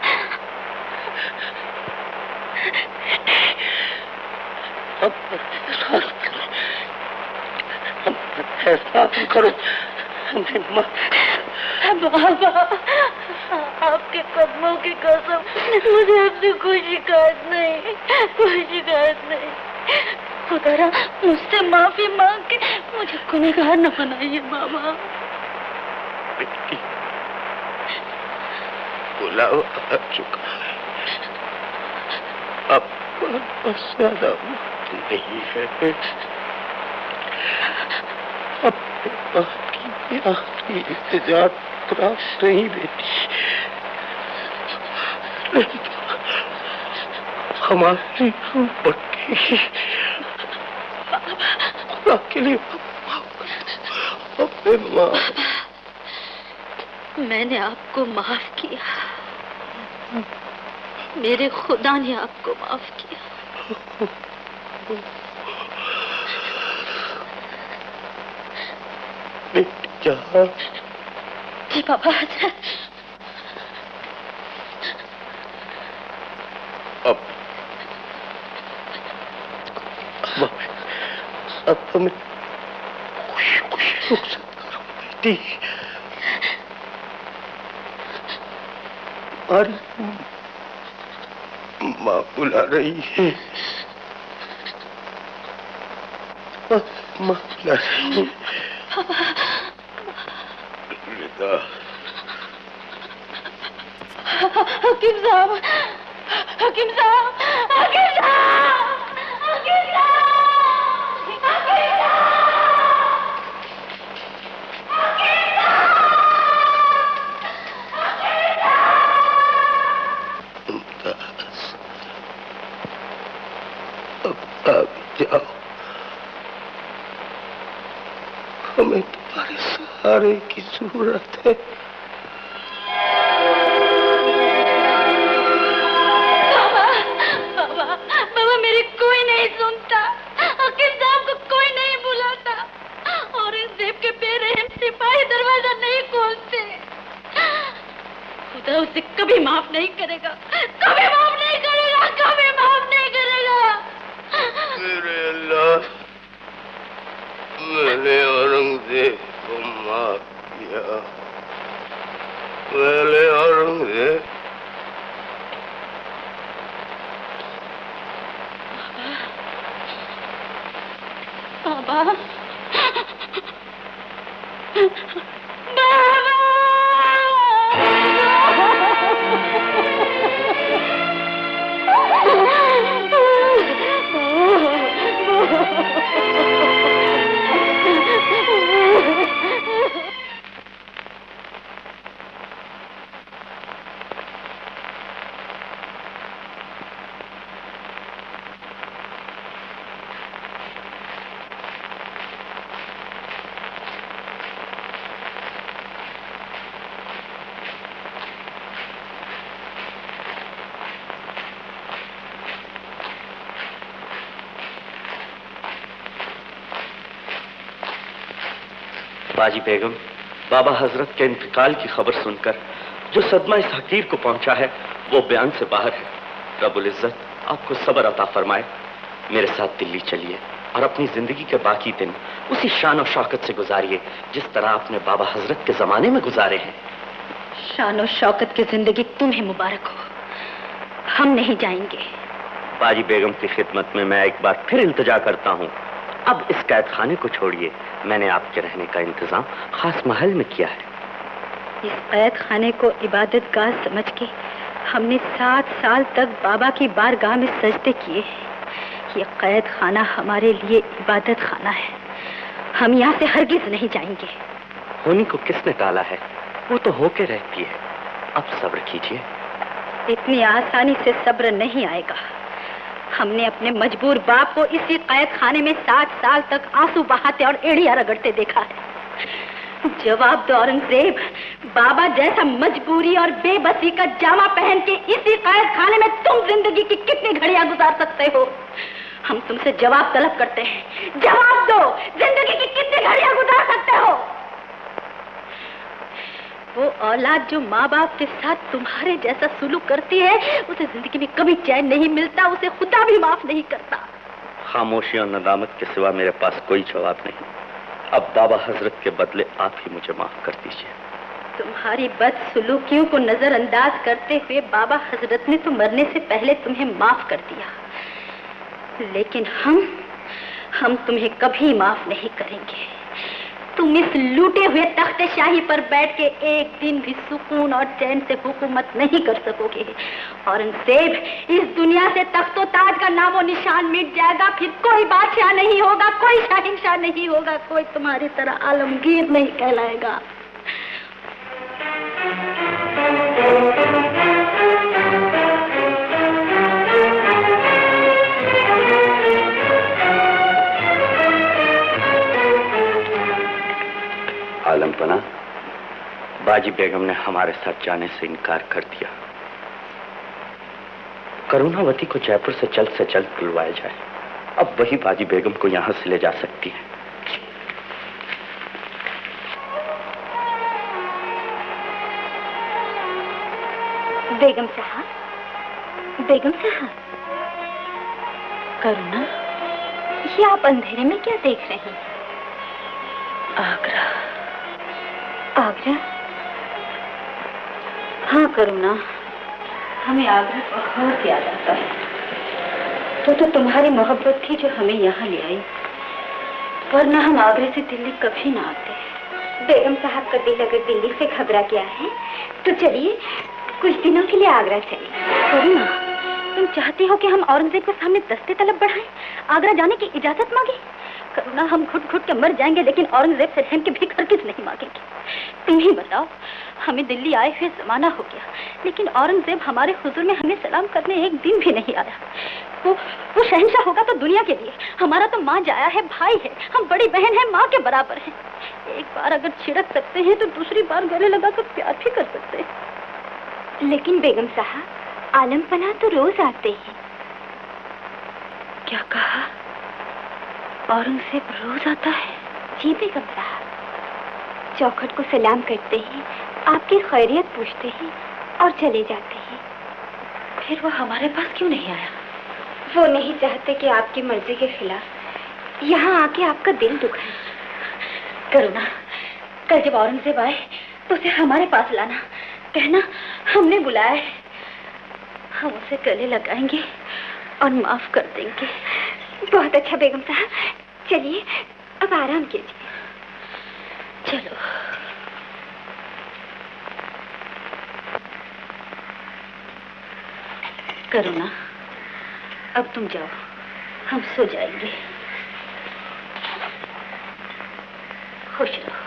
हम एहसास करो, हम एहसास करो, हमें मत। बाबा, आपके कदमों की कसम, मुझे अपनी कोई शिकायत नहीं, कोई शिकायत नहीं। खुदा मुझसे माफी मांग के मुझे गुनहगार न बनाइए बाबा। बेटी, बुलावा आ चुका है, अब बस ज्यादा वक्त नहीं है। अपने बाप की आखिरी इंतजार प्राप्त नहीं बेटी, हमारी रूह पक्की। खुदा के लिए अपने माँ। मैंने आपको माफ किया, मेरे खुदा ने आपको माफ किया। बेटी जहां। जी बाबा हजरत। अब अब हमें खुशी खुशी रुखसत करो बेटी। हमारी माँ बुला रही है। माँ बुला रही है। हकीम साहब, हकीम साहब, हकीम साहब, हकीम मुमताज, अब आप जाओ, हमें तुम्हारे सहारे की जरूरत है। उसे कभी माफ नहीं करेगा, कभी माफ नहीं करेगा, कभी माफ नहीं करेगा। मेरे अल्लाह, मैंने औरंगजेब को माफ किया, मैंने औरंगजेब। बाबा, बाबा, बाजी बेगम, बाबा हजरत के इंतकाल की खबर सुनकर जो सदमा इस हकीर को पहुंचा है वो बयान से बाहर है। रब्बुल इज्जत आपको सब्र अता फरमाए। मेरे साथ दिल्ली चलिए और अपनी जिंदगी के बाकी दिन उसी शान और शौकत से गुजारिए जिस तरह आपने बाबा हजरत के जमाने में गुजारे हैं। शान और शौकत की जिंदगी तुम्हें मुबारक हो, हम नहीं जाएंगे। बाजी बेगम की खिदमत में मैं एक बार फिर इल्तिजा करता हूँ, अब इस कैद खाने को छोड़िए। मैंने आपके रहने का इंतजाम खास महल में किया है। इस कैद खाने को इबादत गाह समझ के हमने सात साल तक बाबा की बारगाह में सजदे किए। ये कैद खाना हमारे लिए इबादत खाना है, हम यहाँ से हरगिज नहीं जाएंगे। होनी को किसने टाला है, वो तो होके रहती है। अब सब्र कीजिए। इतनी आसानी से सब्र नहीं आएगा। हमने अपने मजबूर बाप को इसी कैद खाने में सात साल तक आंसू बहाते और एड़ियां रगड़ते देखा है। जवाब दो औरंगजेब, बाबा जैसा मजबूरी और बेबसी का जामा पहन के इसी कैद खाने में तुम जिंदगी की कितनी घड़ियां गुजार सकते हो? हम तुमसे जवाब तलब करते हैं, जवाब दो, जिंदगी की कितनी घड़ियां गुजार सकते हो? वो औलाद जो माँ बाप के साथ तुम्हारे जैसा सुलूक करती है उसे जिंदगी में कभी चैन नहीं मिलता, उसे खुदा भी माफ नहीं करता। खामोशी और नदामत के सिवा मेरे पास कोई जवाब नहीं। अब बाबा हजरत के बदले आप ही मुझे माफ कर दीजिए। तुम्हारी बदसलूकियों को नजरअंदाज करते हुए बाबा हजरत ने तो मरने से पहले तुम्हें माफ कर दिया, लेकिन हम हम तुम्हें कभी माफ नहीं करेंगे। तुम इस लूटे हुए तख्ते शाही पर बैठ के एक दिन भी सुकून और चैन से हुकूमत नहीं कर सकोगे। औरंगजेब, इस दुनिया से तख्तो ताज का नामो निशान मिट जाएगा, फिर कोई बादशाह नहीं होगा, कोई शाहिनशाह नहीं होगा, कोई तुम्हारी तरह आलमगीर नहीं कहलाएगा। आलमपना, बाजी बेगम ने हमारे साथ जाने से इनकार कर दिया। करुणावती को जयपुर से जल्द से जल्द बुलवाया जाए, अब वही बाजी बेगम को यहां से ले जा सकती है। बेगम साहब, बेगम साहब, करुणा, ये आप अंधेरे में क्या देख रही हैं? आगरा, आगरा? हाँ करुणा, हमें आगरा बहुत याद आता है। तो तो तुम्हारी मोहब्बत थी जो हमें यहाँ ले आई, वरना हम आगरे से दिल्ली कभी ना आते। बेगम साहब का दिल अगर दिल्ली से घबरा गया है तो चलिए कुछ दिनों के लिए आगरा चलिए। करुणा, तुम चाहती हो कि हम औरंगजेब के सामने दस्ते तलब बढ़ाएं, आगरा जाने की इजाजत मांगे? करुणा, हम घुट घुट के मर जाएंगे लेकिन औरंगजेब से रहम की भीख हरगिज़ नहीं मांगेंगे। तुम ही बताओ, हमें दिल्ली आए हुए जमाना हो गया, लेकिन औरंगजेब हमारे हुजूर में हमें सलाम करने एक दिन भी नहीं आया। वो वो शहंशाह होगा तो दुनिया के लिए, हमारा तो माँ जाया है, भाई है, हम बड़ी बहन है, माँ के बराबर है। एक बार अगर छिड़क सकते हैं तो दूसरी बार गले लगाकर प्यार भी कर सकते हैं। लेकिन बेगम साहब, आलम पना तो रोज आते हैं। क्या कहा? औरंगजेब रोज आता है? जी बेगम साहब, चौखट को सलाम करते हैं, आपकी खैरियत पूछते हैं और चले जाते हैं। फिर वो हमारे पास क्यों नहीं आया? वो नहीं चाहते कि आपकी मर्जी के खिलाफ यहाँ आके आपका दिल दुखाए। करुणा, कल जब औरंगजेब आए तो उसे हमारे पास लाना, कहना हमने बुलाया है। हम उसे गले लगाएंगे और माफ कर देंगे। बहुत अच्छा बेगम साहब, चलिए अब आराम कीजिए। चलो। करुणा, अब तुम जाओ, हम सो जाएंगे। खुश रहो।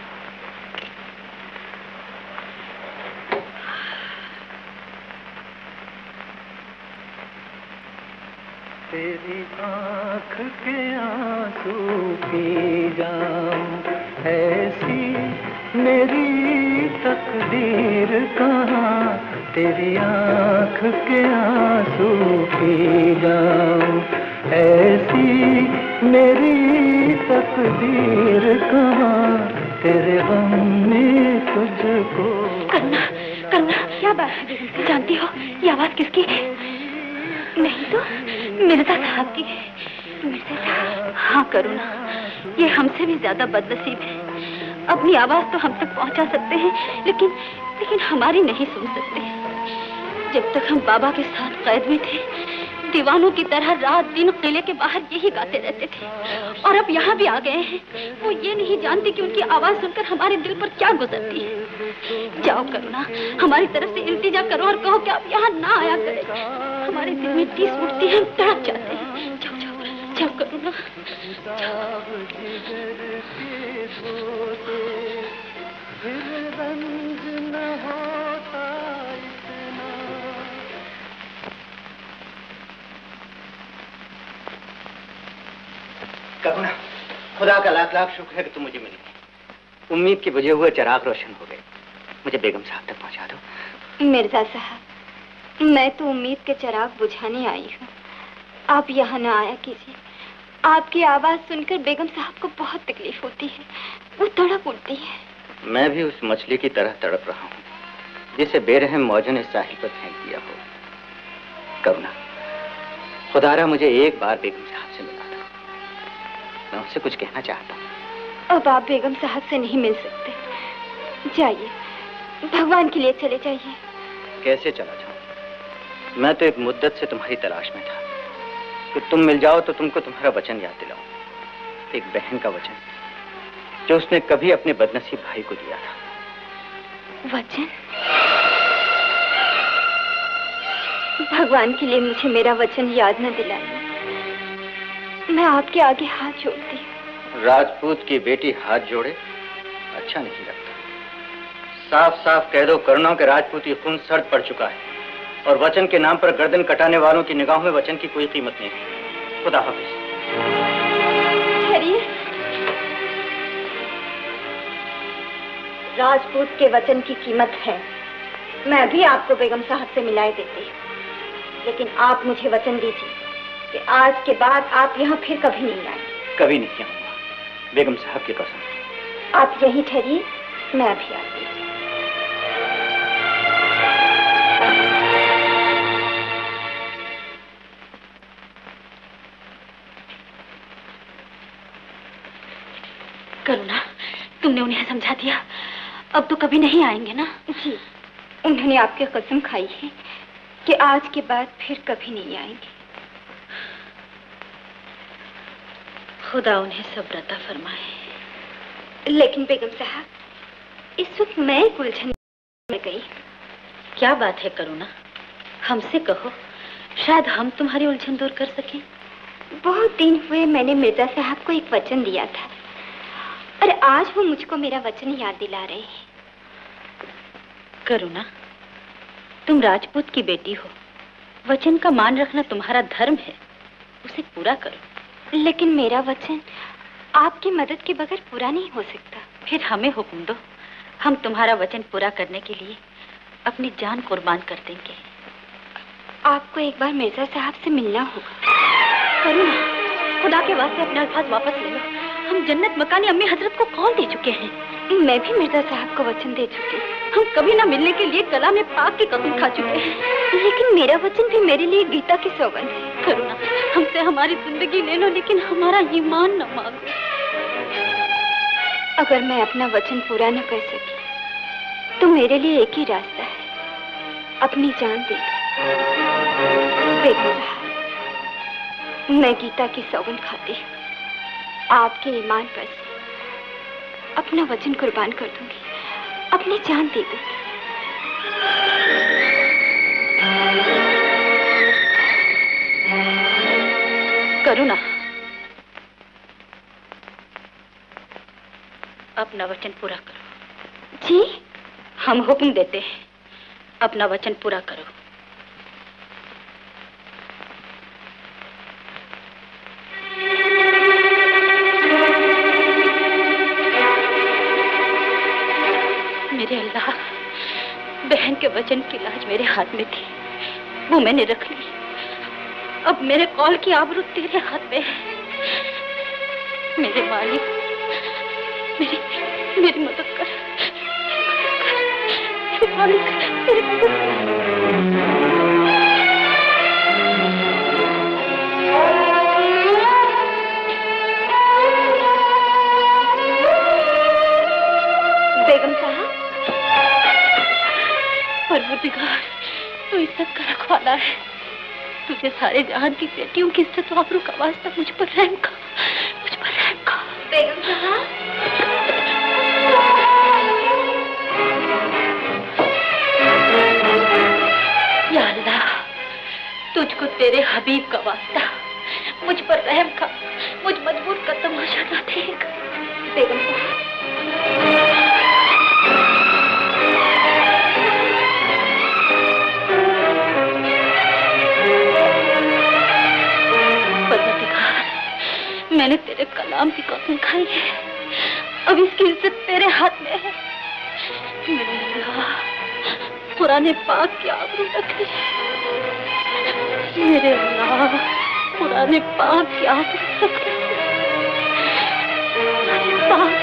तेरी आँख के आंसू पी जाऊं, ऐसी मेरी तकदीर कहाँ। तेरी आँख के आंसू पी जाऊं, ऐसी मेरी तकदीर कहाँ। तेरे गम में तुझको। करुणा, करुणा, क्या बात है? जानती हो ये आवाज किसकी है? नहीं तो मिर्जा साहब की। मिर्जा साहब? हाँ करुणा, ये हमसे भी ज्यादा बदनसीब है। अपनी आवाज तो हम तक पहुंचा सकते हैं, लेकिन लेकिन हमारी नहीं सुन सकते। जब तक हम बाबा के साथ कैद में थे, दीवानों की तरह रात दिन किले के बाहर यही गाते रहते थे, और अब यहाँ भी आ गए हैं। वो ये नहीं जानती कि उनकी आवाज सुनकर हमारे दिल पर क्या गुजरती है। जाओ करुणा, हमारी तरफ से इल्तिजा करो और कहो कि आप यहाँ ना आया करें। हमारे दिल में टीस उठती है, हम तड़प जाते हैं। जाओ जाओ जाओ करुणा। करुणा, खुदा का लाख लाख शुक्र है कि तुम मुझे मिली। उम्मीद के बुझे हुए चिराग रोशन हो गए। मुझे बेगम साहब तक पहुंचा दो। मिर्जा साहब, मैं तो उम्मीद के चिराग बुझाने आई हूँ, आप यहाँ न आया कीजिए। आपकी आवाज सुनकर बेगम साहब को बहुत तकलीफ होती है, वो तड़प उठती है। मैं भी उस मछली की तरह तड़प रहा हूँ जिसे बेरहम मौजों ने साहिल पर फेंक दिया हो। करुणा, खुदारा मुझे एक बार बेगम साहब से मिला था, मैं उनसे कुछ कहना चाहता हूँ। अब आप बेगम साहब से नहीं मिल सकते, जाइए, भगवान के लिए चले जाइए। कैसे चला जाऊं? मैं तो एक मुद्दत से तुम्हारी तलाश में था कि तुम मिल जाओ तो तुमको तुम्हारा वचन याद दिलाऊं। एक बहन का वचन जो उसने कभी अपने बदनसीब भाई को दिया था। वचन? भगवान के लिए मुझे मेरा वचन याद न दिलाइए, मैं आपके आगे हाथ जोड़ती हूँ। राजपूत की बेटी हाथ जोड़े अच्छा नहीं लगता। साफ साफ कह दो करुणा के राजपूती खून सर्द पड़ चुका है और वचन के नाम पर गर्दन कटाने वालों की निगाहों में वचन की कोई कीमत नहीं है। खुदा हाफिज। राजपूत के वचन की कीमत है। मैं भी आपको बेगम साहब से मिलाए देती हूँ, लेकिन आप मुझे वचन दीजिए कि आज के बाद आप यहाँ फिर कभी नहीं आएंगे। कभी नहीं आऊंगा, बेगम साहब की कसम। आप यहीं ठहरिए, मैं अभी आती हूँ। करुणा, तुमने उन्हें समझा दिया, अब तो कभी नहीं आएंगे ना? जी, उन्होंने आपकी कसम खाई है कि आज के बाद फिर कभी नहीं आएंगे। खुदा उन्हें सब्र अता फरमाए। लेकिन बेगम साहब, इस वक्त मैं एक उलझन में गई। क्या बात है करुणा, हमसे कहो, शायद हम तुम्हारी उलझन दूर कर सकें। बहुत दिन हुए मैंने मिर्जा साहब को एक वचन दिया था और आज वो मुझको मेरा वचन याद दिला रहे हैं। करुणा, तुम राजपूत की बेटी हो, वचन का मान रखना तुम्हारा धर्म है, उसे पूरा करो। लेकिन मेरा वचन आपकी मदद के बगैर पूरा नहीं हो सकता। फिर हमें हुक्म दो, हम तुम्हारा वचन पूरा करने के लिए अपनी जान कुर्बान कर देंगे। आपको एक बार मिर्जा साहब से मिलना होगा। करुणा, खुदा के वास्ते अपने अल्फाज वापस ले लो। हम जन्नत मकानी अम्मी हजरत को कॉल दे चुके हैं। मैं भी मिर्जा साहब को वचन दे चुकी हूँ। हम कभी ना मिलने के लिए कलाम पाक की कसम खा चुके हैं। लेकिन मेरा वचन भी मेरे लिए गीता की सौगंध है। करुणा, हमसे हमारी जिंदगी ले लो, लेकिन हमारा ईमान न मांगो। अगर मैं अपना वचन पूरा न कर सकी तो मेरे लिए एक ही रास्ता है, अपनी जान दे दो। बेगम साहब, मैं गीता की सौगंध खाती हूँ, आपके ईमान पर से अपना वचन कुर्बान कर दूंगी, अपनी जान दे दूंगी। करुणा, अपना वचन पूरा करो। जी? हम हुक्म देते हैं, अपना वचन पूरा करो। मेरे अल्लाह, बहन के वचन की लाज मेरे हाथ में थी, वो मैंने रख ली। अब मेरे कॉल की आबरू तेरे हाथ में है। मेरे मालिक, मेरी मेरी मदद कर, मेरे मालिक, मेरी मदद कर। बेगम साहब, परवरदिगार, तू इज्जत का रखवाला है, तुझे सारे जहान की बेटियों की इज्जत और आबरू का वास्ता मुझ पर रहम कर, मुझ पर रहम कर। बेगम साहब, या अल्लाह, तुझको तेरे हबीब का वास्ता मुझ पर रहम कर, मुझ मजबूर का तमाशा ना देख। बेगम साहब, मैंने तेरे कलाम की कसम खाई है, अब इसकी इज्जत तेरे हाथ में है। मेरे अल्लाह, कुरान पाक की आबरू रख ले। मेरे अल्लाह, कुरान पाक की आबरू रख ले। पाक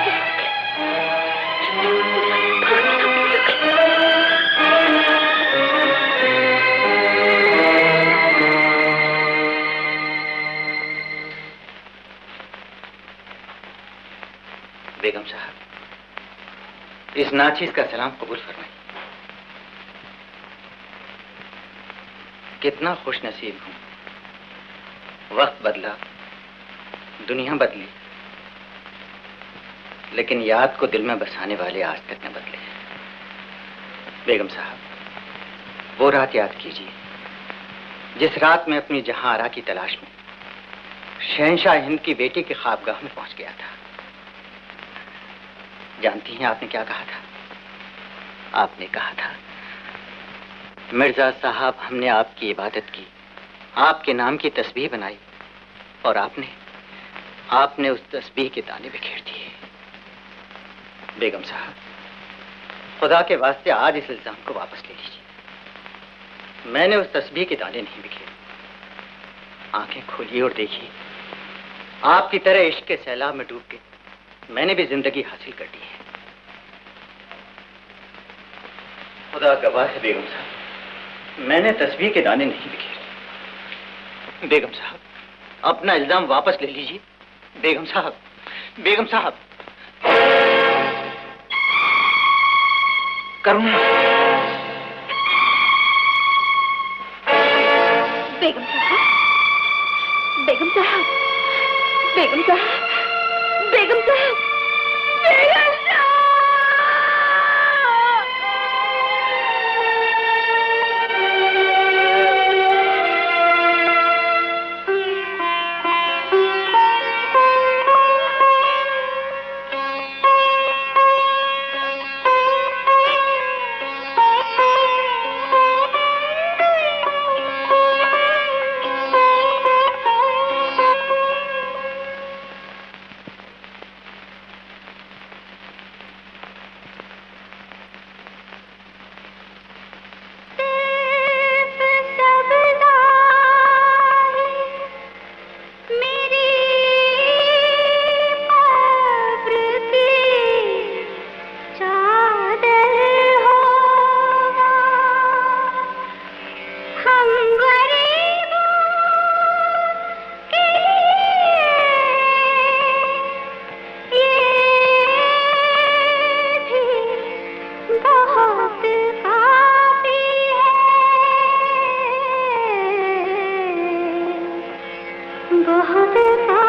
बेगम साहब, इस नाचीज का सलाम कबूल फरमाइए। कितना खुश नसीब हूं। वक्त बदला, दुनिया बदली, लेकिन याद को दिल में बसाने वाले आज तक न बदले। बेगम साहब, वो रात याद कीजिए जिस रात में अपनी जहां आरा की तलाश में शहंशाह हिंद की बेटी के ख्वाबगाह में पहुंच गया था। जानती हैं आपने क्या कहा था? आपने कहा था, मिर्जा साहब, हमने आपकी इबादत की, आपके नाम की तस्बीह बनाई और आपने आपने उस तस्बीह के दाने बिखेर दिए। बेगम साहब, खुदा के वास्ते आज इस इल्जाम को वापस ले लीजिए। मैंने उस तस्बीह के दाने नहीं बिखेरे। आंखें खोलिए और देखिए, आपकी तरह इश्क के सैलाब में डूब के मैंने भी जिंदगी हासिल कर दी है। खुदा गवाह है बेगम साहब, मैंने तस्बीह के दाने नहीं बिखेरे। बेगम साहब, अपना इल्जाम वापस ले लीजिए। बेगम साहब, बेगम साहब, करुणा, बेगम साहब, बेगम साहब, बेगम साहब, बेगम साहब, बेगम साहब। बहुत